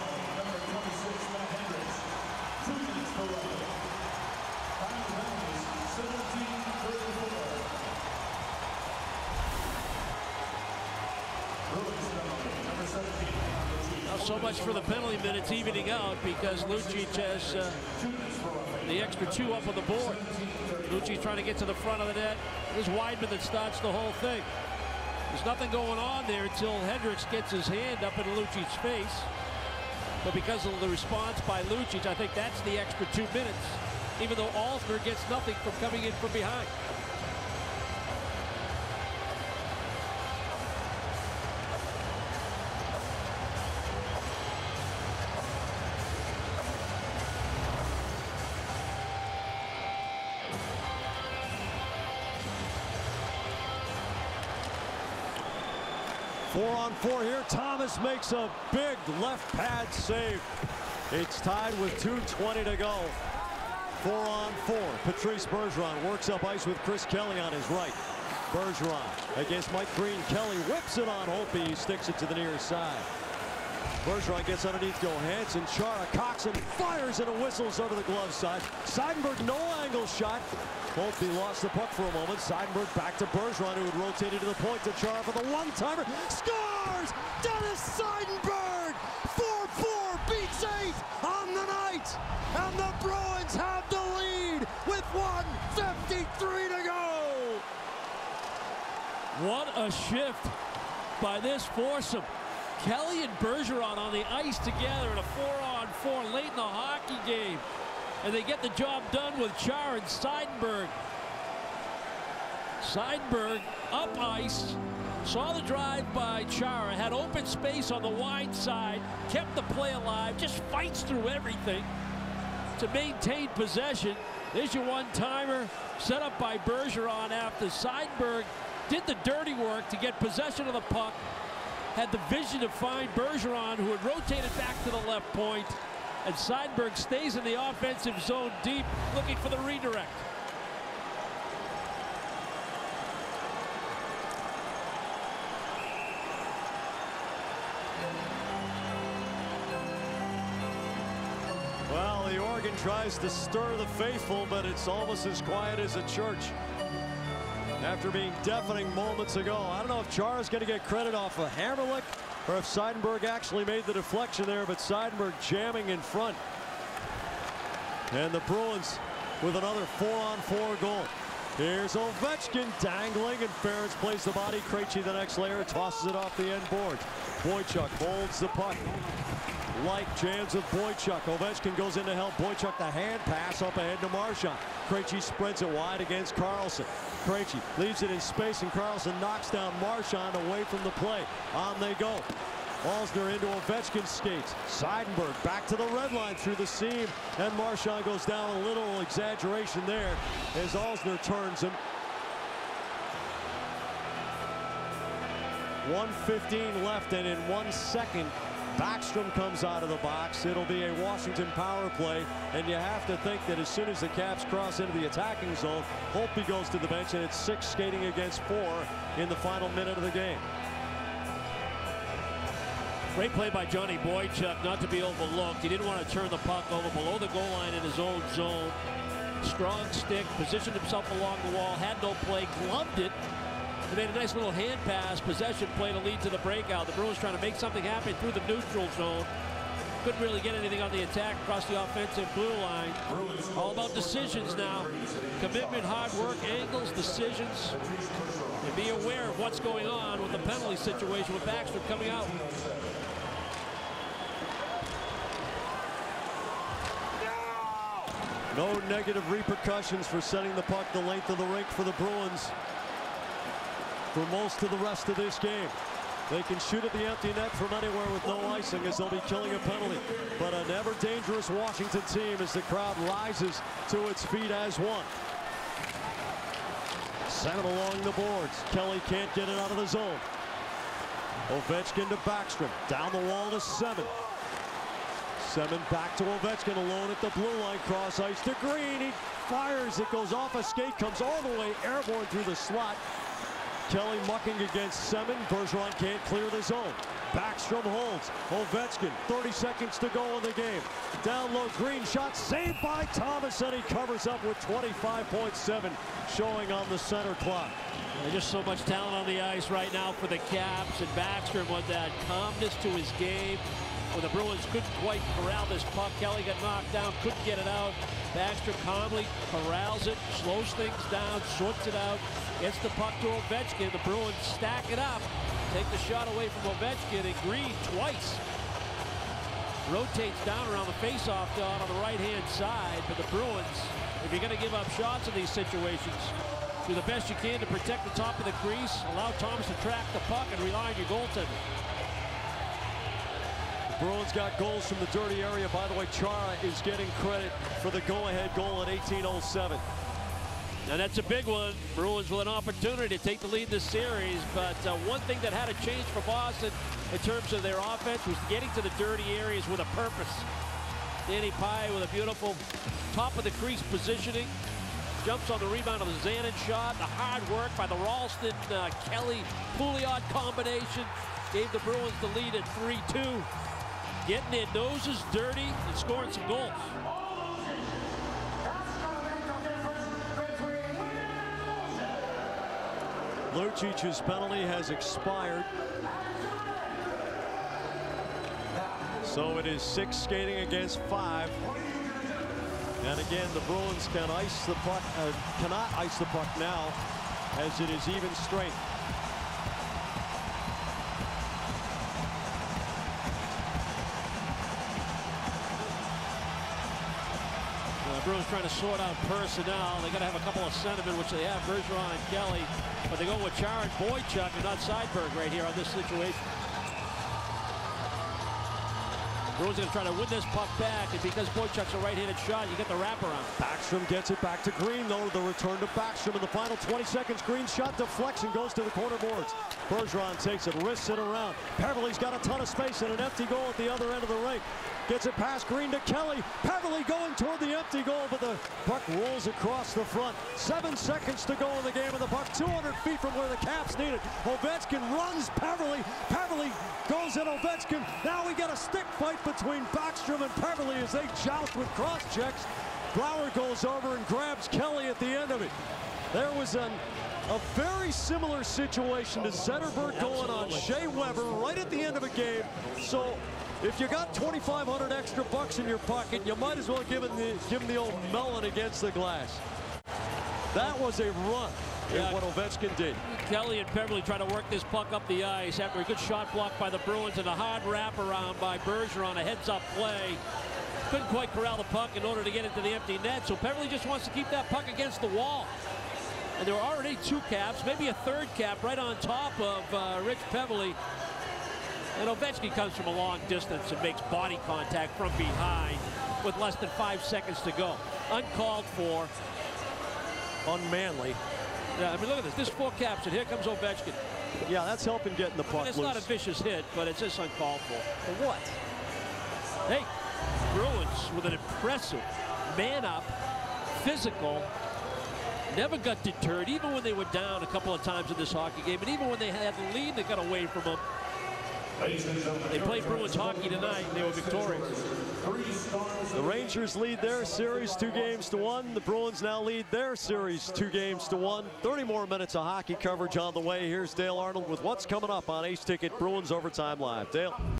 Not so much for the penalty minutes evening out because Lucic has the extra 2 up on the board. Lucic trying to get to the front of the net. It is Weidman that starts the whole thing. There's nothing going on there until Hendricks gets his hand up in Lucic's face. But because of the response by Lucic, I think that's the extra 2 minutes, even though Alsner gets nothing from coming in from behind. Four-on-four here. Thomas makes a big left pad save. It's tied with 2:20 to go. 4-on-4. Patrice Bergeron works up ice with Chris Kelly on his right. Bergeron against Mike Green. Kelly whips it on Holtby. He sticks it to the near side. Bergeron gets underneath Johansson. Chara cocks and fires, and it whistles over the glove side. Seidenberg, no angle shot. Holtby lost the puck for a moment. Seidenberg back to Bergeron, who had rotated to the point to Chara for the one-timer. Scores! Dennis Seidenberg! 4-4 beats 8 on the night! And the Bruins have the lead with 1:53 to go! What a shift by this foursome. Kelly and Bergeron on the ice together in a 4-on-4 late in the hockey game. And they get the job done with Chara and Seidenberg. Seidenberg up ice, saw the drive by Chara, had open space on the wide side, kept the play alive, just fights through everything to maintain possession. There's your one-timer set up by Bergeron after Seidenberg did the dirty work to get possession of the puck, had the vision to find Bergeron, who had rotated back to the left point, and Seidenberg stays in the offensive zone deep, looking for the redirect. Well, the organ tries to stir the faithful, but it's almost as quiet as a church. After being deafening moments ago, I don't know if Chara's going to get credit off a Hammerlick or if Seidenberg actually made the deflection there, but Seidenberg jamming in front. And the Bruins with another 4-on-4 goal. Here's Ovechkin dangling, and Ferentz plays the body. Krejci the next layer, tosses it off the end boards. Boychuk holds the puck. Light jams with Boychuk. Ovechkin goes in to help Boychuk. The hand pass up ahead to Marchand. Krejci spreads it wide against Karlsson. Krejci leaves it in space, and Karlsson knocks down Marchand away from the play. On they go. Alsner into Ovechkin's skates. Seidenberg back to the red line through the seam, and Marchand goes down. A little exaggeration there as Alsner turns him. 1:15 left, and in 1 second, Backstrom comes out of the box. It'll be a Washington power play, and you have to think that as soon as the Caps cross into the attacking zone, Holtby goes to the bench, and it's 6 skating against 4 in the final minute of the game. Great play by Johnny Boychuk, not to be overlooked. He didn't want to turn the puck over below the goal line in his own zone. Strong stick, positioned himself along the wall, had no play, gloved it. He made a nice little hand pass, possession play to lead to the breakout. The Bruins trying to make something happen through the neutral zone. Couldn't really get anything on the attack across the offensive blue line. All about decisions now. Commitment, hard work, angles, decisions. And be aware of what's going on with the penalty situation with Backstrom coming out. No negative repercussions for setting the puck the length of the rink for the Bruins for most of the rest of this game. They can shoot at the empty net from anywhere with no icing, as they'll be killing a penalty. But an ever dangerous Washington team as the crowd rises to its feet as one. Sent along the boards. Kelly can't get it out of the zone. Ovechkin to Backstrom. Down the wall to Semin. Semin back to Ovechkin, alone at the blue line, cross ice to Green. He fires, it goes off a skate, comes all the way airborne through the slot. Kelly mucking against Semin. Bergeron can't clear the zone. Backstrom holds. Ovechkin, 30 seconds to go in the game. Down low, Green shot saved by Thomas, and he covers up with 25.7 showing on the center clock. There's just so much talent on the ice right now for the Caps, and Backstrom with that calmness to his game. When the Bruins couldn't quite corral this puck, Kelly got knocked down, couldn't get it out. Backstrom calmly corrals it, slows things down, sorts it out, gets the puck to Ovechkin. The Bruins stack it up, take the shot away from Ovechkin, and Green twice rotates down around the face-off dot on the right-hand side. But the Bruins, if you're going to give up shots in these situations, do the best you can to protect the top of the crease, allow Thomas to track the puck, and rely on your goaltender. Bruins got goals from the dirty area. By the way, Chara is getting credit for the go-ahead goal at 18:07. And that's a big one. Bruins with an opportunity to take the lead in this series. But one thing that had to change for Boston in terms of their offense was getting to the dirty areas with a purpose. Danny Pye with a beautiful top of the crease positioning. Jumps on the rebound of the Zanin shot. The hard work by the Ralston Kelly Pouliot combination gave the Bruins the lead at 3-2. Getting their noses dirty and scoring some goals. Lucic's penalty has expired. So it is 6 skating against 5. And again, the Bruins can ice the puck, cannot ice the puck now, as it is even strength. Bruins trying to sort out personnel. They got to have a couple of centermen, which they have, Bergeron and Kelly. But they go with Chara and Boychuk and not Seidberg right here on this situation. Bruins going to try to win this puck back, and because Boychuk's a right-handed shot, you get the wraparound. Backstrom gets it back to Green, though. The return to Backstrom in the final 20 seconds. Green shot deflects and goes to the corner boards. Bergeron takes it, wrists it around. Peverley's got a ton of space and an empty goal at the other end of the rink. Gets it past Green to Kelly. Peverley going toward the empty goal, but the puck rolls across the front. 7 seconds to go in the game, and the puck 200 feet from where the Caps need it. Ovechkin runs Peverley. Peverley goes at Ovechkin. Now we get a stick fight between Backstrom and Peverley as they joust with cross checks. Brouwer goes over and grabs Kelly at the end of it. There was a very similar situation to Zetterberg going on Shea Weber right at the end of a game. So if you got 2,500 extra bucks in your pocket, you might as well give him the old melon against the glass. That was a run. Yeah, what Ovechkin did. Kelly and Peverley trying to work this puck up the ice after a good shot block by the Bruins and a hard wraparound by Bergeron, a heads-up play. Couldn't quite corral the puck in order to get into the empty net, so Peverley just wants to keep that puck against the wall. And there are already 2 caps, maybe a 3rd cap right on top of Rich Peverley. And Ovechkin comes from a long distance and makes body contact from behind with less than 5 seconds to go. Uncalled for. Unmanly. Yeah, I mean, look at this. This 4 caps, and here comes Ovechkin. Yeah, that's helping getting the puck It's loose. not a vicious hit, but it's just uncalled for. For what? Hey, Bruins with an impressive man-up, physical, never got deterred, even when they were down a couple of times in this hockey game, and even when they had the lead, they got away from them. They played Bruins hockey tonight, and they were victorious. The Rangers lead their series 2-1. The Bruins now lead their series 2-1. 30 more minutes of hockey coverage on the way. Here's Dale Arnold with what's coming up on Ace Ticket Bruins Overtime Live. Dale.